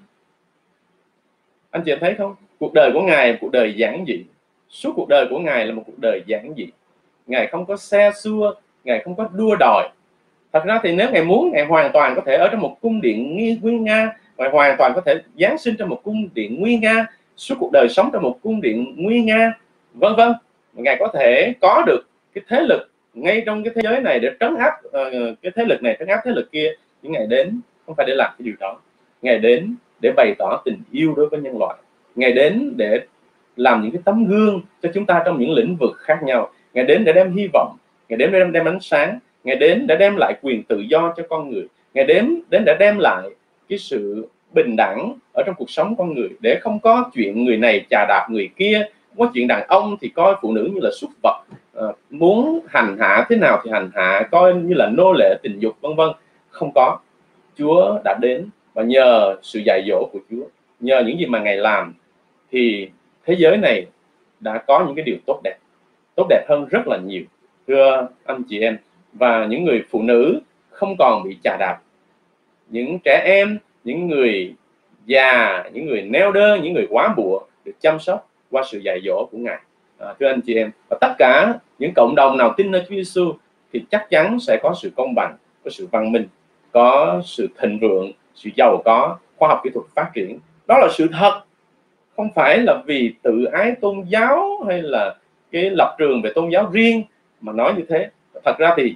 Anh chị em thấy không? Cuộc đời của Ngài là cuộc đời giản dị. Suốt cuộc đời của Ngài là một cuộc đời giản dị. Ngài không có xe xua, Ngài không có đua đòi. Thật ra thì nếu Ngài muốn, Ngài hoàn toàn có thể ở trong một cung điện nguy nga, Ngài hoàn toàn có thể giáng sinh trong một cung điện nguy nga, suốt cuộc đời sống trong một cung điện nguy nga, vân vân. Ngài có thể có được cái thế lực ngay trong cái thế giới này để trấn áp uh, cái thế lực này, trấn áp thế lực kia. Nhưng Ngài đến không phải để làm cái điều đó. Ngài đến để bày tỏ tình yêu đối với nhân loại. Ngài đến để làm những cái tấm gương cho chúng ta trong những lĩnh vực khác nhau. Ngài đến để đem hy vọng, Ngài đến để đem, đem ánh sáng, Ngài đến để đem lại quyền tự do cho con người, Ngài đến đến để đem lại cái sự bình đẳng ở trong cuộc sống con người, để không có chuyện người này chà đạp người kia, không có chuyện đàn ông thì coi phụ nữ như là súc vật, à, muốn hành hạ thế nào thì hành hạ, coi như là nô lệ tình dục, vân vân. Không có. Chúa đã đến, và nhờ sự dạy dỗ của Chúa, nhờ những gì mà Ngài làm, thì thế giới này đã có những cái điều tốt đẹp, tốt đẹp hơn rất là nhiều, thưa anh chị em. Và những người phụ nữ không còn bị chà đạp, những trẻ em, những người già, những người neo đơ, những người quá bụa được chăm sóc qua sự dạy dỗ của Ngài. À, thưa anh chị em, và tất cả những cộng đồng nào tin nơi Chúa Giêsu thì chắc chắn sẽ có sự công bằng, có sự văn minh, có sự thịnh vượng, sự giàu có, khoa học kỹ thuật phát triển. Đó là sự thật, không phải là vì tự ái tôn giáo hay là cái lập trường về tôn giáo riêng mà nói như thế. Thật ra thì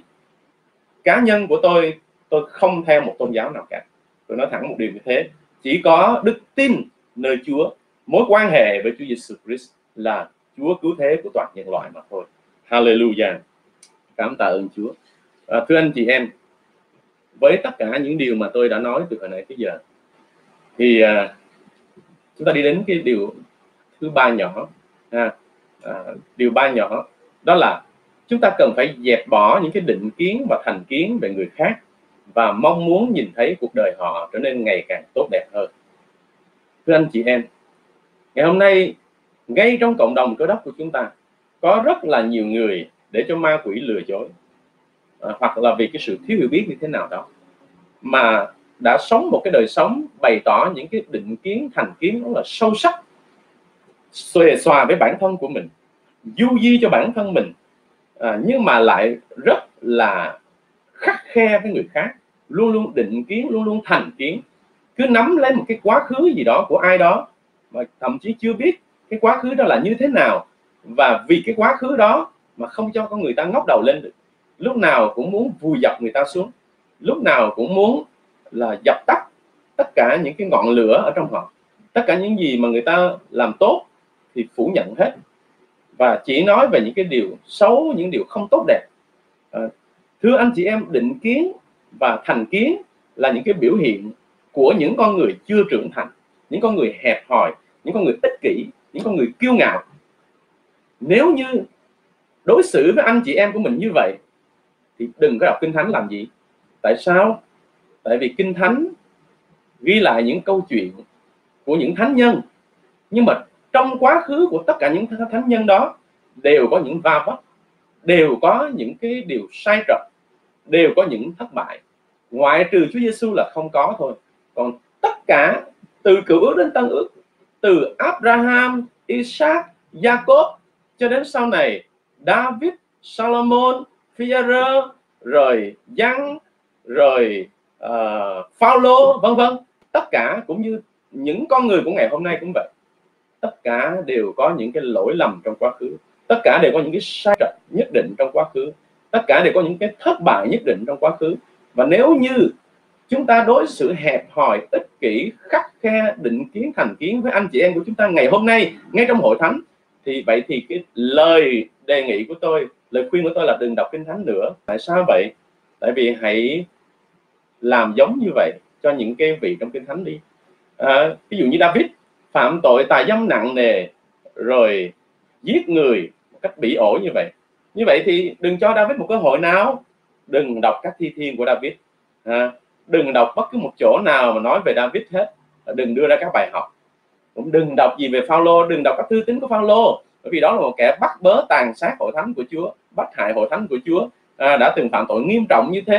cá nhân của tôi, tôi không theo một tôn giáo nào cả. Tôi nói thẳng một điều như thế. Chỉ có đức tin nơi Chúa, mối quan hệ với Chúa Giêsu Christ là Chúa cứu thế của toàn nhân loại mà thôi. Hallelujah. Cảm tạ ơn Chúa. À, thưa anh chị em, với tất cả những điều mà tôi đã nói từ hồi nãy tới giờ, thì à, chúng ta đi đến cái điều thứ ba nhỏ. À, à, điều ba nhỏ đó là chúng ta cần phải dẹp bỏ những cái định kiến và thành kiến về người khác và mong muốn nhìn thấy cuộc đời họ trở nên ngày càng tốt đẹp hơn. Thưa anh chị em, ngày hôm nay ngay trong cộng đồng Cơ Đốc của chúng ta có rất là nhiều người để cho ma quỷ lừa dối, à, hoặc là vì cái sự thiếu hiểu biết như thế nào đó mà đã sống một cái đời sống bày tỏ những cái định kiến, thành kiến rất là sâu sắc, xuề xòa với bản thân của mình, du di cho bản thân mình, à, nhưng mà lại rất là khắt khe với người khác, luôn luôn định kiến, luôn luôn thành kiến, cứ nắm lấy một cái quá khứ gì đó của ai đó mà thậm chí chưa biết cái quá khứ đó là như thế nào, và vì cái quá khứ đó mà không cho con người ta ngóc đầu lên được, lúc nào cũng muốn vùi dập người ta xuống, lúc nào cũng muốn là dập tắt tất cả những cái ngọn lửa ở trong họ, tất cả những gì mà người ta làm tốt thì phủ nhận hết và chỉ nói về những cái điều xấu, những điều không tốt đẹp. À, thưa anh chị em, định kiến và thành kiến là những cái biểu hiện của những con người chưa trưởng thành, những con người hẹp hòi, những con người ích kỷ, những con người kiêu ngạo. Nếu như đối xử với anh chị em của mình như vậy thì đừng có đọc Kinh Thánh làm gì. Tại sao? Tại vì Kinh Thánh ghi lại những câu chuyện của những thánh nhân, nhưng mà trong quá khứ của tất cả những thánh nhân đó đều có những va vấp, đều có những cái điều sai trật, đều có những thất bại, ngoại trừ Chúa Giêsu là không có thôi. Còn tất cả từ Cựu Ước đến Tân Ước, từ Abraham, Isaac, Jacob cho đến sau này David, Solomon, Phi-e-rơ, rồi Giăng, rồi uh, Phao-lô, vân vân, tất cả cũng như những con người của ngày hôm nay cũng vậy. Tất cả đều có những cái lỗi lầm trong quá khứ, tất cả đều có những cái sai trật nhất định trong quá khứ, tất cả đều có những cái thất bại nhất định trong quá khứ. Và nếu như chúng ta đối xử hẹp hòi, ích kỷ, khắt khe, định kiến, thành kiến với anh chị em của chúng ta ngày hôm nay ngay trong hội thánh, thì vậy thì cái lời đề nghị của tôi, lời khuyên của tôi là đừng đọc Kinh Thánh nữa. Tại sao vậy? Tại vì hãy làm giống như vậy cho những cái vị trong Kinh Thánh đi. À, ví dụ như David phạm tội tà dâm nặng nề, rồi giết người một cách bỉ ổi như vậy. Như vậy thì đừng cho David một cơ hội nào. Đừng đọc các thi thiên của David. À, đừng đọc bất cứ một chỗ nào mà nói về David hết. Đừng đưa ra các bài học. Cũng đừng đọc gì về Phao-lô, đừng đọc các thư tín của Phao-lô, bởi vì đó là một kẻ bắt bớ tàn sát hội thánh của Chúa, bắt hại hội thánh của Chúa, à, đã từng phạm tội nghiêm trọng như thế.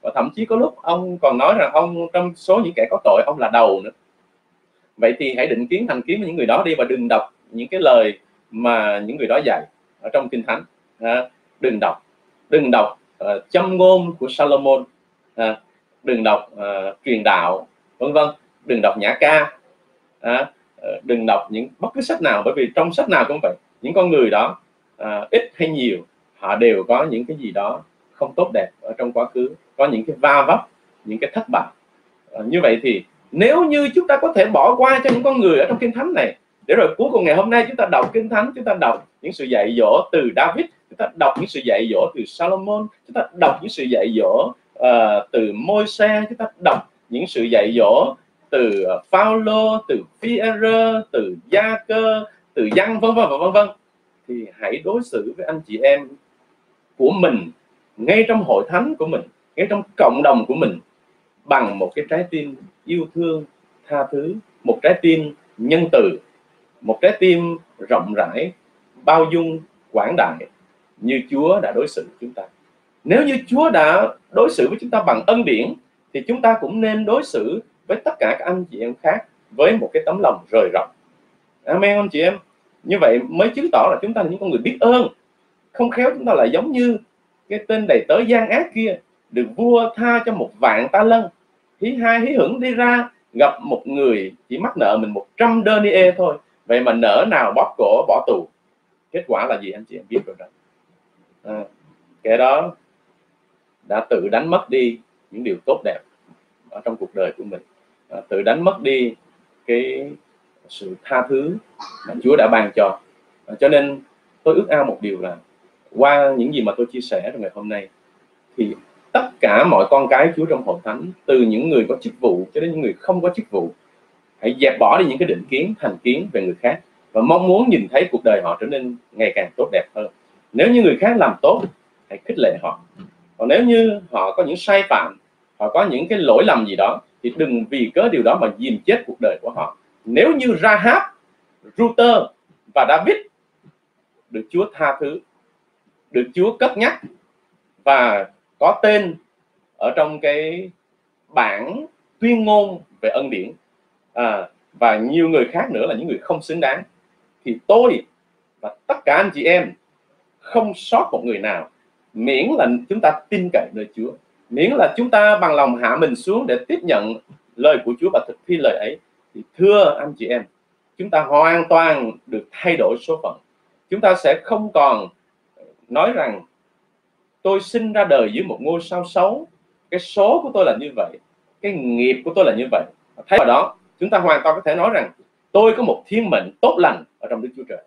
và thậm chí có lúc ông còn nói rằng ông trong số những kẻ có tội ông là đầu nữa. Vậy thì hãy định kiến thành kiến với những người đó đi, và đừng đọc những cái lời mà những người đó dạy ở trong Kinh Thánh. À, đừng đọc đừng đọc uh, châm ngôn của Salomon, à, đừng đọc uh, truyền đạo vân vân, đừng đọc nhã ca, à, uh, đừng đọc những bất cứ sách nào, bởi vì trong sách nào cũng vậy, những con người đó uh, ít hay nhiều họ đều có những cái gì đó không tốt đẹp ở trong quá khứ, có những cái va vấp, những cái thất bại. Uh, như vậy thì nếu như chúng ta có thể bỏ qua cho những con người ở trong Kinh Thánh này, để rồi cuối cùng ngày hôm nay chúng ta đọc Kinh Thánh, chúng ta đọc những sự dạy dỗ từ David, chúng ta đọc những sự dạy dỗ từ Salomon, chúng ta đọc những sự dạy dỗ uh, từ Môi-se, chúng ta đọc những sự dạy dỗ từ uh, Phaolô, từ Phi-e-rơ, từ Gia-cơ, từ Giăng vân vân và vân vân, thì hãy đối xử với anh chị em của mình ngay trong hội thánh của mình, ngay trong cộng đồng của mình, bằng một cái trái tim yêu thương, tha thứ, một trái tim nhân từ, một trái tim rộng rãi, bao dung, quảng đại như Chúa đã đối xử với chúng ta. Nếu như Chúa đã đối xử với chúng ta bằng ân điển, thì chúng ta cũng nên đối xử với tất cả các anh chị em khác với một cái tấm lòng rời rộng. Amen anh chị em. Như vậy mới chứng tỏ là chúng ta là những con người biết ơn. Không khéo chúng ta lại giống như cái tên đầy tớ gian ác kia, được vua tha cho một vạn ta lân, hí hai hí hửng đi ra gặp một người chỉ mắc nợ mình một trăm denier thôi, vậy mà nỡ nào bóp cổ bỏ tù. Kết quả là gì anh chị em biết rồi đó. À, kẻ đó đã tự đánh mất đi những điều tốt đẹp ở trong cuộc đời của mình, à, tự đánh mất đi cái sự tha thứ mà Chúa đã ban cho. À, cho nên tôi ước ao một điều là qua những gì mà tôi chia sẻ trong ngày hôm nay, thì tất cả mọi con cái Chúa trong hội thánh, từ những người có chức vụ cho đến những người không có chức vụ, hãy dẹp bỏ đi những cái định kiến, thành kiến về người khác, và mong muốn nhìn thấy cuộc đời họ trở nên ngày càng tốt đẹp hơn. Nếu như người khác làm tốt, hãy khích lệ họ. Còn nếu như họ có những sai phạm, họ có những cái lỗi lầm gì đó, thì đừng vì cớ điều đó mà dìm chết cuộc đời của họ. Nếu như Rahab, Ruter và David được Chúa tha thứ, được Chúa cất nhắc và có tên ở trong cái bản tuyên ngôn về ân điển, à, và nhiều người khác nữa là những người không xứng đáng, thì tôi và tất cả anh chị em không sót một người nào, miễn là chúng ta tin cậy nơi Chúa, miễn là chúng ta bằng lòng hạ mình xuống để tiếp nhận lời của Chúa và thực thi lời ấy, thì thưa anh chị em, chúng ta hoàn toàn được thay đổi số phận. Chúng ta sẽ không còn nói rằng tôi sinh ra đời dưới một ngôi sao xấu, cái số của tôi là như vậy, cái nghiệp của tôi là như vậy. Thay vào đó, chúng ta hoàn toàn có thể nói rằng tôi có một thiên mệnh tốt lành ở trong Đức Chúa Trời.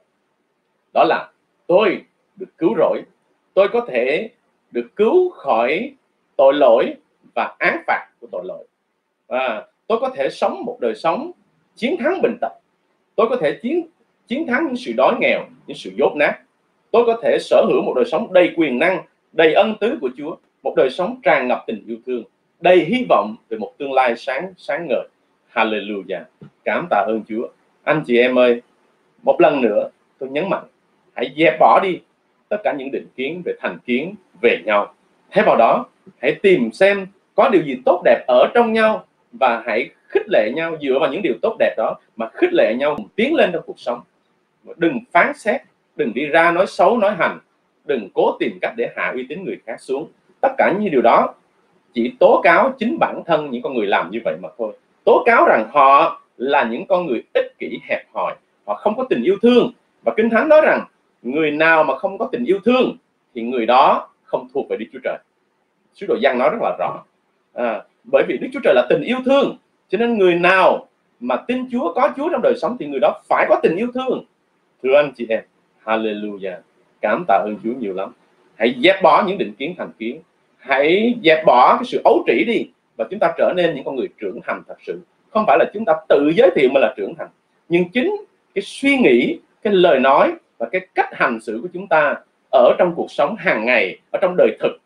Đó là tôi được cứu rỗi, tôi có thể được cứu khỏi tội lỗi và án phạt của tội lỗi. À, tôi có thể sống một đời sống chiến thắng bệnh tật, tôi có thể chiến chiến thắng những sự đói nghèo, những sự dốt nát. Tôi có thể sở hữu một đời sống đầy quyền năng, đầy ân tứ của Chúa, một đời sống tràn ngập tình yêu thương, đầy hy vọng về một tương lai sáng sáng ngời. Hallelujah. Cảm tạ ơn Chúa. Anh chị em ơi, một lần nữa tôi nhấn mạnh, hãy dẹp bỏ đi tất cả những định kiến về thành kiến về nhau. Thay vào đó, hãy tìm xem có điều gì tốt đẹp ở trong nhau, và hãy khích lệ nhau dựa vào những điều tốt đẹp đó mà khích lệ nhau tiến lên trong cuộc sống. Đừng phán xét, đừng đi ra nói xấu nói hành, đừng cố tìm cách để hạ uy tín người khác xuống. Tất cả những điều đó chỉ tố cáo chính bản thân những con người làm như vậy mà thôi. Tố cáo rằng họ là những con người ích kỷ hẹp hòi, họ không có tình yêu thương. Và Kinh Thánh nói rằng người nào mà không có tình yêu thương thì người đó không thuộc về Đức Chúa Trời. Sứ đồ Giăng nói rất là rõ. À, bởi vì Đức Chúa Trời là tình yêu thương, cho nên người nào mà tin Chúa, có Chúa trong đời sống thì người đó phải có tình yêu thương. Thưa anh chị em, hallelujah, cảm tạ ơn Chúa nhiều lắm. Hãy dẹp bỏ những định kiến thành kiến, hãy dẹp bỏ cái sự ấu trĩ đi, và chúng ta trở nên những con người trưởng thành thật sự. Không phải là chúng ta tự giới thiệu mà là trưởng thành, nhưng chính cái suy nghĩ, cái lời nói và cái cách hành xử của chúng ta ở trong cuộc sống hàng ngày, ở trong đời thực,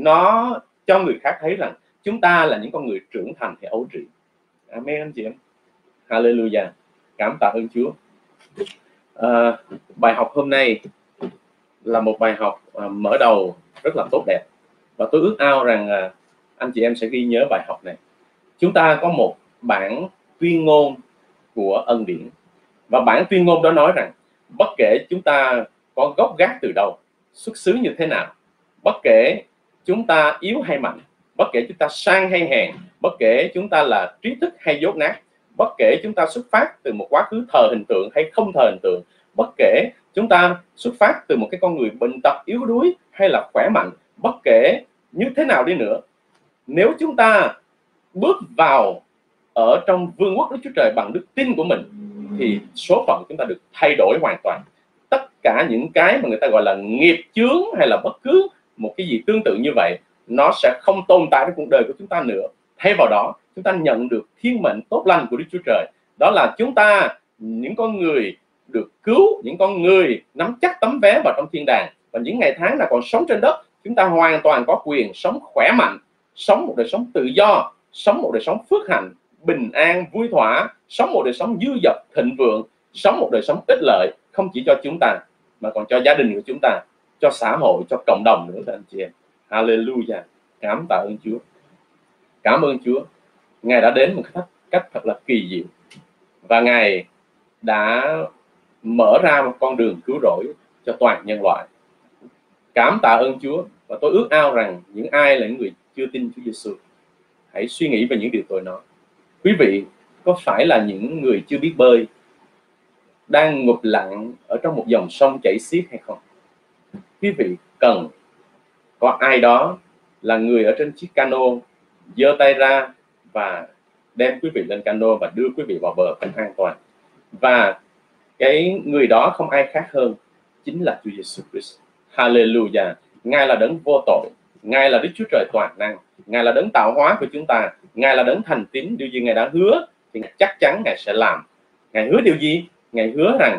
nó cho người khác thấy rằng chúng ta là những con người trưởng thành hay ấu trĩ. Amen anh chị em. Hallelujah. Cảm tạ ơn Chúa. À, bài học hôm nay là một bài học à, mở đầu rất là tốt đẹp, và tôi ước ao rằng à, anh chị em sẽ ghi nhớ bài học này. Chúng ta có một bản tuyên ngôn của ân điển, và bản tuyên ngôn đó nói rằng bất kể chúng ta có gốc gác từ đâu, xuất xứ như thế nào, bất kể chúng ta yếu hay mạnh, bất kể chúng ta sang hay hèn, bất kể chúng ta là trí thức hay dốt nát, bất kể chúng ta xuất phát từ một quá khứ thờ hình tượng hay không thờ hình tượng, bất kể chúng ta xuất phát từ một cái con người bệnh tật yếu đuối hay là khỏe mạnh, bất kể như thế nào đi nữa, nếu chúng ta bước vào ở trong vương quốc Đức Chúa Trời bằng đức tin của mình, thì số phận chúng ta được thay đổi hoàn toàn. Tất cả những cái mà người ta gọi là nghiệp chướng hay là bất cứ một cái gì tương tự như vậy, nó sẽ không tồn tại trong cuộc đời của chúng ta nữa. Thay vào đó, chúng ta nhận được thiên mệnh tốt lành của Đức Chúa Trời. Đó là chúng ta, những con người được cứu, những con người nắm chắc tấm vé vào trong thiên đàng. Và những ngày tháng là còn sống trên đất, chúng ta hoàn toàn có quyền sống khỏe mạnh, sống một đời sống tự do, sống một đời sống phước hạnh, bình an, vui thỏa, sống một đời sống dư dật, thịnh vượng, sống một đời sống ích lợi, không chỉ cho chúng ta mà còn cho gia đình của chúng ta, cho xã hội, cho cộng đồng nữa anh chị em. Hallelujah. Cảm tạ ơn Chúa. Cảm ơn Chúa. Ngài đã đến một cách, cách thật là kỳ diệu, và Ngài đã mở ra một con đường cứu rỗi cho toàn nhân loại. Cảm tạ ơn Chúa. Và tôi ước ao rằng những ai là những người chưa tin Chúa Giêsu, hãy suy nghĩ về những điều tôi nói. Quý vị có phải là những người chưa biết bơi, đang ngụp lặn ở trong một dòng sông chảy xiết hay không? Quý vị cần có ai đó là người ở trên chiếc cano giơ tay ra và đem quý vị lên cano và đưa quý vị vào bờ cách an toàn. Và cái người đó không ai khác hơn chính là Chúa Giêsu Christ. Hallelujah. Ngài là đấng vô tội, Ngài là Đức Chúa Trời toàn năng, Ngài là đấng tạo hóa của chúng ta, Ngài là đấng thành tín. Điều gì Ngài đã hứa thì chắc chắn Ngài sẽ làm. Ngài hứa điều gì? Ngài hứa rằng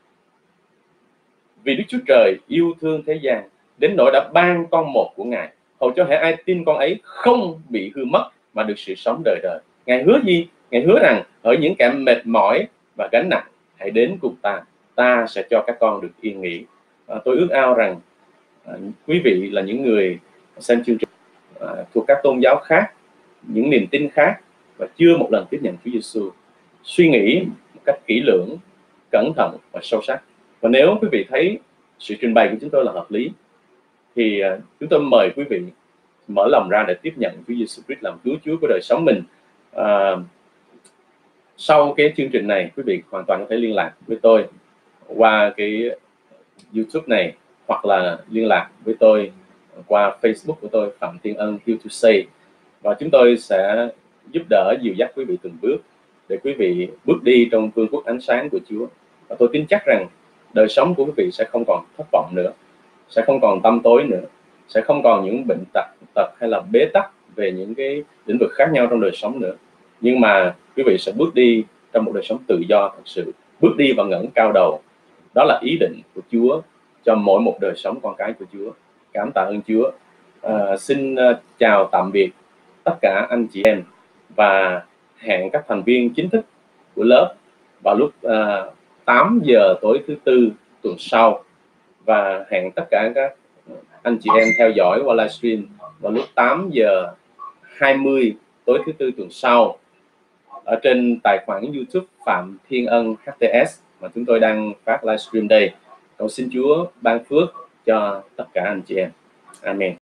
vì Đức Chúa Trời yêu thương thế gian đến nỗi đã ban con một của Ngài, hầu cho hễ ai tin con ấy không bị hư mất mà được sự sống đời đời. Ngài hứa gì? Ngài hứa rằng ở những kẻ mệt mỏi và gánh nặng, hãy đến cùng ta, ta sẽ cho các con được yên nghỉ. À, tôi ước ao rằng à, quý vị là những người xem chương trình à, thuộc các tôn giáo khác, những niềm tin khác và chưa một lần tiếp nhận Chúa Giêsu, suy nghĩ một cách kỹ lưỡng, cẩn thận và sâu sắc. Và nếu quý vị thấy sự trình bày của chúng tôi là hợp lý, thì uh, chúng tôi mời quý vị mở lòng ra để tiếp nhận Chúa Giêsu Christ làm cứu Chúa của đời sống mình. Uh, sau cái chương trình này, quý vị hoàn toàn có thể liên lạc với tôi qua cái YouTube này, hoặc là liên lạc với tôi qua Facebook của tôi, Phạm Thiên Ân Here to Say, và chúng tôi sẽ giúp đỡ dìu dắt quý vị từng bước để quý vị bước đi trong vương quốc ánh sáng của Chúa. Và tôi tin chắc rằng đời sống của quý vị sẽ không còn thất vọng nữa, sẽ không còn tăm tối nữa, sẽ không còn những bệnh tật, tật hay là bế tắc về những cái lĩnh vực khác nhau trong đời sống nữa. Nhưng mà quý vị sẽ bước đi trong một đời sống tự do thật sự, bước đi và ngẩng cao đầu. Đó là ý định của Chúa cho mỗi một đời sống con cái của Chúa. Cảm tạ ơn Chúa. À, xin uh, chào tạm biệt tất cả anh chị em, và hẹn các thành viên chính thức của lớp vào lúc uh, tám giờ tối thứ tư tuần sau, và hẹn tất cả các anh chị em theo dõi qua livestream vào lúc tám giờ hai mươi tối thứ tư tuần sau ở trên tài khoản YouTube Phạm Thiên Ân hát tê ét mà chúng tôi đang phát livestream đây. Cầu xin Chúa ban phước cho tất cả anh chị em. Amen.